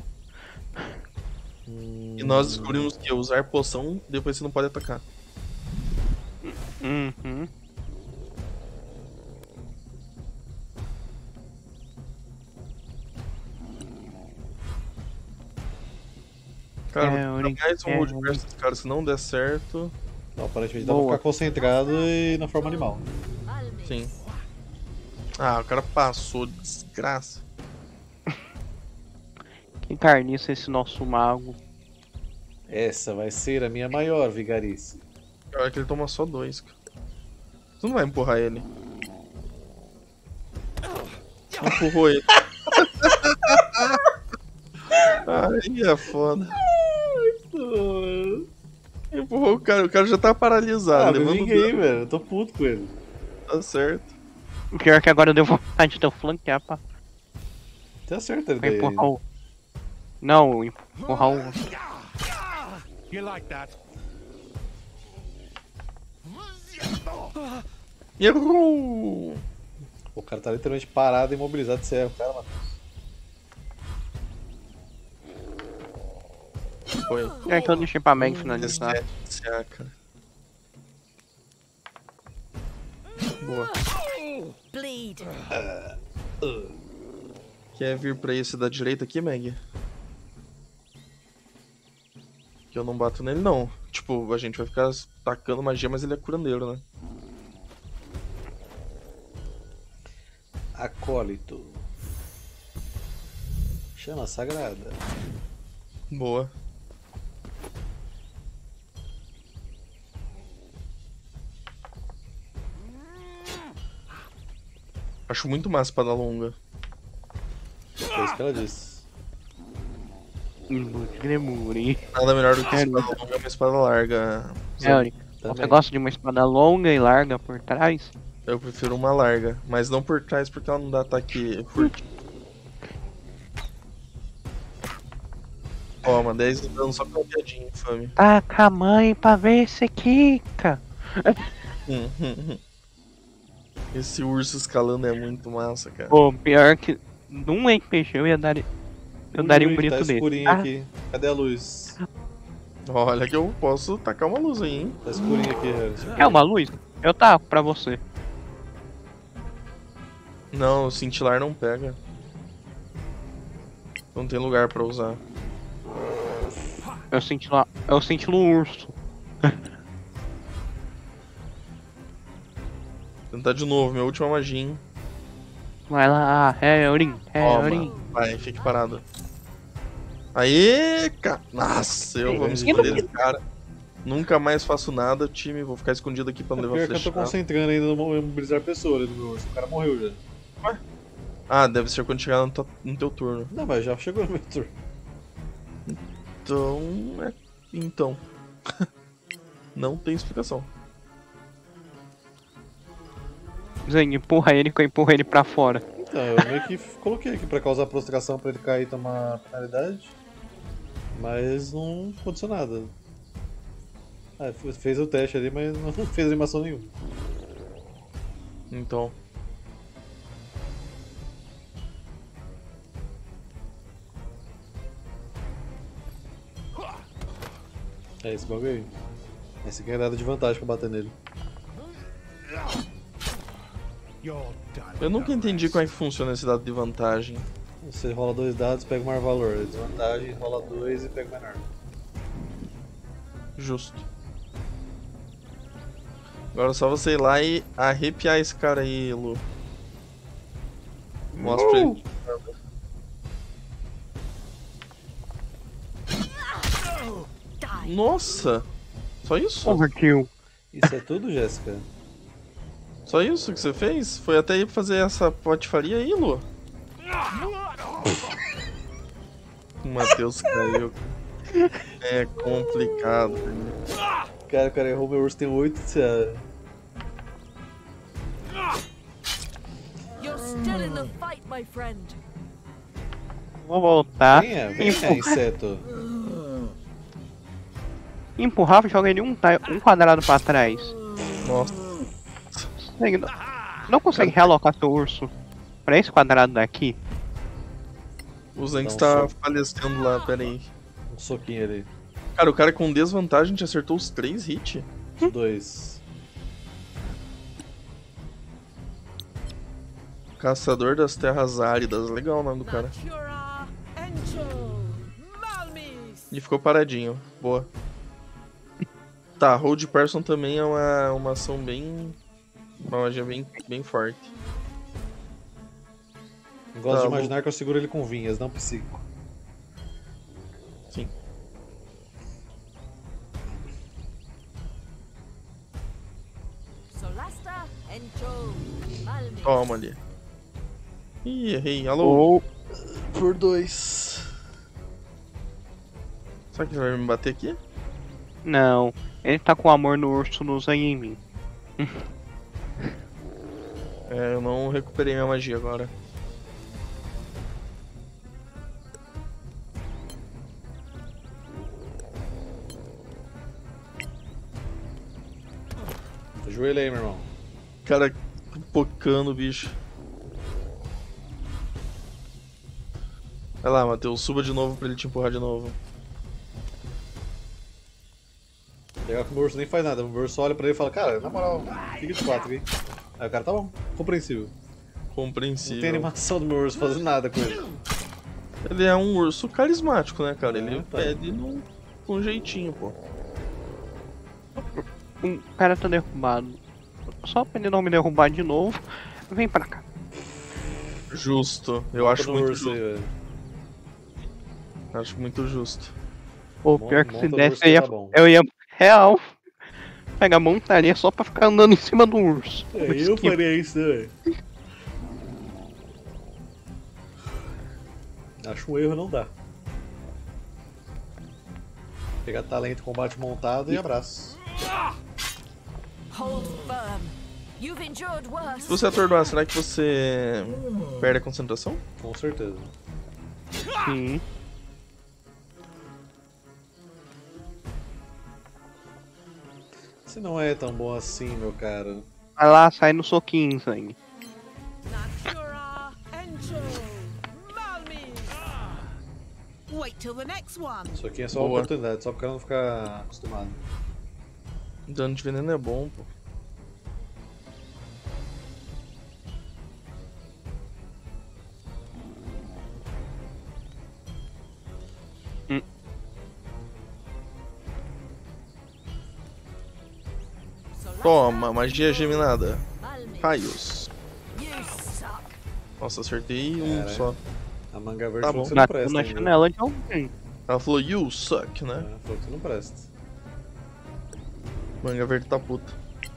hum, E nós descobrimos que usar poção, depois você não pode atacar. Uhum. Cara, É, vou Ori- tentar mais um é, road Ori- versus cara, se não der certo. não, aparentemente dá pra Boa. ficar concentrado e na forma animal. Sim. Ah, o cara passou, desgraça. Que carniça esse nosso mago. Essa vai ser a minha maior vigarice. Pior que ele toma só dois, cara. Tu não vai empurrar ele. Empurrou ele. Aí é foda. Empurrou o cara, o cara já tá paralisado. Ah, me levando vinguei, dano. velho. Eu tô puto com ele. Tá certo. Pior que agora deu vontade de eu flanquear pra, Tá certo ele pra daí. empurrar o. Não, empurrar o. You like that? Errou! O cara tá literalmente parado, imobilizado. Você erra o cara, mano. Foi. É que eu deixei pra Meg finalizar. dezessete C A, cara. Boa. Bleed. Quer vir pra esse da direita aqui, Meg? Que eu não bato nele, não. Tipo, a gente vai ficar tacando magia, mas ele é curandeiro, né? Acólito. Chama sagrada. Boa. Acho muito massa espada longa. Foi isso que ela disse. Gremuri. Nada melhor do que É, espada longa é uma espada larga. É, Ori, você Também. gosta de uma espada longa e larga por trás? Eu prefiro uma larga, mas não por trás porque ela não dá ataque furtivo. Toma, dez de dano só com uma piadinha infame. Taca a mãe pra ver se quica. Esse urso escalando é muito massa, cara. Pô, pior que num R P G eu ia dar. Eu daria um Ui, grito tá dele. escurinho Ah, aqui. Cadê a luz? Olha que eu posso tacar uma luz aí, hein? Tá escurinho aqui, Harris. é uma luz? Eu taco pra você. Não, o cintilar não pega. Não tem lugar pra usar. Eu senti lá. Eu senti no urso. Tentar de novo, minha última magia, hein? Vai lá, é Orin, é Orin. Toma, vai, fique parado. Aê, cara. Nossa, eu vou me esconder desse cara. Nunca mais faço nada, time. Vou ficar escondido aqui pra não É levar pior que eu tô flechada. concentrando ainda no imobilizar pessoa ali do meu urso. O cara morreu já. Ah, deve ser quando chegar no, to- no teu turno. Não, mas já chegou no meu turno. Então, é... Então. Não tem explicação. Zeng, empurra ele que eu empurro ele pra fora. Então, eu meio que coloquei aqui pra causar prostração pra ele cair e tomar penalidade. Mas não aconteceu nada. Ah, fe- fez o teste ali, mas não fez animação nenhuma. Então. É esse bagulho aí. Esse aqui é dado de vantagem pra bater nele. You're done. Eu nunca entendi como é que funciona esse dado de vantagem. Você rola dois dados, pega o maior valor. Desvantagem, rola dois e pega o menor. Justo. Agora é só você ir lá e arrepiar esse cara aí, Lu. Mostra pra ele. Nossa! Só isso? Overkill. Isso é tudo, Jéssica? Só isso que você fez? Foi até ir fazer essa patifaria aí, Lu? O Matheus caiu. É complicado. Cara, o cara errou, meu urso tem oito C A. You're still in the fight, my friend. Vou voltar. Venha, venha, Empurrar, inseto. empurrar e joga ele um, ta- um quadrado pra trás. Nossa. Consegue- Não, não consegue realocar seu urso pra esse quadrado daqui? O Zanks Dá um tá soco. falecendo lá, pera aí. Um soquinho ali. Cara, o cara com desvantagem te acertou os três hits. Os dois. Caçador das Terras Áridas. Legal o nome do cara. Natura, Encho, Malmis. E ficou paradinho. Boa. Tá, Hold Person também é uma, uma ação bem... Uma magia bem, bem forte. Eu gosto Tá, de vou- imaginar que eu seguro ele com vinhas, não psíquico. Sim. Solasta, Encho, Malmis. Toma ali. Ih, errei. Alô? Ou Por dois. Será que ele vai me bater aqui? não, ele tá com amor no urso, não usa em mim. É, eu não recuperei minha magia agora. Ajoelha aí, meu irmão. Cara, pocando o bicho. Vai lá, Matheus, suba de novo pra ele te empurrar de novo. Legal que o meu urso nem faz nada. O meu urso olha pra ele e fala, cara, na moral, fica de quatro aqui. Aí o cara, tá bom, compreensível. Não Compreensível. tem animação do meu urso fazendo nada com ele. Ele é um urso carismático, né, cara? Ele Ah, tá. pede num, com jeitinho, pô. O cara tá derrubado. Só pra ele não me derrubar de novo, vem pra cá. Justo. Eu Monta acho no muito urso justo. aí, velho. Acho muito justo. Pô, Mon- pior que se monta no desse, urso eu que ia, tá bom. eu ia real pegar a montaria só pra ficar andando em cima do urso. É, eu faria isso, né, velho? Acho um erro, não dá. Pegar talento, combate montado e abraço. Hold firm. You've endured worse. Se você atordoar, será que você perde a concentração? Com certeza. Sim. Você não é tão bom assim, meu cara. Vai lá, sai no soquinho, sangue. Natura, Encho, Malmis. Wait till the next one. Isso aqui é só uma Boa. oportunidade, só pro cara não ficar acostumado. Dano de veneno é bom, pô. Solasta, Toma, magia geminada. Malmis. Raios. You suck. Nossa, acertei um Cara, só. A manga verde Tá falou bom. que você não Bateu presta na ainda. janela de alguém. Ela falou, you suck, né? É, falou que você não presta. Manga verde tá puta.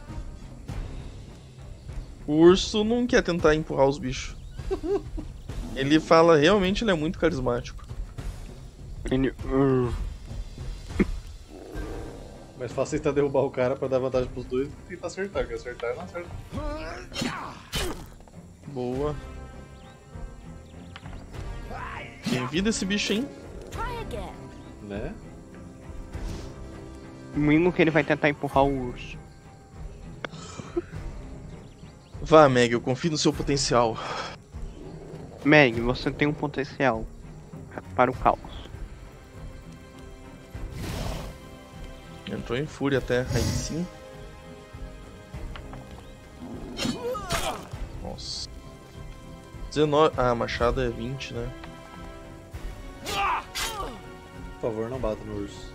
O urso não quer tentar empurrar os bichos. Ele fala, realmente ele é muito carismático. Ele... uh, Mais fácil tentar derrubar o cara pra dar vantagem pros dois e tentar acertar, porque acertar não acerta. Boa. Tem vida esse bicho, hein? Try again. Né? O mínimo que ele vai tentar empurrar o urso. Vá, Meg, eu confio no seu potencial. Meg, você tem um potencial para o caos. Entrou em fúria até, aí sim. Nossa. dezenove. Ah, machado é vinte, né? Por favor, não bata no urso.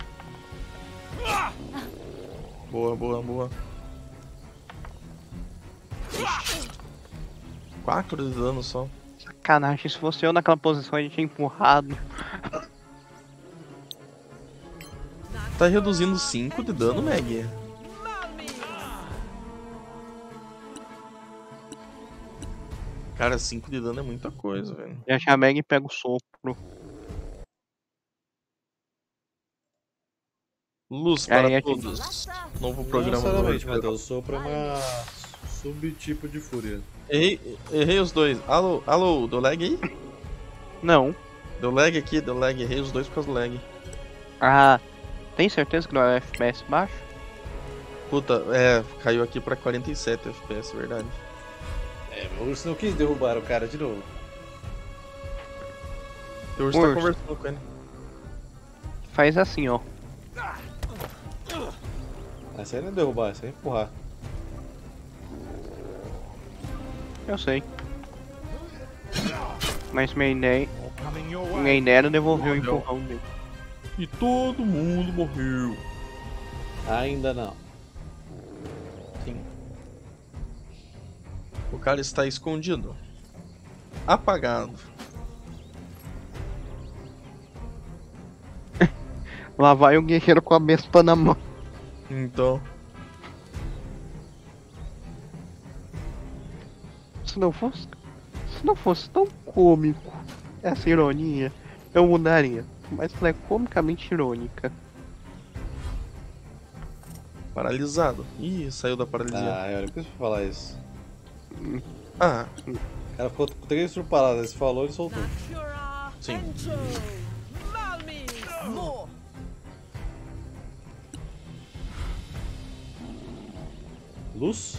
Boa, boa, boa. quatro de dano só. Sacanagem, se fosse eu naquela posição, ele tinha empurrado. Tá reduzindo cinco de dano, Meg. Malmis. Cara, cinco de dano é muita coisa, velho. E a Meg pega o sopro. Luz para Aí, todos. Novo Não programa do necessariamente, Orfeu. Matheus. Sou pra uma subtipo de fúria. Errei, errei os dois. Alô, alô, deu lag aí? Não. Deu lag aqui, deu lag. Errei os dois por causa do lag. Ah, tem certeza que não é F P S baixo? Puta, é, caiu aqui pra quarenta e sete F P S, verdade. É, meu urso não quis derrubar o cara de novo. O urso tá Urso. conversando com ele. Faz assim, ó. Essa aí não é derrubar, essa aí é empurrar. Eu sei. Mas minha ideia, Coming your minha way. ideia era devolver o Morreu. empurrão dele. E todo mundo morreu. Ainda não. Sim. O cara está escondido. Apagado. Lá vai o guerreiro com a bespa na mão. Então. Se não fosse. Se não fosse tão cômico essa ironia, eu mudaria. Mas ela é comicamente irônica. Paralisado. Ih, saiu da paralisia. Ah, olha, por que você falar isso? Ah, O cara ficou com três surpaladas, você falou e soltou. Natura Sim. Encho Malmis. More. Luz?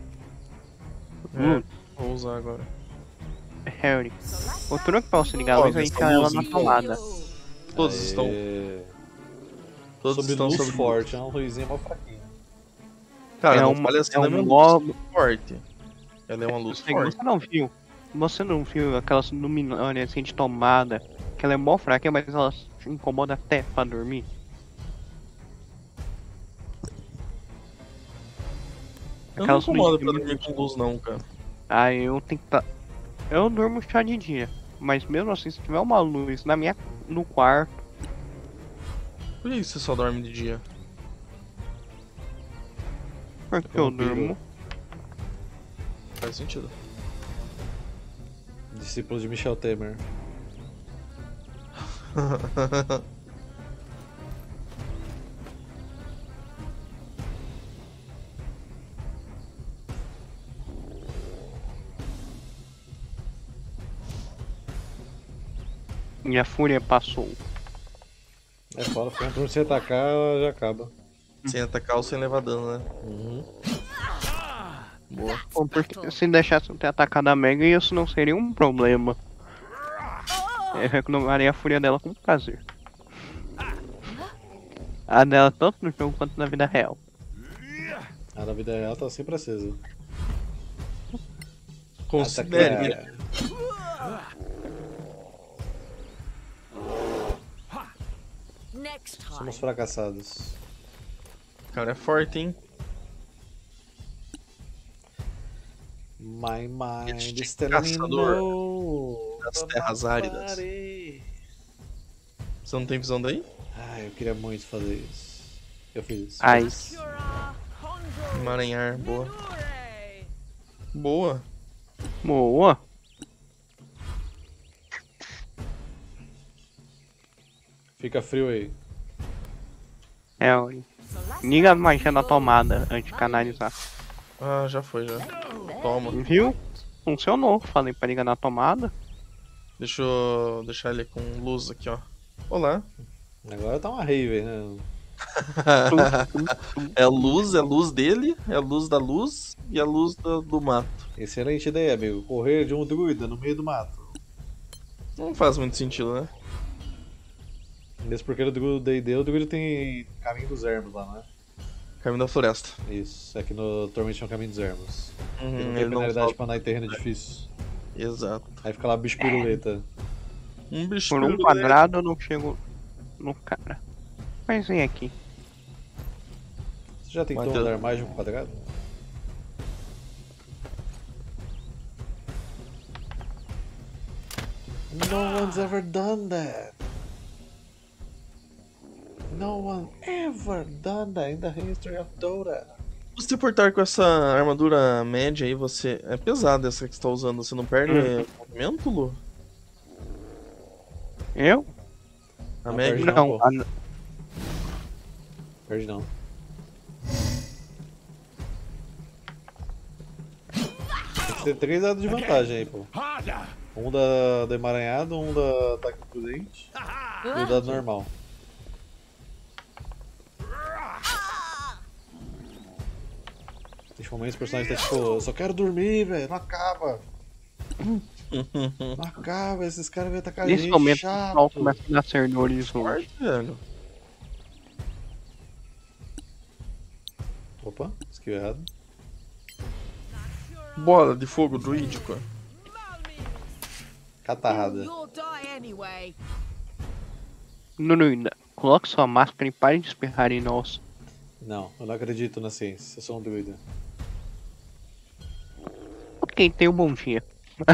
é, vou usar agora. Harry. O truque pra você ligar a Ó, luz é essa enfiar ela luz na aqui. tomada. Todos Aê. estão. Todos Sob estão luz sob forte, é uma luzinha mó fraquinha. Cara, É não uma- fale assim, é não um é uma modo- luz forte. Ela é uma luz Você, forte. você não viu? Você não viu aquelas luminárias assim de tomada? Que ela é mó fraca, mas ela te incomoda até pra dormir. Eu não Aquelas incomodo luzes pra de dormir com luz não, cara. Ah, eu tenho que tá. Eu durmo chá de dia. Mas mesmo assim, se tiver uma luz na minha. no quarto. Por que você só dorme de dia? Porque eu Vampiro. durmo. Faz sentido. Discípulo de Michel Temer. E a fúria passou. É foda, foi pra você atacar, ela já acaba. Sem atacar ou sem levar dano, né? Uhum. Boa. Bom, porque se deixasse eu ter atacado a Mega, isso não seria um problema. Eu reclamaria a fúria dela com prazer. A dela tanto no jogo quanto na vida real. A da vida real tá sempre acesa. Considere. Atacar. Next time. Somos fracassados. O cara é forte, hein? My mind Este is telling me caçador no. das terras áridas. Nobody. Você não tem visão daí? Ah, eu queria muito fazer isso. Eu fiz isso. Ai. Natura Honjo Emaranhar, boa. Minure. Boa. Boa. Fica frio aí. É, ó, liga a magia na tomada antes de canalizar. Ah, já foi, já. Toma. Viu? Funcionou. Falei pra ligar na tomada. Deixa eu deixar ele com luz aqui, ó. Olá. Agora tá uma rave, né? É a luz, é a luz dele, é a luz da luz e a luz do, do mato. Excelente ideia, amigo. Correr de um druida no meio do mato. Não faz muito sentido, né? Mesmo porque no do D e D, o druida tem caminho dos ermos lá, né? Caminho da floresta. Isso, aqui no Torment é o caminho dos ermos. Uhum, Ele não ele tem não penalidade solta. pra andar em terreno difícil. Exato. Aí fica lá bicho piruleta. Um bicho Por um piruleta. quadrado eu não chego no cara. Mas vem aqui. Você já tentou Mateus. andar mais de um quadrado? No one's ever done that. No one ever done that in the history of Dota. Você portar com essa armadura média aí, você. É pesada essa que você tá usando, você não perde Hum. movimento, Lu? Eu? A Não média? perde Não. pô. A, Perde Perde não. Tem que ter três dados de vantagem aí, pô. Um da, da emaranhado, um da ataque prudente e o dado normal. Tem momentos que os personagens tá tipo, eu só quero dormir, velho, não acaba. Não acaba, esses caras vão atacar a gente, Nesse momento, o chato. pessoal começa a nascer no horizonte. Velho. Opa, esquiva errado. Bola de fogo druídico. Catarrada. You'll die anyway. Nuno, coloque sua máscara e pare de espirrar em nós. Não, eu não acredito na ciência, eu sou um druida. Ok, tenha um bom dia.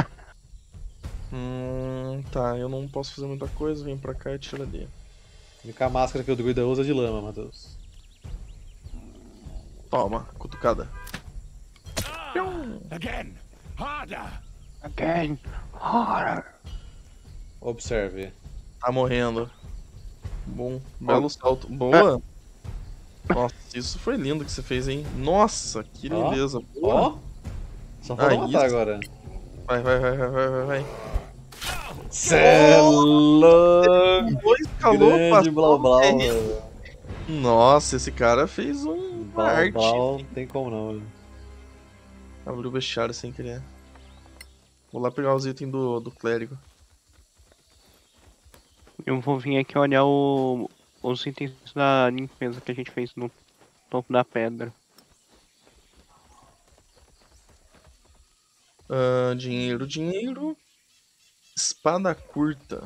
Hum, tá, eu não posso fazer muita coisa, vem pra cá e tira ali. A única máscara que o druida usa é de lama, Matheus. Toma, cutucada. Again. Harder. Again. Harder. Observe. Tá morrendo. Bom, belo salto. Boa! Nossa, isso foi lindo que você fez, hein? Nossa, que lindeza. Ó, só falta Ah, matar isso. agora. Vai, vai, vai, vai, vai, vai, vai. Cê é louco! Dois calor Grande passou, Blau Blau, é. velho. Nossa, esse cara fez um uma Blau arte. Blau não tem como não, velho. Abriu o vestiário sem querer. Vou lá pegar os itens do, do clérigo. Eu vou vir aqui olhar o, os itens da limpeza que a gente fez no topo da pedra. Ah, dinheiro, dinheiro. Espada curta.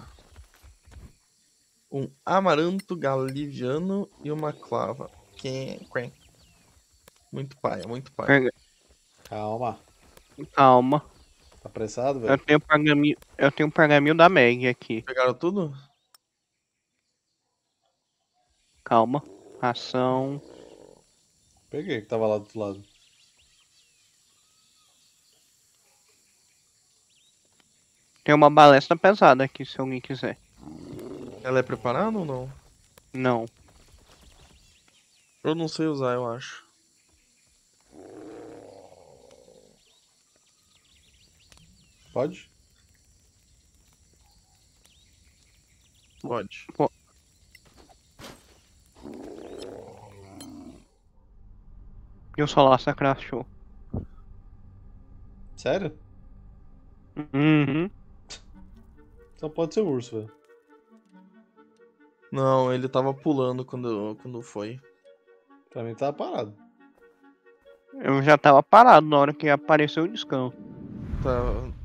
Um amaranto galiviano e uma clava. Quen, quen. Muito paia, muito paia. Pega- Calma. Calma. Tá apressado, Eu velho? tenho pergaminho, eu tenho um pergaminho da Meg aqui. Pegaram tudo? Calma. Ação. Peguei que tava lá do outro lado. Tem uma balestra pesada aqui, se alguém quiser. Ela é preparada ou não? Não. Eu não sei usar, eu acho. Pode? Pode. Pô. E o Solasta crashou. Sério? Uhum. Só pode ser o urso, velho. Não, ele tava pulando quando, quando foi. Pra mim tava parado. Eu já tava parado na hora que apareceu o descanso. Tá,